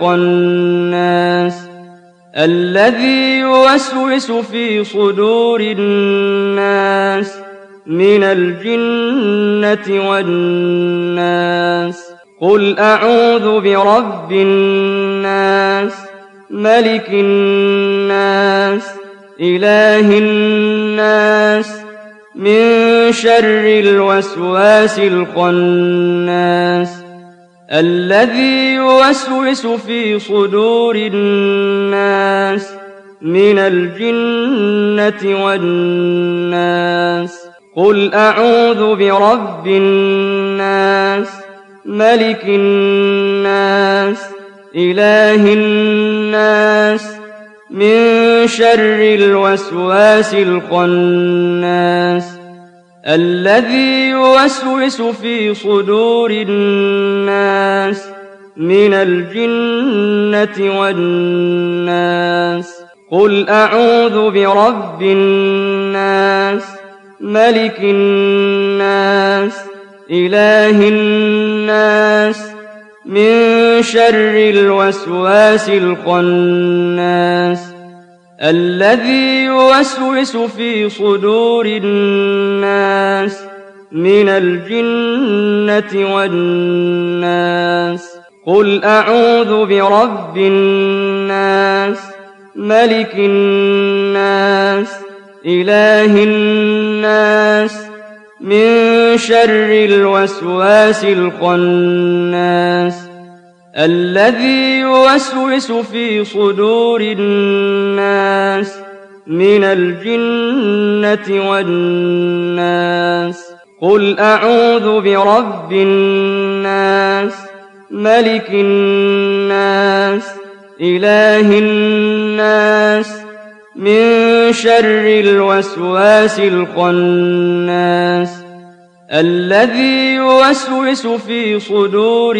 الخناس الذي يوسوس في صدور الناس من الجنة والناس قل أعوذ برب الناس ملك الناس إله الناس من شر الوسواس الخناس الذي يوسوس في صدور الناس من الجنة والناس قل أعوذ برب الناس ملك الناس إله الناس من شر الوسواس الخناس الذي يوسوس في صدور الناس من الجنة والناس قل أعوذ برب الناس ملك الناس إله الناس من شر الوسواس الخناس الذي يوسوس في صدور الناس من الجنة والناس قل أعوذ برب الناس ملك الناس إله الناس من شر الوسواس الخناس الذي يوسوس في صدور الناس من الجنة والناس قل أعوذ برب الناس ملك الناس إله الناس من شر الوسواس الخناس الذي يوسوس في صدور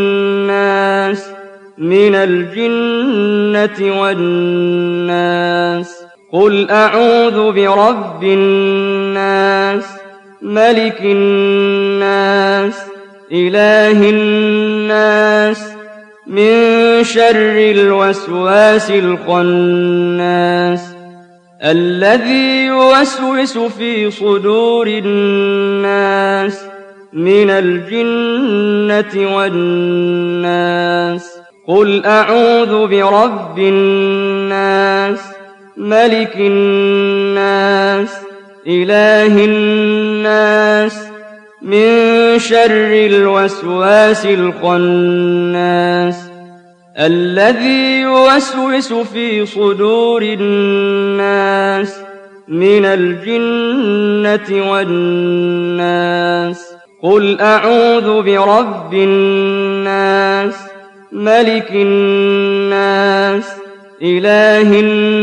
الناس من الجنة والناس قل أعوذ برب الناس ملك الناس إله الناس من شر الوسواس الخناس الذي يوسوس في صدور الناس من الجنة والناس قل أعوذ برب الناس ملك الناس إله الناس من شر الوسواس الخناس الذي يوسوس في صدور الناس من الجنة والناس قل أعوذ برب الناس ملك الناس إله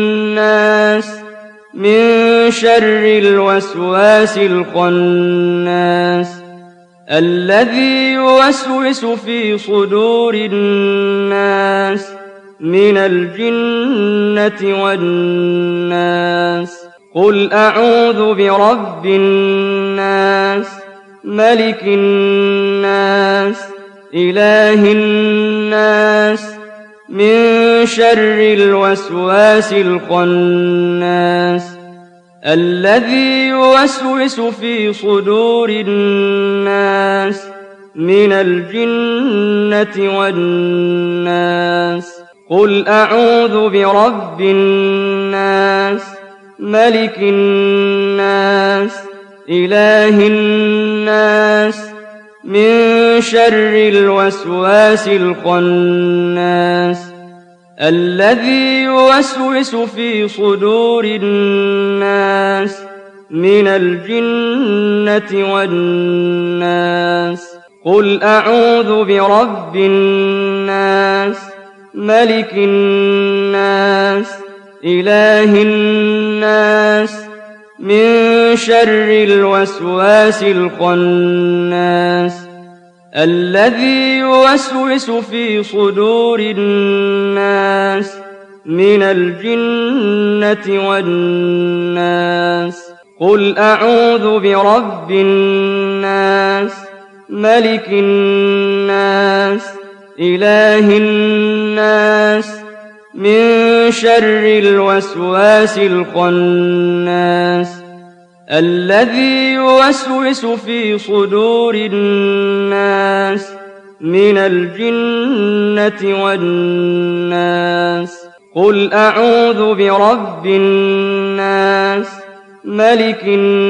الناس من شر الوسواس الخناس الذي يوسوس في صدور الناس من الجنة والناس قل أعوذ برب الناس ملك الناس إله الناس من شر الوسواس الخناس الذي يوسوس في صدور الناس من الجنة والناس قل أعوذ برب الناس ملك الناس إله الناس من شر الوسواس الخناس الذي يوسوس في صدور الناس من الجنة والناس قل أعوذ برب الناس ملك الناس إله الناس من شر الوسواس الخناس الذي يوسوس في صدور الناس من الجنة والناس قل أعوذ برب الناس ملك الناس إله الناس من شر الوسواس الخناس الذي يوسوس في صدور الناس من الجنة والناس قل أعوذ برب الناس ملك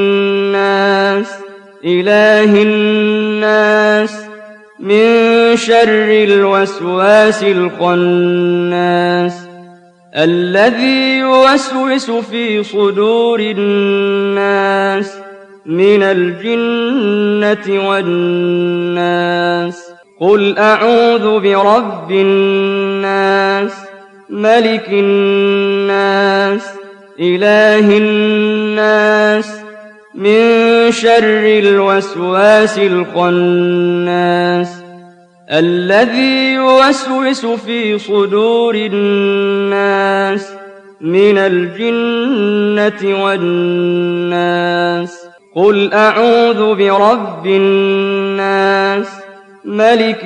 الناس إله الناس من شر الوسواس الخناس الذي يوسوس في صدور الناس من الجنة والناس قل أعوذ برب الناس ملك الناس إله الناس من شر الوسواس الخناس الذي يوسوس في صدور الناس من الجنة والناس قل أعوذ برب الناس ملك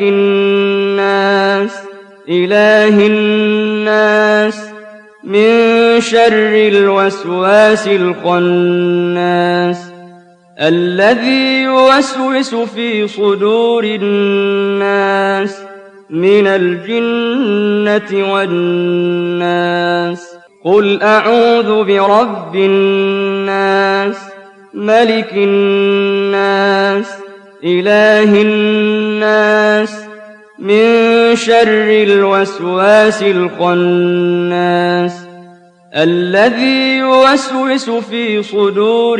الناس إله الناس من شر الوسواس الخناس الذي يوسوس في صدور الناس من الجنة والناس قل أعوذ برب الناس ملك الناس إله الناس من شر الوسواس الخناس الذي يوسوس في صدور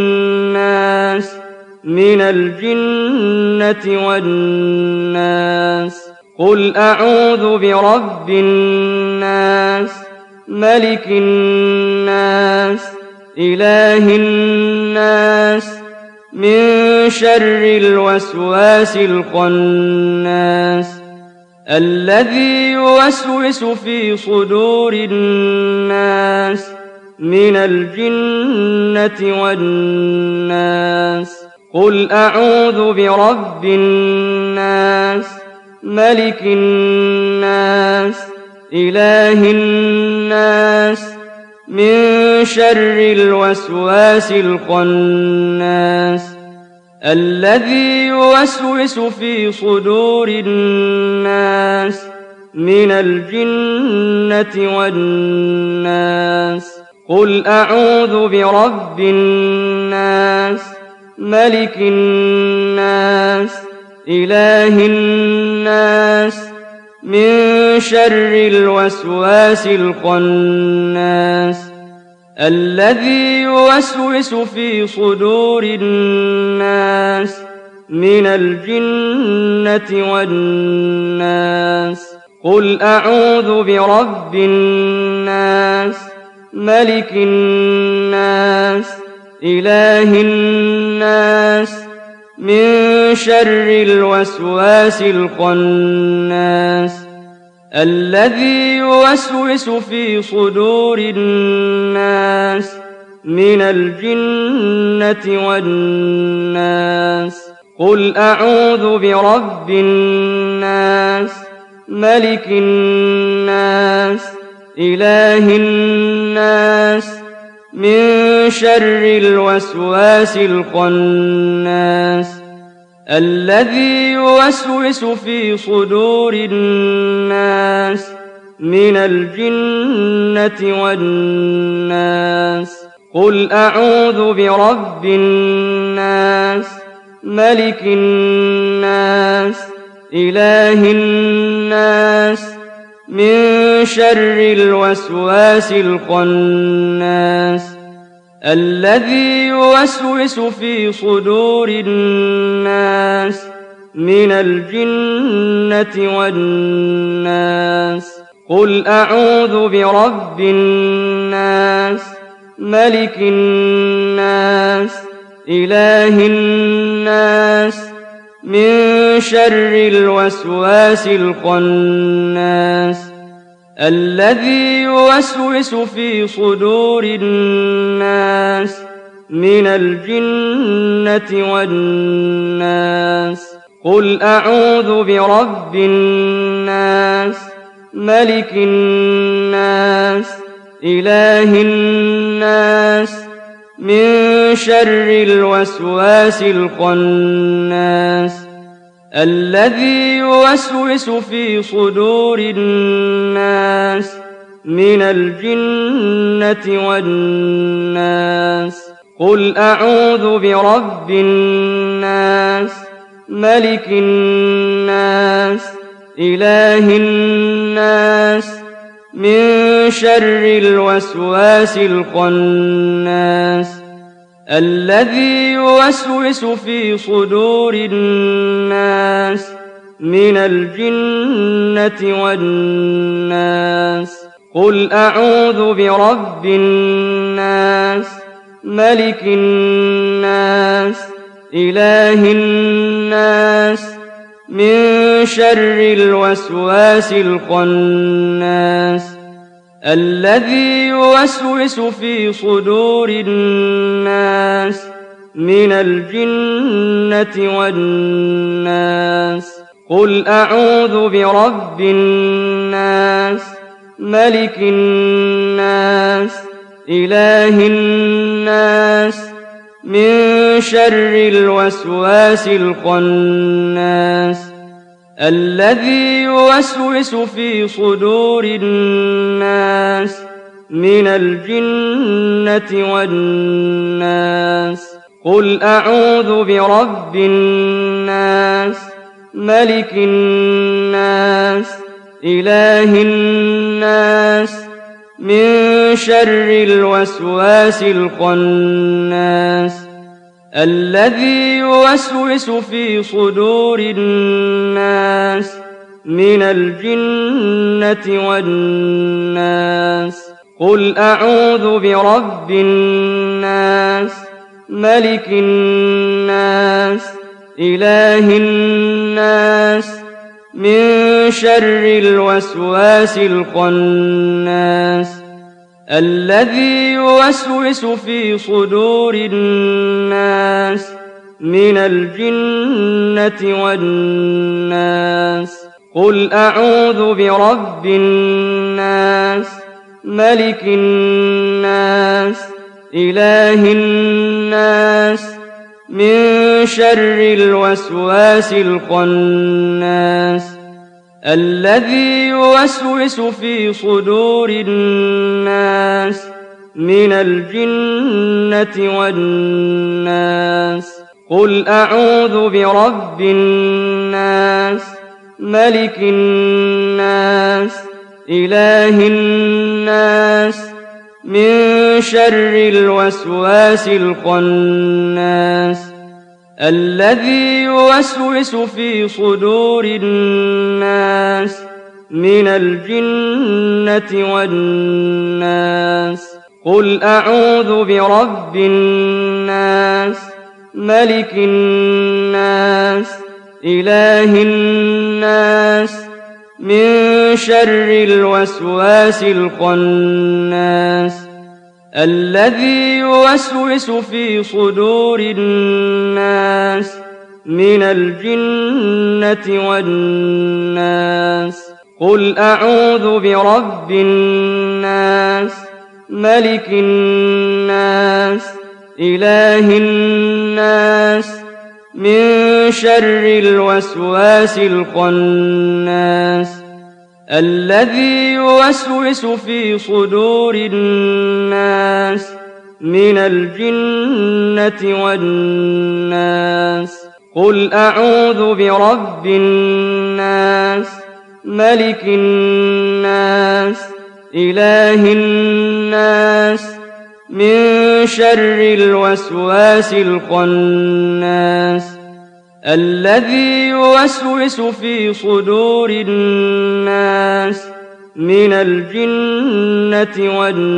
الناس من الجنة والناس قل أعوذ برب الناس ملك الناس إله الناس من شر الوسواس الخناس الذي يوسوس في صدور الناس من الجنة والناس قل أعوذ برب الناس ملك الناس إله الناس من شر الوسواس الخناس الذي يوسوس في صدور الناس من الجنة والناس قل أعوذ برب الناس ملك الناس إله الناس من شر الوسواس الخناس الذي يوسوس في صدور الناس من الجنة والناس قل أعوذ برب الناس ملك الناس إله الناس من شر الوسواس الخناس الذي يوسوس في صدور الناس من الجنة والناس قل أعوذ برب الناس ملك الناس إله الناس من شر الوسواس الخناس الذي يوسوس في صدور الناس من الجنة والناس قل أعوذ برب الناس ملك الناس إله الناس من شر الوسواس الخناس الذي يوسوس في صدور الناس من الجنة والناس قل أعوذ برب الناس ملك الناس إله الناس من شر الوسواس الخناس الذي يوسوس في صدور الناس من الجنة والناس قل أعوذ برب الناس ملك الناس إله الناس من شر الوسواس الخناس الذي يوسوس في صدور الناس من الجنة والناس قل أعوذ برب الناس ملك الناس إله الناس من شر الوسواس الخناس الذي يوسوس في صدور الناس من الجنة والناس قل أعوذ برب الناس ملك الناس إله الناس من شر الوسواس الخناس الذي يوسوس في صدور الناس من الجنة والناس قل أعوذ برب الناس ملك الناس إله الناس من شر الوسواس الخناس الذي يوسوس في صدور الناس من الجنة والناس قل أعوذ برب الناس ملك الناس إله الناس من شر الوسواس الخناس الذي يوسوس في صدور الناس من الجنة والناس قل أعوذ برب الناس ملك الناس إله الناس من شر الوسواس الخناس الذي يوسوس في صدور الناس من الجنة والناس قل أعوذ برب الناس ملك الناس إله الناس من شر الوسواس الخناس الذي يوسوس في صدور الناس من الجنة والناس قل أعوذ برب الناس ملك الناس إله الناس من شر الوسواس الخناس الذي يوسوس في صدور الناس من الجنة والناس قل أعوذ برب الناس ملك الناس إله الناس من شر الوسواس الخناس الذي يوسوس في صدور الناس من الجنة والناس قل أعوذ برب الناس ملك الناس إله الناس من شر الوسواس الخناس الذي يوسوس في صدور الناس من الجنة والناس قل أعوذ برب الناس ملك الناس إله الناس من شر الوسواس الخناس الذي يوسوس في صدور الناس من الجنة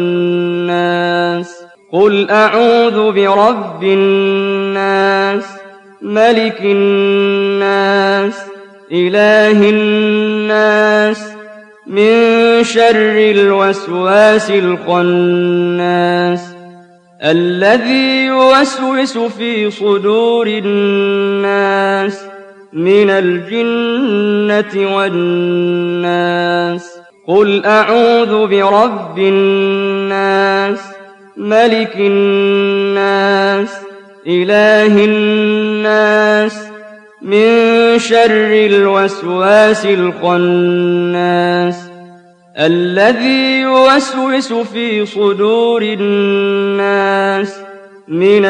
والناس قل أعوذ برب الناس ملك الناس إله الناس من شر الوسواس الخناس الذي يوسوس في صدور الناس من الجنة والناس قل أعوذ برب الناس ملك الناس إله الناس من شر الوسواس الخناس الذي يوسوس في صدور الناس من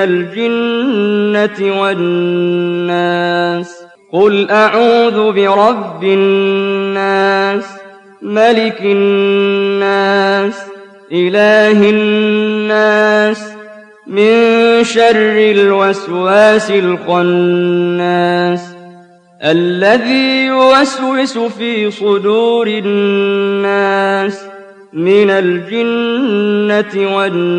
الجنة والناس قل أعوذ برب الناس ملك الناس إله الناس من شر الوسواس الخناس الذي يوسوس في صدور الناس من الجنة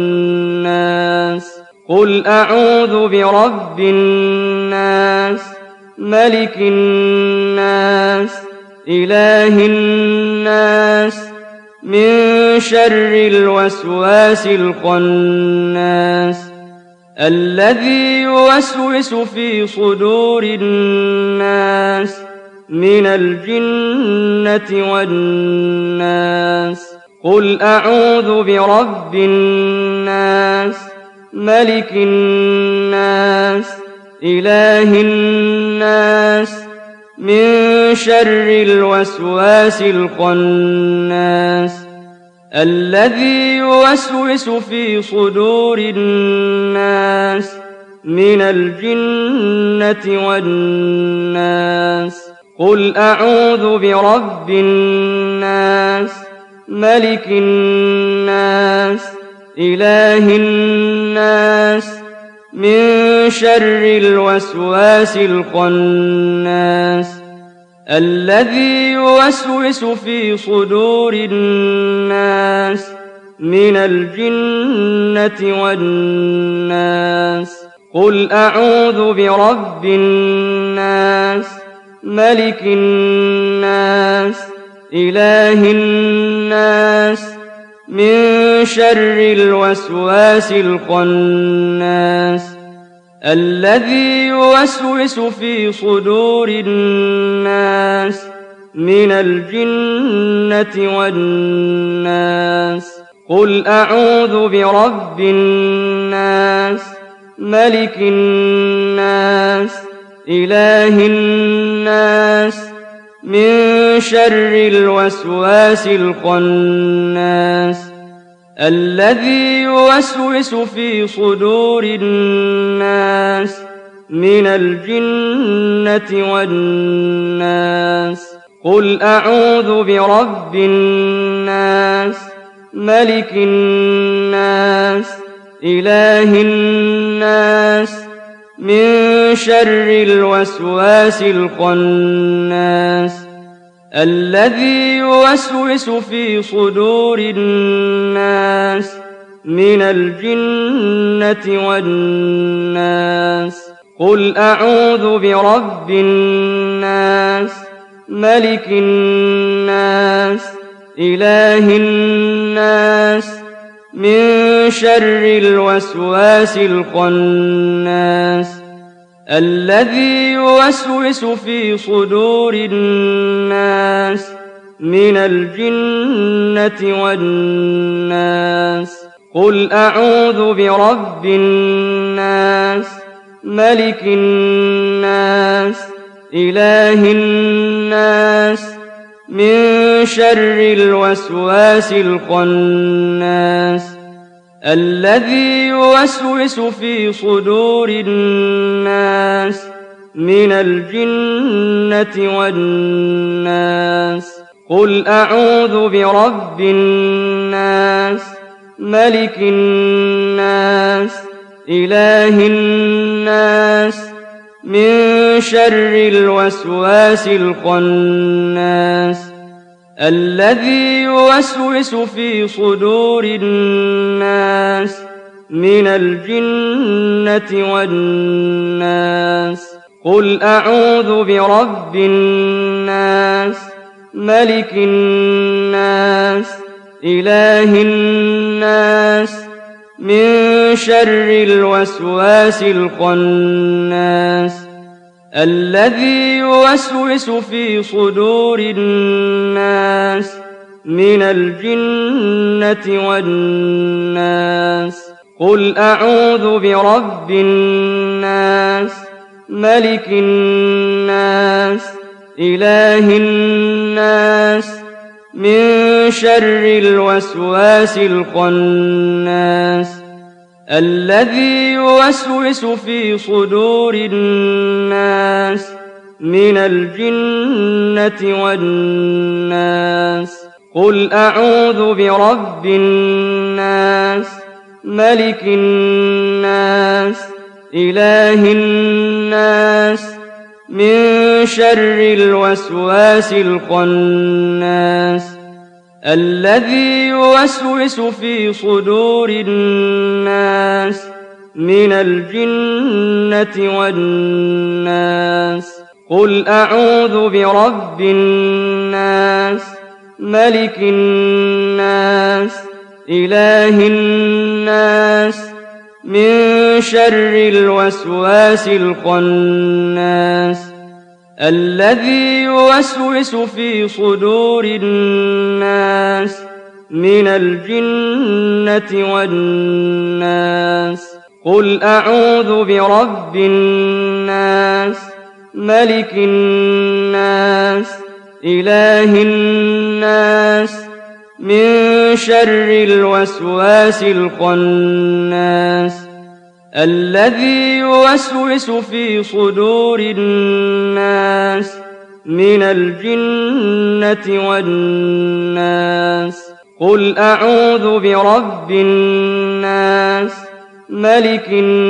والناس قل أعوذ برب الناس ملك الناس إله الناس من شر الوسواس الخناس الذي يوسوس في صدور الناس من الجنة والناس قل أعوذ برب الناس ملك الناس إله الناس من شر الوسواس الخناس الذي يوسوس في صدور الناس من الجنة والناس قل أعوذ برب الناس ملك الناس إله الناس من شر الوسواس الخناس الذي يوسوس في صدور الناس من الجنة والناس قل أعوذ برب الناس ملك الناس إله الناس من شر الوسواس الخناس الذي يوسوس في صدور الناس من الجنة والناس قل أعوذ برب الناس ملك الناس إله الناس من شر الوسواس الخناس الذي يوسوس في صدور الناس من الجنة والناس قل أعوذ برب الناس ملك الناس إله الناس من شر الوسواس الخناس الذي يوسوس في صدور الناس من الجنة والناس قل أعوذ برب الناس ملك الناس إله الناس من شر الوسواس الخناس الذي يوسوس في صدور الناس من الجنة والناس قل أعوذ برب الناس ملك الناس إله الناس من شر الوسواس الخناس الذي يوسوس في صدور الناس من الجنة والناس قل أعوذ برب الناس ملك الناس إله الناس من شر الوسواس الخناس الذي يوسوس في صدور الناس من الجنة والناس قل أعوذ برب الناس ملك الناس إله الناس من شر الوسواس الخناس الذي يوسوس في صدور الناس من الجنة والناس قل أعوذ برب الناس ملك الناس إله الناس من شر الوسواس الخناس الذي يوسوس في صدور الناس من الجنة والناس قل أعوذ برب الناس ملك الناس إله الناس من شر الوسواس الخناس الذي يوسوس في صدور الناس من الجنة والناس قل أعوذ برب الناس ملك الناس إله الناس من شر الوسواس الخناس الذي يوسوس في صدور الناس من الجنة والناس قل أعوذ برب الناس ملك الناس إله الناس من شر الوسواس الخناس الذي يوسوس في صدور الناس من الجنة والناس قل أعوذ برب الناس ملك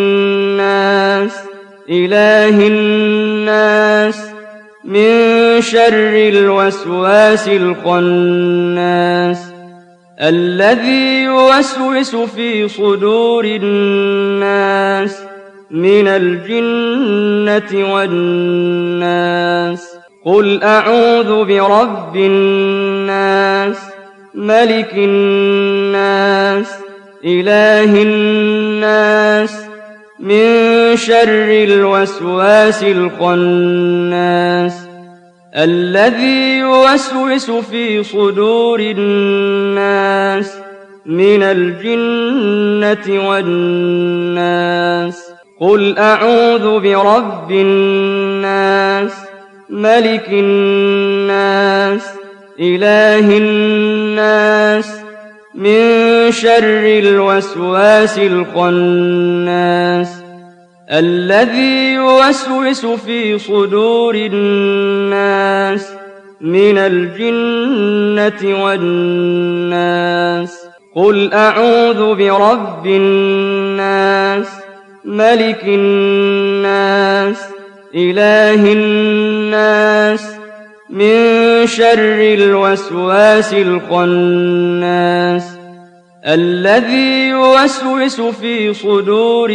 الناس إله الناس من شر الوسواس الخناس الذي يوسوس في صدور الناس من الجنة والناس قل أعوذ برب الناس ملك الناس إله الناس من شر الوسواس الخناس الذي يوسوس في صدور الناس من الجنة والناس قل أعوذ برب الناس ملك الناس إله الناس من شر الوسواس الخناس الذي يوسوس في صدور الناس من الجنة والناس قل أعوذ برب الناس ملك الناس إله الناس من شر الوسواس الخناس الذي يوسوس في صدور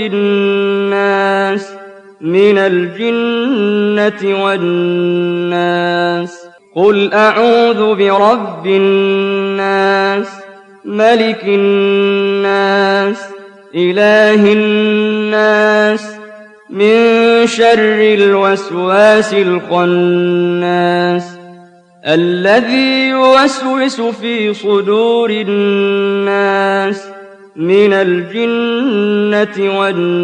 الناس من الجنة والناس قل أعوذ برب الناس ملك الناس إله الناس من شر الوسواس الخناس الذي يوسوس في صدور الناس من الجنة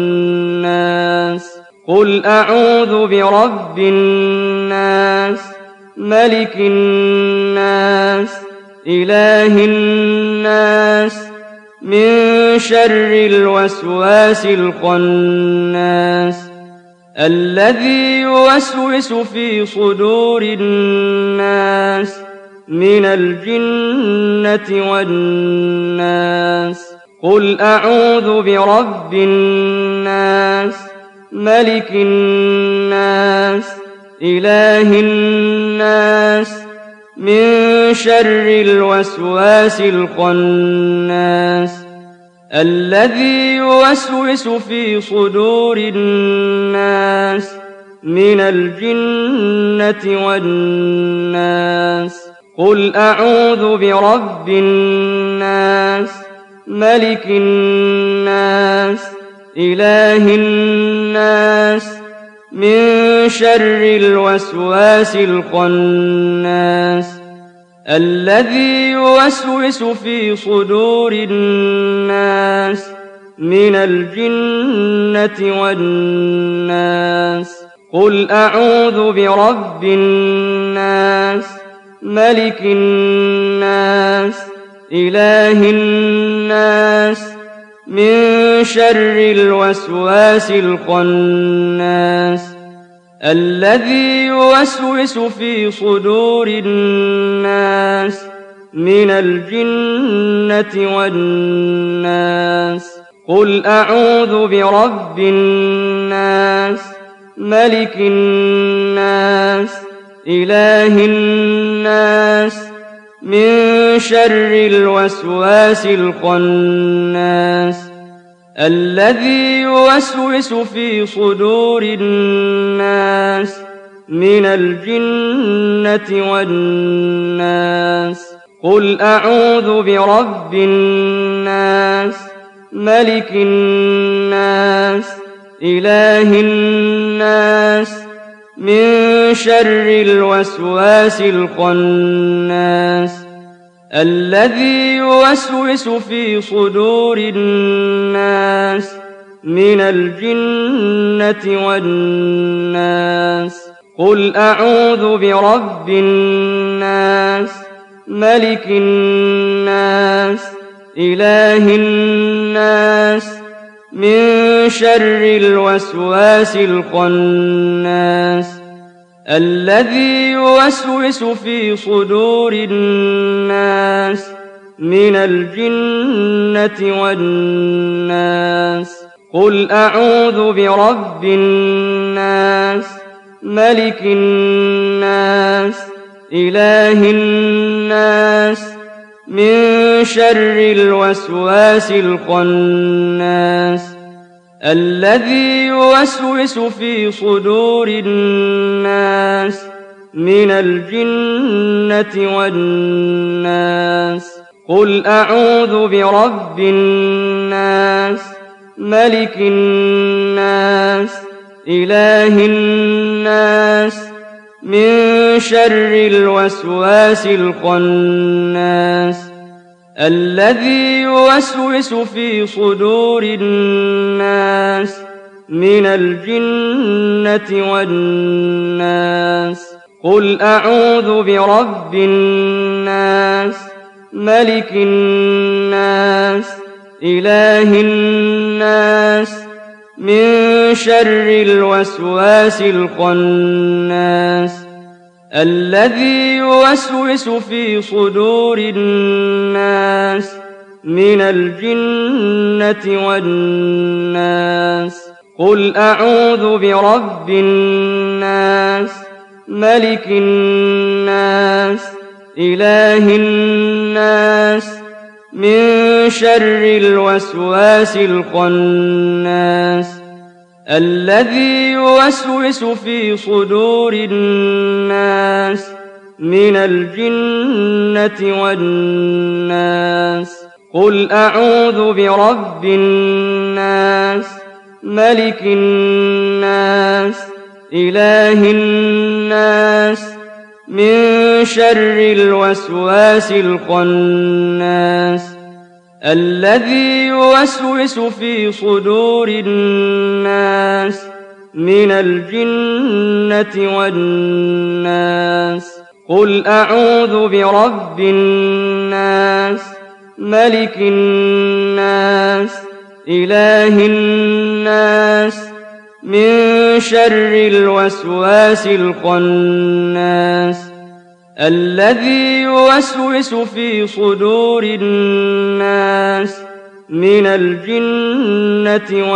والناس قل أعوذ برب الناس ملك الناس إله الناس من شر الوسواس الخناس الذي يوسوس في صدور الناس من الجنة والناس قل أعوذ برب الناس ملك الناس إله الناس من شر الوسواس الخناس الذي يوسوس في صدور الناس من الجنة والناس قل أعوذ برب الناس ملك الناس إله الناس من شر الوسواس الخناس الذي يوسوس في صدور الناس من الجنة والناس قل أعوذ برب الناس ملك الناس إله الناس من شر الوسواس الخناس الذي يوسوس في صدور الناس من الجنة والناس قل أعوذ برب الناس ملك الناس إله الناس من شر الوسواس الخناس الذي يوسوس في صدور الناس من الجنة والناس قل أعوذ برب الناس ملك الناس إله الناس من شر الوسواس الخناس الذي يوسوس في صدور الناس من الجنة والناس قل أعوذ برب الناس ملك الناس إله الناس من شر الوسواس الخناس الذي يوسوس في صدور الناس من الجنة والناس قل أعوذ برب الناس ملك الناس إله الناس من شر الوسواس الخناس الذي يوسوس في صدور الناس من الجنة والناس قل أعوذ برب الناس ملك الناس إله الناس من شر الوسواس الخناس الذي يوسوس في صدور الناس من الجنة والناس قل أعوذ برب الناس ملك الناس إله الناس من شر الوسواس الخناس الذي يوسوس في صدور الناس من الجنة والناس قل أعوذ برب الناس ملك الناس إله الناس من شر الوسواس الخناس الذي يوسوس في صدور الناس من الجنة والناس قل أعوذ برب الناس ملك الناس إله الناس من شر الوسواس الخناس الذي يوسوس في صدور الناس من الجنة والناس قل أعوذ برب الناس ملك الناس إله الناس من شر الوسواس الخناس الذي يوسوس في صدور الناس من الجنة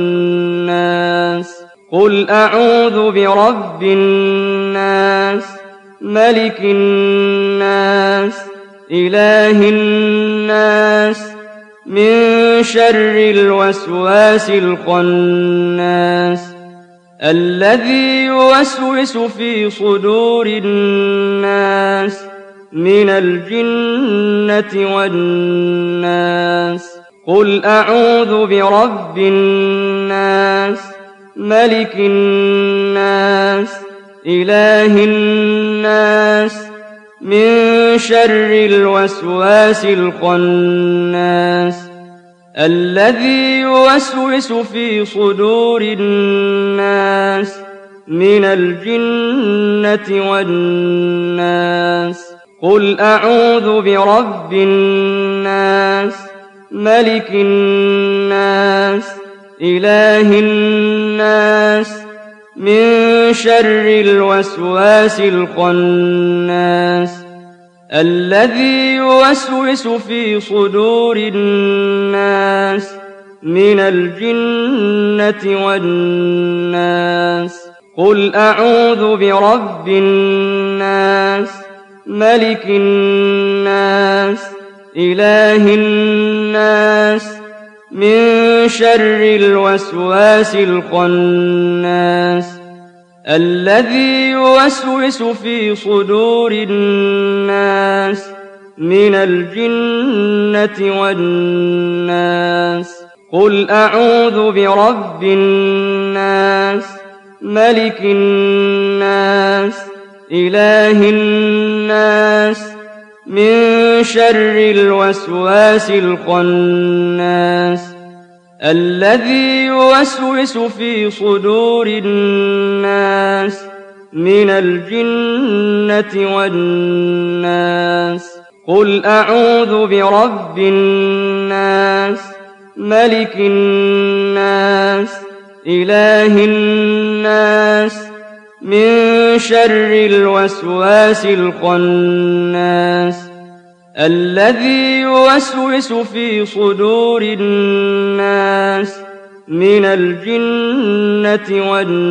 والناس قل أعوذ برب الناس ملك الناس إله الناس من شر الوسواس الخناس الذي يوسوس في صدور الناس من الجنة والناس قل أعوذ برب الناس ملك الناس إله الناس من شر الوسواس الخناس الذي يوسوس في صدور الناس من الجنة والناس قل أعوذ برب الناس ملك الناس إله الناس من شر الوسواس الخناس الذي يوسوس في صدور الناس من الجنة والناس قل أعوذ برب الناس ملك الناس إله الناس من شر الوسواس الخناس الذي يوسوس في صدور الناس من الجنة والناس قل أعوذ برب الناس ملك الناس إله الناس من شر الوسواس الخناس الذي يوسوس في صدور الناس من الجنة والناس قل أعوذ برب الناس ملك الناس إله الناس من شر الوسواس الخناس الذي يوسوس في صدور الناس من الجنة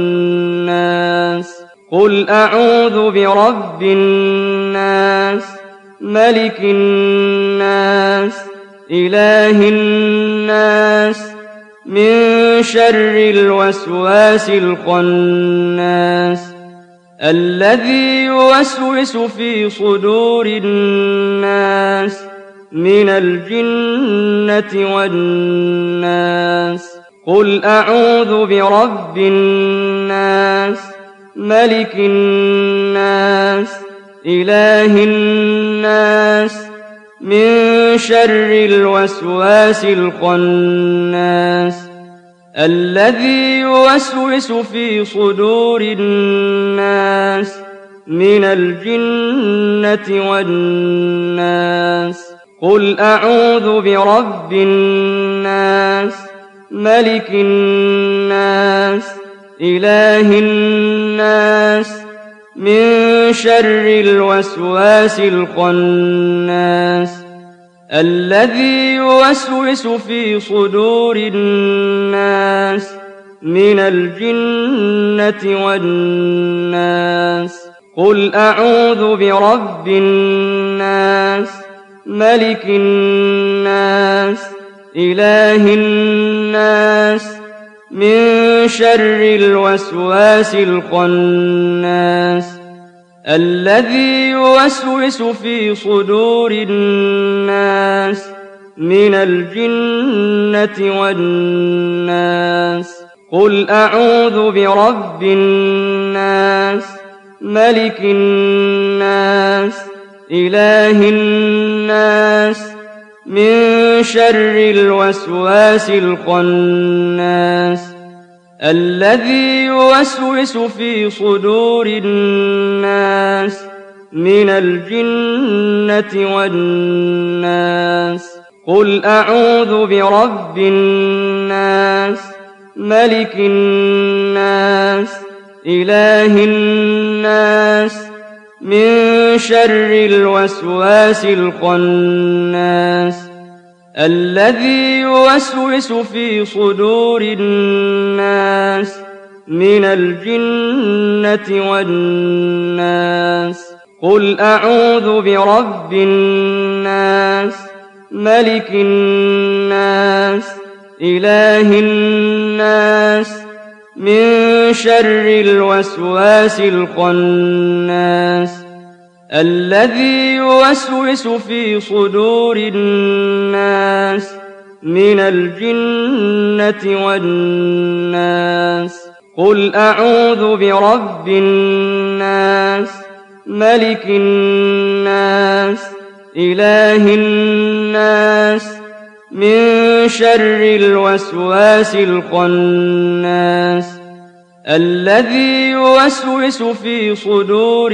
والناس قل أعوذ برب الناس ملك الناس إله الناس من شر الوسواس الخناس الذي يوسوس في صدور الناس من الجنة والناس قل أعوذ برب الناس ملك الناس إله الناس من شر الوسواس الخناس الذي يوسوس في صدور الناس من الجنة والناس قل أعوذ برب الناس ملك الناس إله الناس من شر الوسواس الخناس الذي يوسوس في صدور الناس من الجنة والناس قل أعوذ برب الناس ملك الناس إله الناس من شر الوسواس الخناس الذي يوسوس في صدور الناس من الجنة والناس قل أعوذ برب الناس ملك الناس إله الناس من شر الوسواس الخناس الذي يوسوس في صدور الناس من الجنة والناس قل أعوذ برب الناس ملك الناس إله الناس من شر الوسواس الخناس الذي يوسوس في صدور الناس من الجنة والناس قل أعوذ برب الناس ملك الناس إله الناس من شر الوسواس الخناس الذي يوسوس في صدور الناس من الجنة والناس قل أعوذ برب الناس ملك الناس إله الناس من شر الوسواس الخناس الذي يوسوس في صدور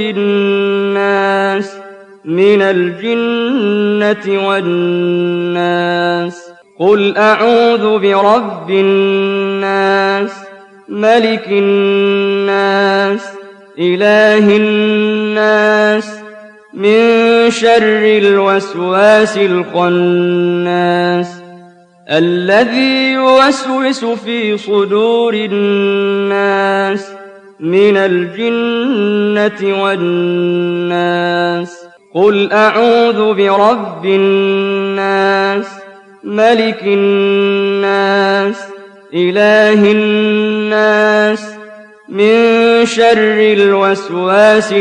الناس من الجنة والناس قل أعوذ برب الناس ملك الناس إله الناس من شر الوسواس الخناس الذي يوسوس في صدور الناس من الجنة والناس قل أعوذ برب الناس ملك الناس إله الناس من شر الوسواس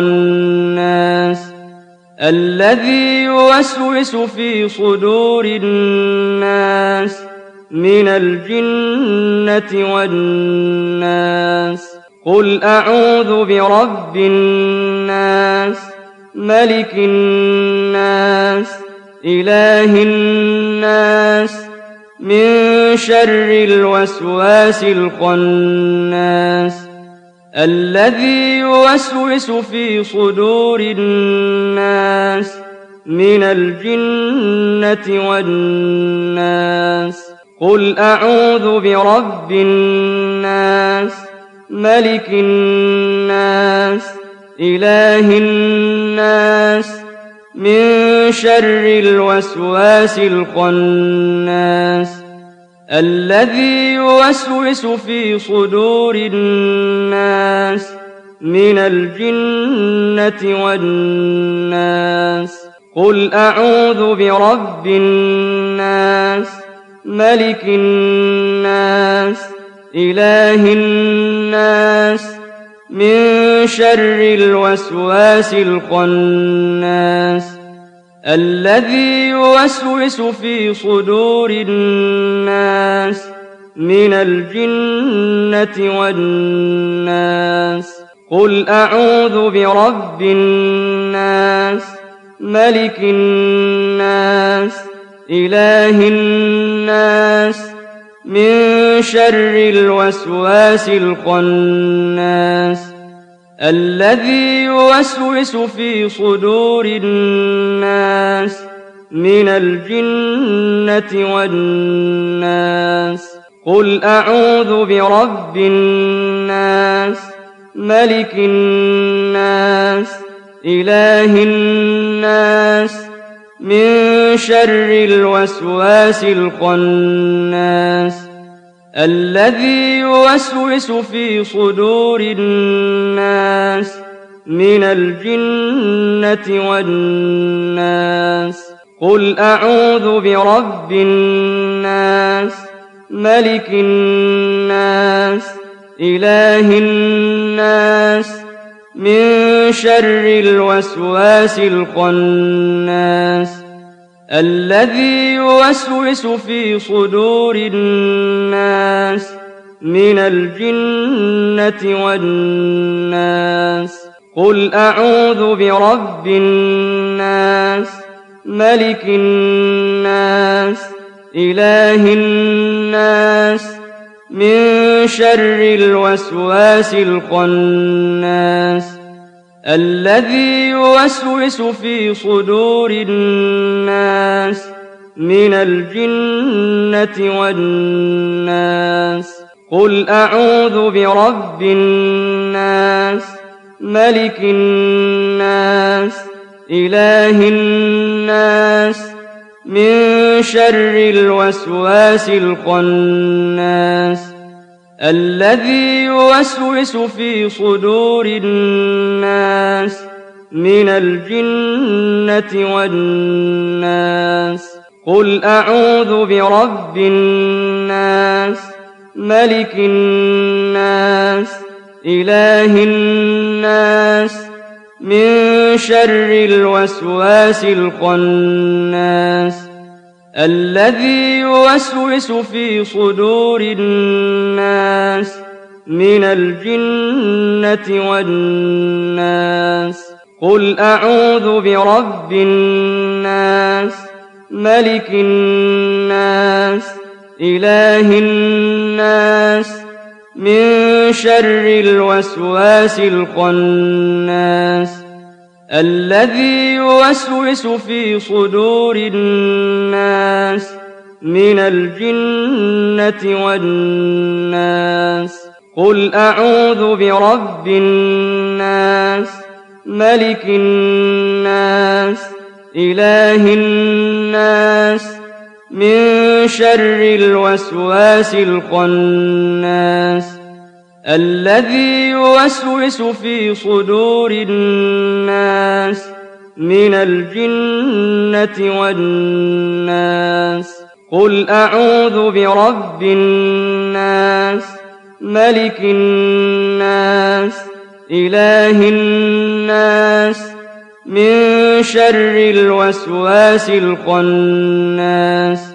الخناس الذي يوسوس في صدور الناس من الجنة والناس قل أعوذ برب الناس ملك الناس إله الناس من شر الوسواس الخناس الذي يوسوس في صدور الناس من الجنة والناس قل أعوذ برب الناس ملك الناس إله الناس من شر الوسواس الخناس الذي يوسوس في صدور الناس من الجنة والناس. قل أعوذ برب الناس ملك الناس إله الناس من شر الوسواس الخناس الذي يوسوس في صدور الناس من الجنة والناس. قل أعوذ برب الناس ملك الناس إله الناس من شر الوسواس الخناس الذي يوسوس في صدور الناس من الجنة والناس. قل أعوذ برب الناس ملك الناس إله الناس من شر الوسواس الخناس الذي يوسوس في صدور الناس من الجنة والناس. قل أعوذ برب الناس ملك الناس إله الناس من شر الوسواس الخناس الذي يوسوس في صدور الناس من الجنة والناس. قل أعوذ برب الناس ملك الناس إله الناس من شر الوسواس الخناس الذي يوسوس في صدور الناس من الجنة والناس. قل أعوذ برب الناس ملك الناس إله الناس من شر الوسواس الخناس الذي يوسوس في صدور الناس من الجنة والناس. قل أعوذ برب الناس ملك الناس إله الناس من شر الوسواس الخناس الذي يوسوس في صدور الناس من الجنة والناس. قل أعوذ برب الناس ملك الناس إله الناس من شر الوسواس الخناس الذي يوسوس في صدور الناس من الجنة والناس. قل أعوذ برب الناس ملك الناس إله الناس من شر الوسواس الخناس الذي يوسوس في صدور الناس من الجنة والناس. قل أعوذ برب الناس ملك الناس إله الناس من شر الوسواس الخناس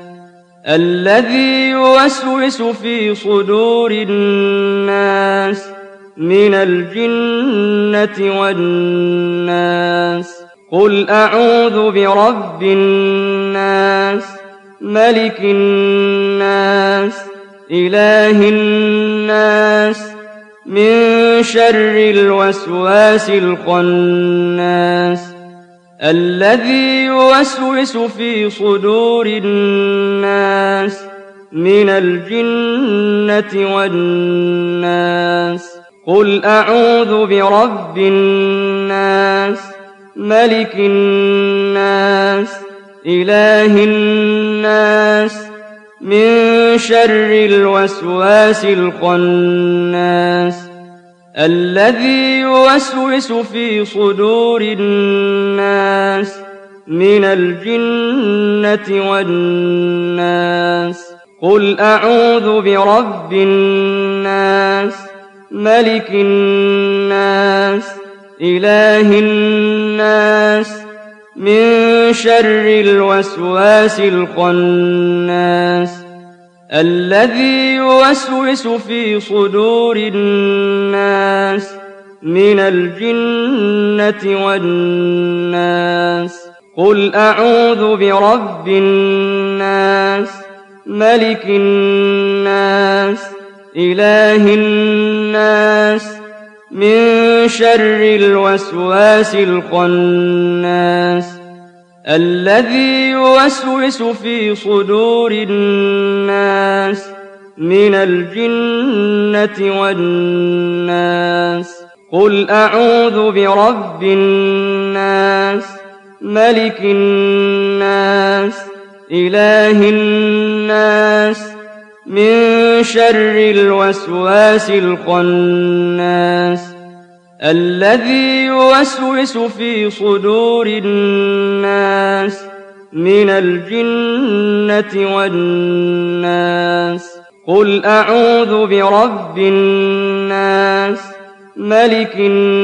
الذي يوسوس في صدور الناس من الجنة والناس. قل أعوذ برب الناس ملك الناس إله الناس من شر الوسواس الخناس الذي يوسوس في صدور الناس من الجنة والناس. قل أعوذ برب الناس ملك الناس إله الناس من شر الوسواس الخناس الذي يوسوس في صدور الناس من الجنة والناس قل أعوذ برب الناس ملك الناس إله الناس من شر الوسواس الخناس الذي يوسوس في صدور الناس من الجنة والناس قل أعوذ برب الناس ملك الناس إله الناس من شر الوسواس الخناس الذي يوسوس في صدور الناس من الجنة والناس قل أعوذ برب الناس ملك الناس إله الناس من شر الوسواس الخناس الذي يوسوس في صدور الناس من الجنة والناس قل أعوذ برب الناس ملك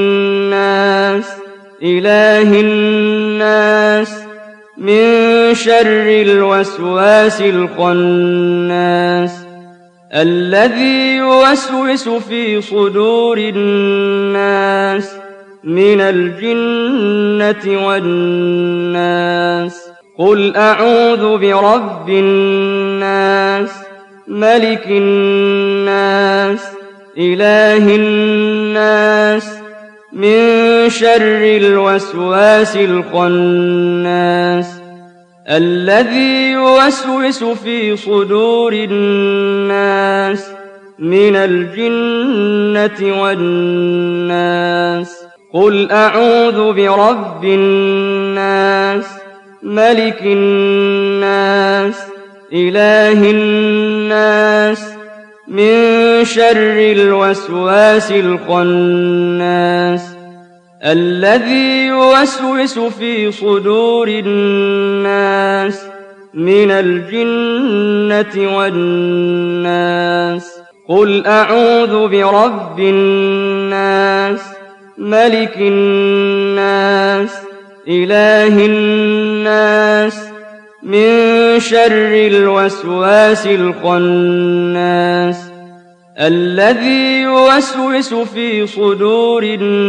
الناس إله الناس من شر الوسواس الخناس الذي يوسوس في صدور الناس من الجنة والناس قل أعوذ برب الناس ملك الناس إله الناس من شر الوسواس الخناس الذي يوسوس في صدور الناس من الجنة والناس قل أعوذ برب الناس ملك الناس إله الناس من شر الوسواس الخناس الذي يوسوس في صدور الناس من الجنة والناس قل أعوذ برب الناس ملك الناس إله الناس من شر الوسواس الخناس الذي يوسوس في صدور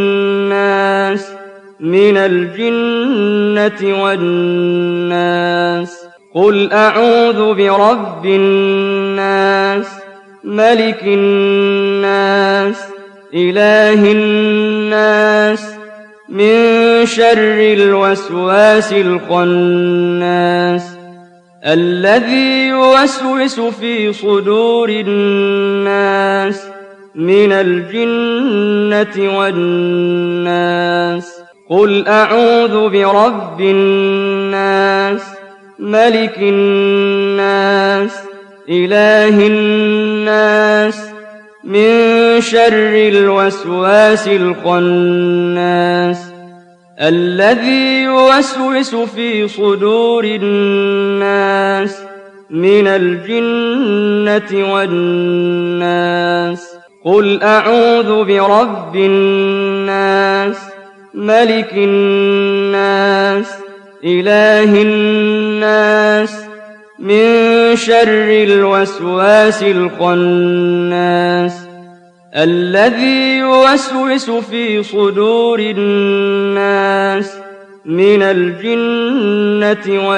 الناس من الجنة والناس قل أعوذ برب الناس ملك الناس إله الناس من شر الوسواس الخناس الذي يوسوس في صدور الناس من الجنة والناس قل أعوذ برب الناس ملك الناس إله الناس من شر الوسواس الخناس الذي يوسوس في صدور الناس من الجنة والناس قل أعوذ برب الناس ملك الناس إله الناس من شر الوسواس الخناس الذي يوسوس في صدور الناس من الجنة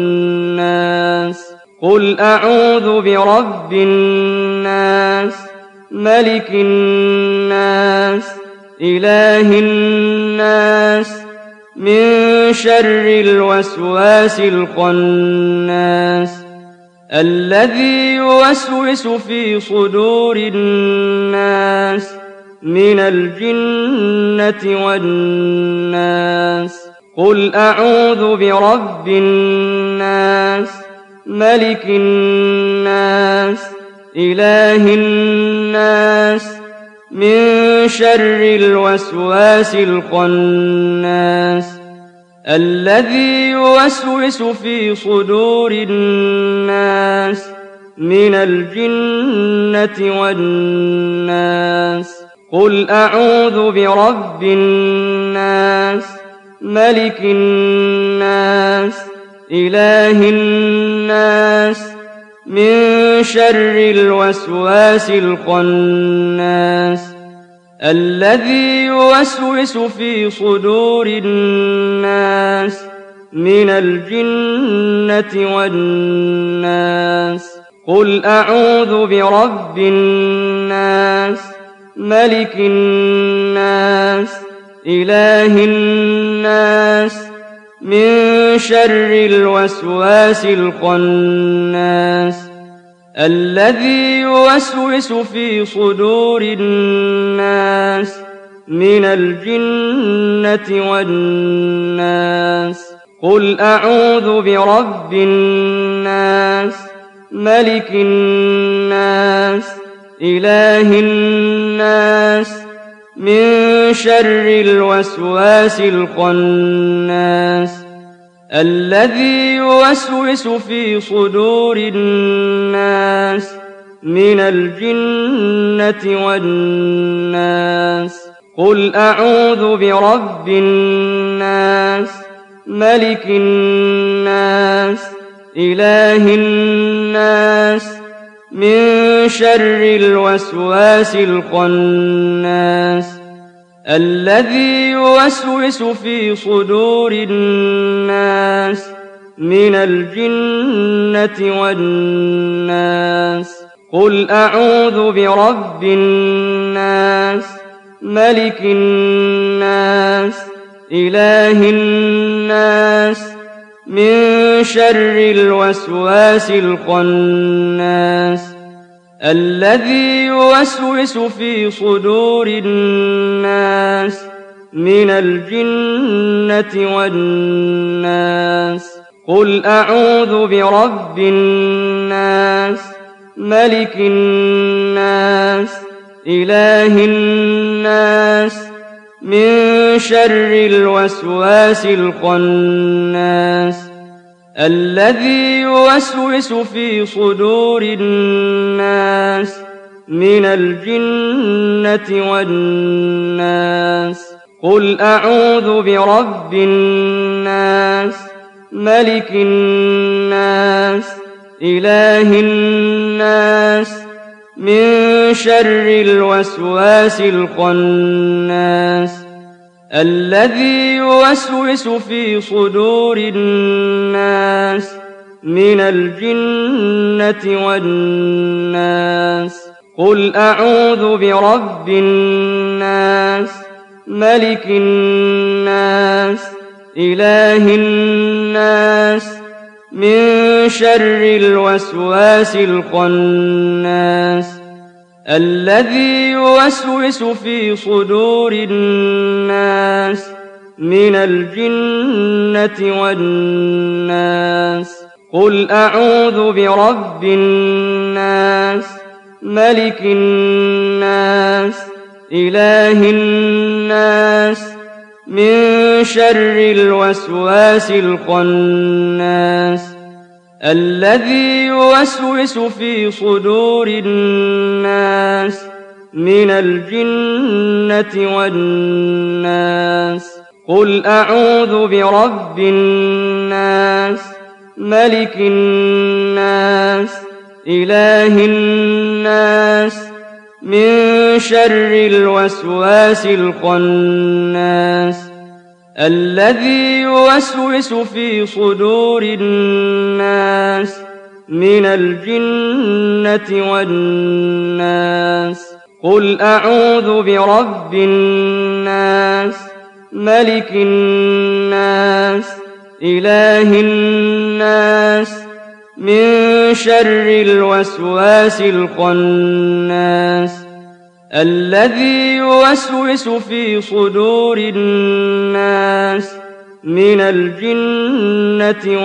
والناس قل أعوذ برب الناس ملك الناس إله الناس من شر الوسواس الخناس الذي يوسوس في صدور الناس من الجنة والناس قل أعوذ برب الناس ملك الناس إله الناس من شر الوسواس الخناس الذي يوسوس في صدور الناس من الجنة والناس قل أعوذ برب الناس ملك الناس إله الناس من شر الوسواس الخناس الذي يوسوس في صدور الناس من الجنة والناس قل أعوذ برب الناس ملك الناس إله الناس من شر الوسواس الخناس الذي يوسوس في صدور الناس من الجنة والناس قل أعوذ برب الناس ملك الناس إله الناس من شر الوسواس الخناس الذي يوسوس في صدور الناس من الجنة والناس قل أعوذ برب الناس ملك الناس إله الناس من شر الوسواس الخناس الذي يوسوس في صدور الناس من الجنة والناس قل أعوذ برب الناس ملك الناس إله الناس من شر الوسواس الخناس الذي يوسوس في صدور الناس من الجنة والناس قل أعوذ برب الناس ملك الناس إله الناس من شر الوسواس الخناس الذي يوسوس في صدور الناس من الجنة والناس قل أعوذ برب الناس ملك الناس إله الناس من شر الوسواس الخناس الذي يوسوس في صدور الناس من الجنة والناس قل أعوذ برب الناس ملك الناس إله الناس من شر الوسواس الخناس الذي يوسوس في صدور الناس من الجنة والناس قل أعوذ برب الناس ملك الناس إله الناس من شر الوسواس الخناس الذي يوسوس في صدور الناس من الجنة والناس قل أعوذ برب الناس ملك الناس إله الناس من شر الوسواس الخناس الذي يوسوس في صدور الناس من الجنة والناس قل أعوذ برب الناس ملك الناس إله الناس من شر الوسواس الخناس الذي يوسوس في صدور الناس من الجنة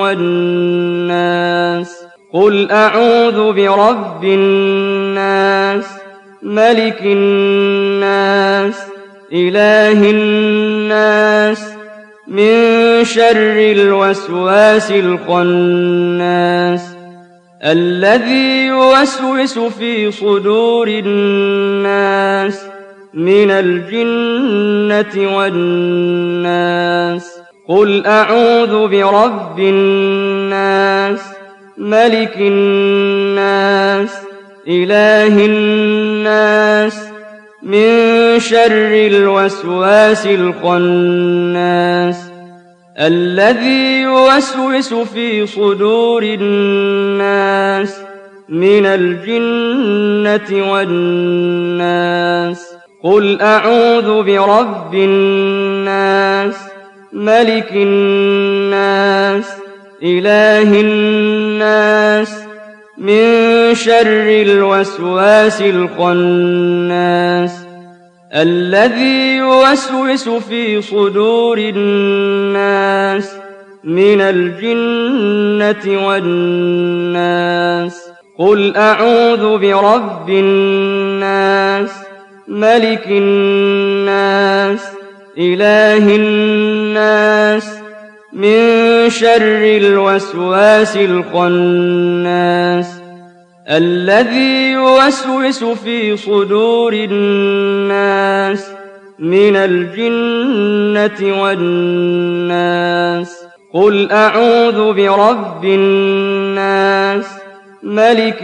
والناس قل أعوذ برب الناس ملك الناس إله الناس من شر الوسواس الخناس الذي يوسوس في صدور الناس من الجنة والناس قل أعوذ برب الناس ملك الناس إله الناس من شر الوسواس الخناس الذي يوسوس في صدور الناس من الجنة والناس قل أعوذ برب الناس ملك الناس إله الناس من شر الوسواس الخناس الذي يوسوس في صدور الناس من الجنة والناس قل أعوذ برب الناس ملك الناس إله الناس من شر الوسواس الخناس الذي يوسوس في صدور الناس من الجنة والناس قل أعوذ برب الناس ملك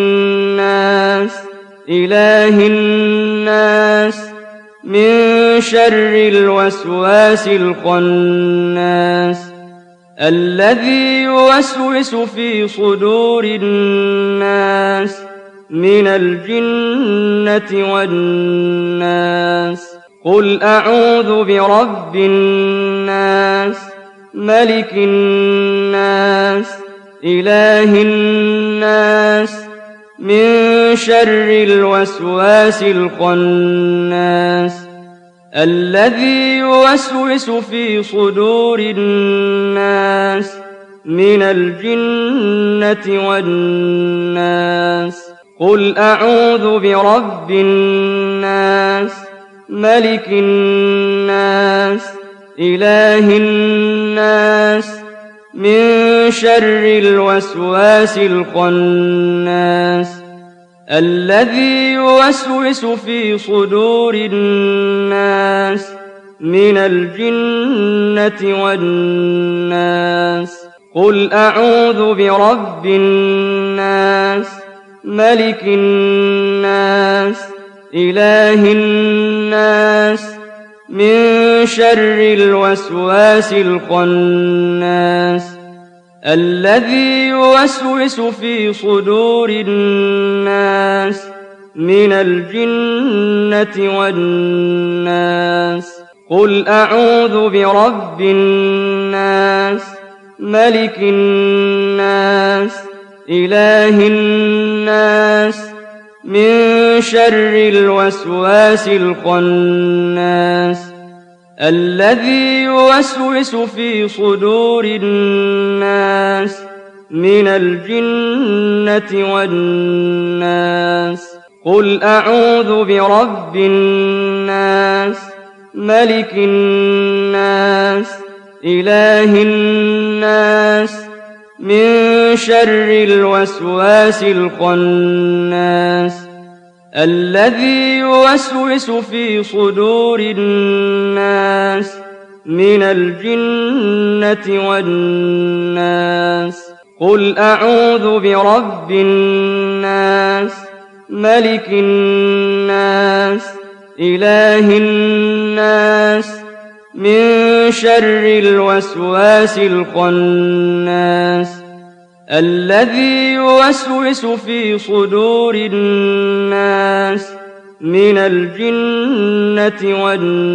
الناس إله الناس من شر الوسواس الخناس الذي يوسوس في صدور الناس من الجنة والناس قل أعوذ برب الناس ملك الناس إله الناس من شر الوسواس الخناس الذي يوسوس في صدور الناس من الجنة والناس قل أعوذ برب الناس ملك الناس إله الناس من شر الوسواس الخناس الذي يوسوس في صدور الناس من الجنة والناس قل أعوذ برب الناس ملك الناس إله الناس من شر الوسواس الخناس الذي يوسوس في صدور الناس من الجنة والناس قل أعوذ برب الناس ملك الناس إله الناس من شر الوسواس الخناس الذي يوسوس في صدور الناس من الجنة والناس قل أعوذ برب الناس ملك الناس إله الناس من شر الوسواس الخناس الذي يوسوس في صدور الناس من الجنة والناس قل أعوذ برب الناس ملك الناس إله الناس من شر الوسواس الخناس الذي يوسوس في صدور الناس من الجنة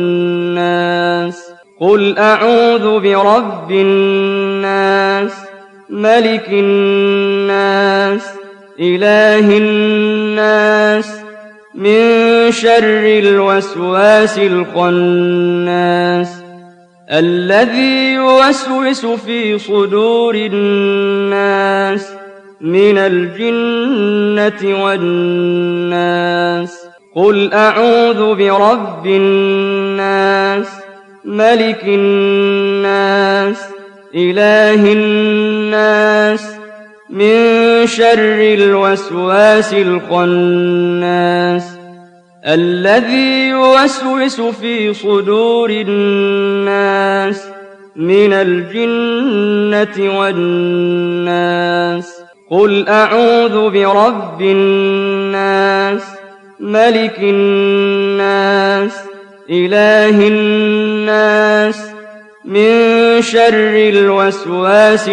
والناس قل أعوذ برب الناس ملك الناس إله الناس من شر الوسواس الخناس الذي يوسوس في صدور الناس من الجنة والناس قل أعوذ برب الناس ملك الناس إله الناس من شر الوسواس الخناس الذي يوسوس في صدور الناس من الجنة والناس قل أعوذ برب الناس ملك الناس إله الناس من شر الوسواس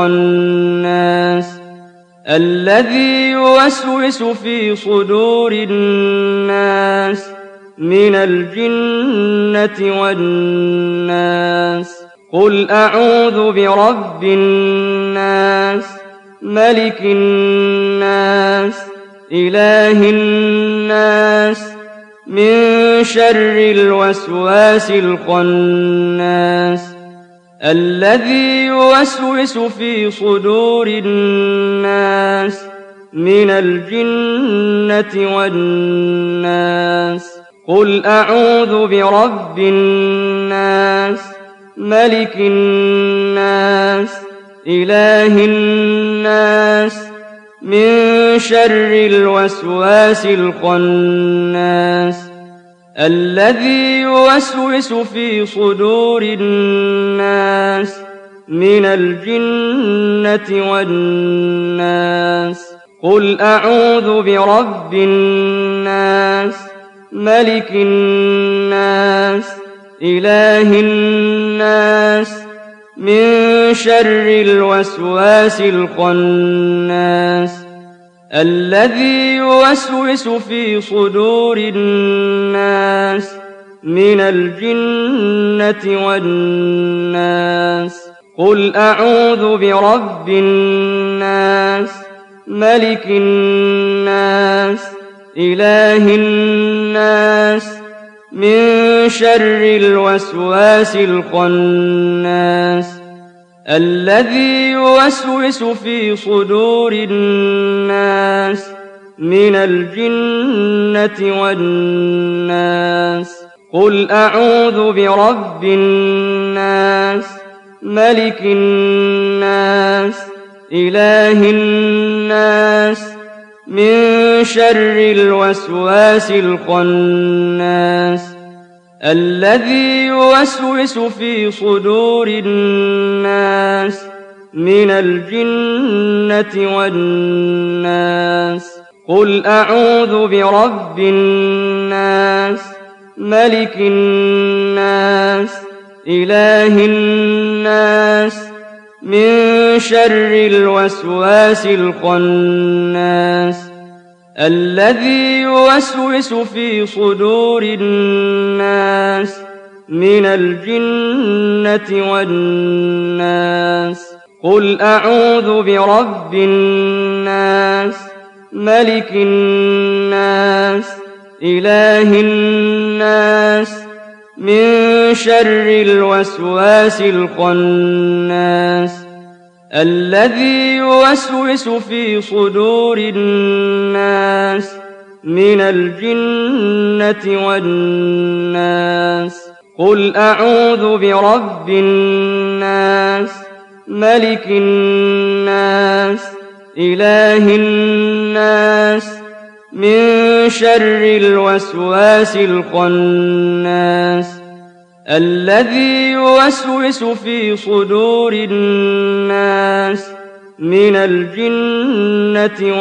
الخناس الذي يوسوس في صدور الناس من الجنة والناس قل أعوذ برب الناس ملك الناس إله الناس من شر الوسواس الخناس الذي يوسوس في صدور الناس من الجنة والناس قل أعوذ برب الناس ملك الناس إله الناس من شر الوسواس الخناس الذي يوسوس في صدور الناس من الجنة والناس قل أعوذ برب الناس ملك الناس إله الناس من شر الوسواس الخناس الذي يوسوس في صدور الناس من الجنة والناس قل أعوذ برب الناس ملك الناس إله الناس من شر الوسواس الخناس الذي يوسوس في صدور الناس من الجنة والناس قل أعوذ برب الناس ملك الناس إله الناس من شر الوسواس الخناس الذي يوسوس في صدور الناس من الجنة والناس قل أعوذ برب الناس ملك الناس إله الناس من شر الوسواس الخناس الذي يوسوس في صدور الناس من الجنة والناس قل أعوذ برب الناس ملك الناس إله الناس من شر الوسواس الخناس الذي يوسوس في صدور الناس من الجنة والناس قل أعوذ برب الناس ملك الناس إله الناس من شر الوسواس الخناس الذي يوسوس في صدور الناس من الجنة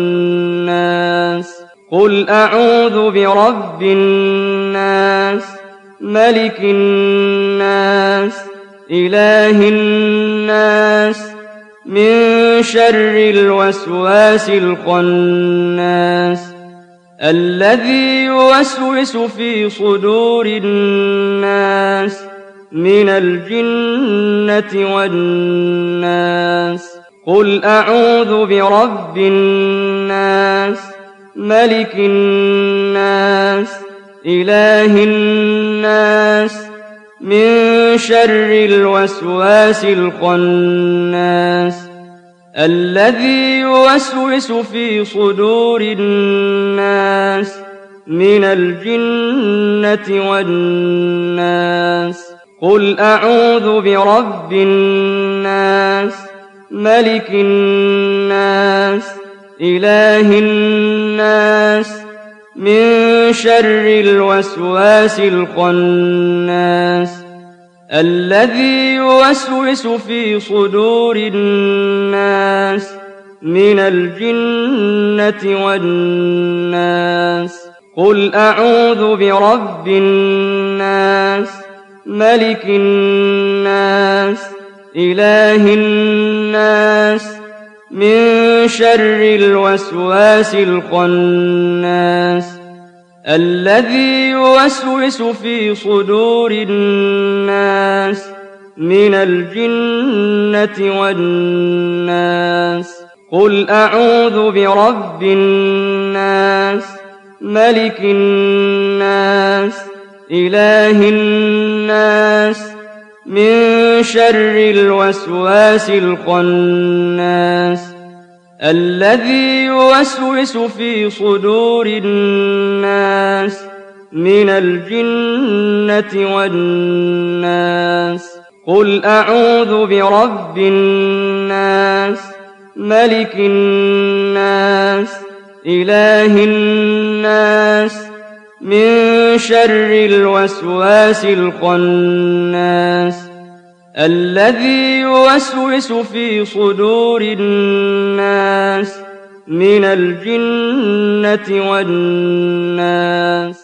والناس قل أعوذ برب الناس ملك الناس إله الناس من شر الوسواس الخناس الذي يوسوس في صدور الناس من الجنة والناس قل أعوذ برب الناس ملك الناس إله الناس من شر الوسواس الخناس الذي يوسوس في صدور الناس من الجنة والناس قل أعوذ برب الناس ملك الناس إله الناس من شر الوسواس الخناس الذي يوسوس في صدور الناس من الجنة والناس قل أعوذ برب الناس ملك الناس إله الناس من شر الوسواس الخناس الذي يوسوس في صدور الناس من الجنة والناس قل أعوذ برب الناس ملك الناس إله الناس من شر الوسواس الخناس الذي يوسوس في صدور الناس من الجنة والناس قل أعوذ برب الناس ملك الناس إله الناس من شر الوسواس الخناس الذي يوسوس في صدور الناس من الجنة والناس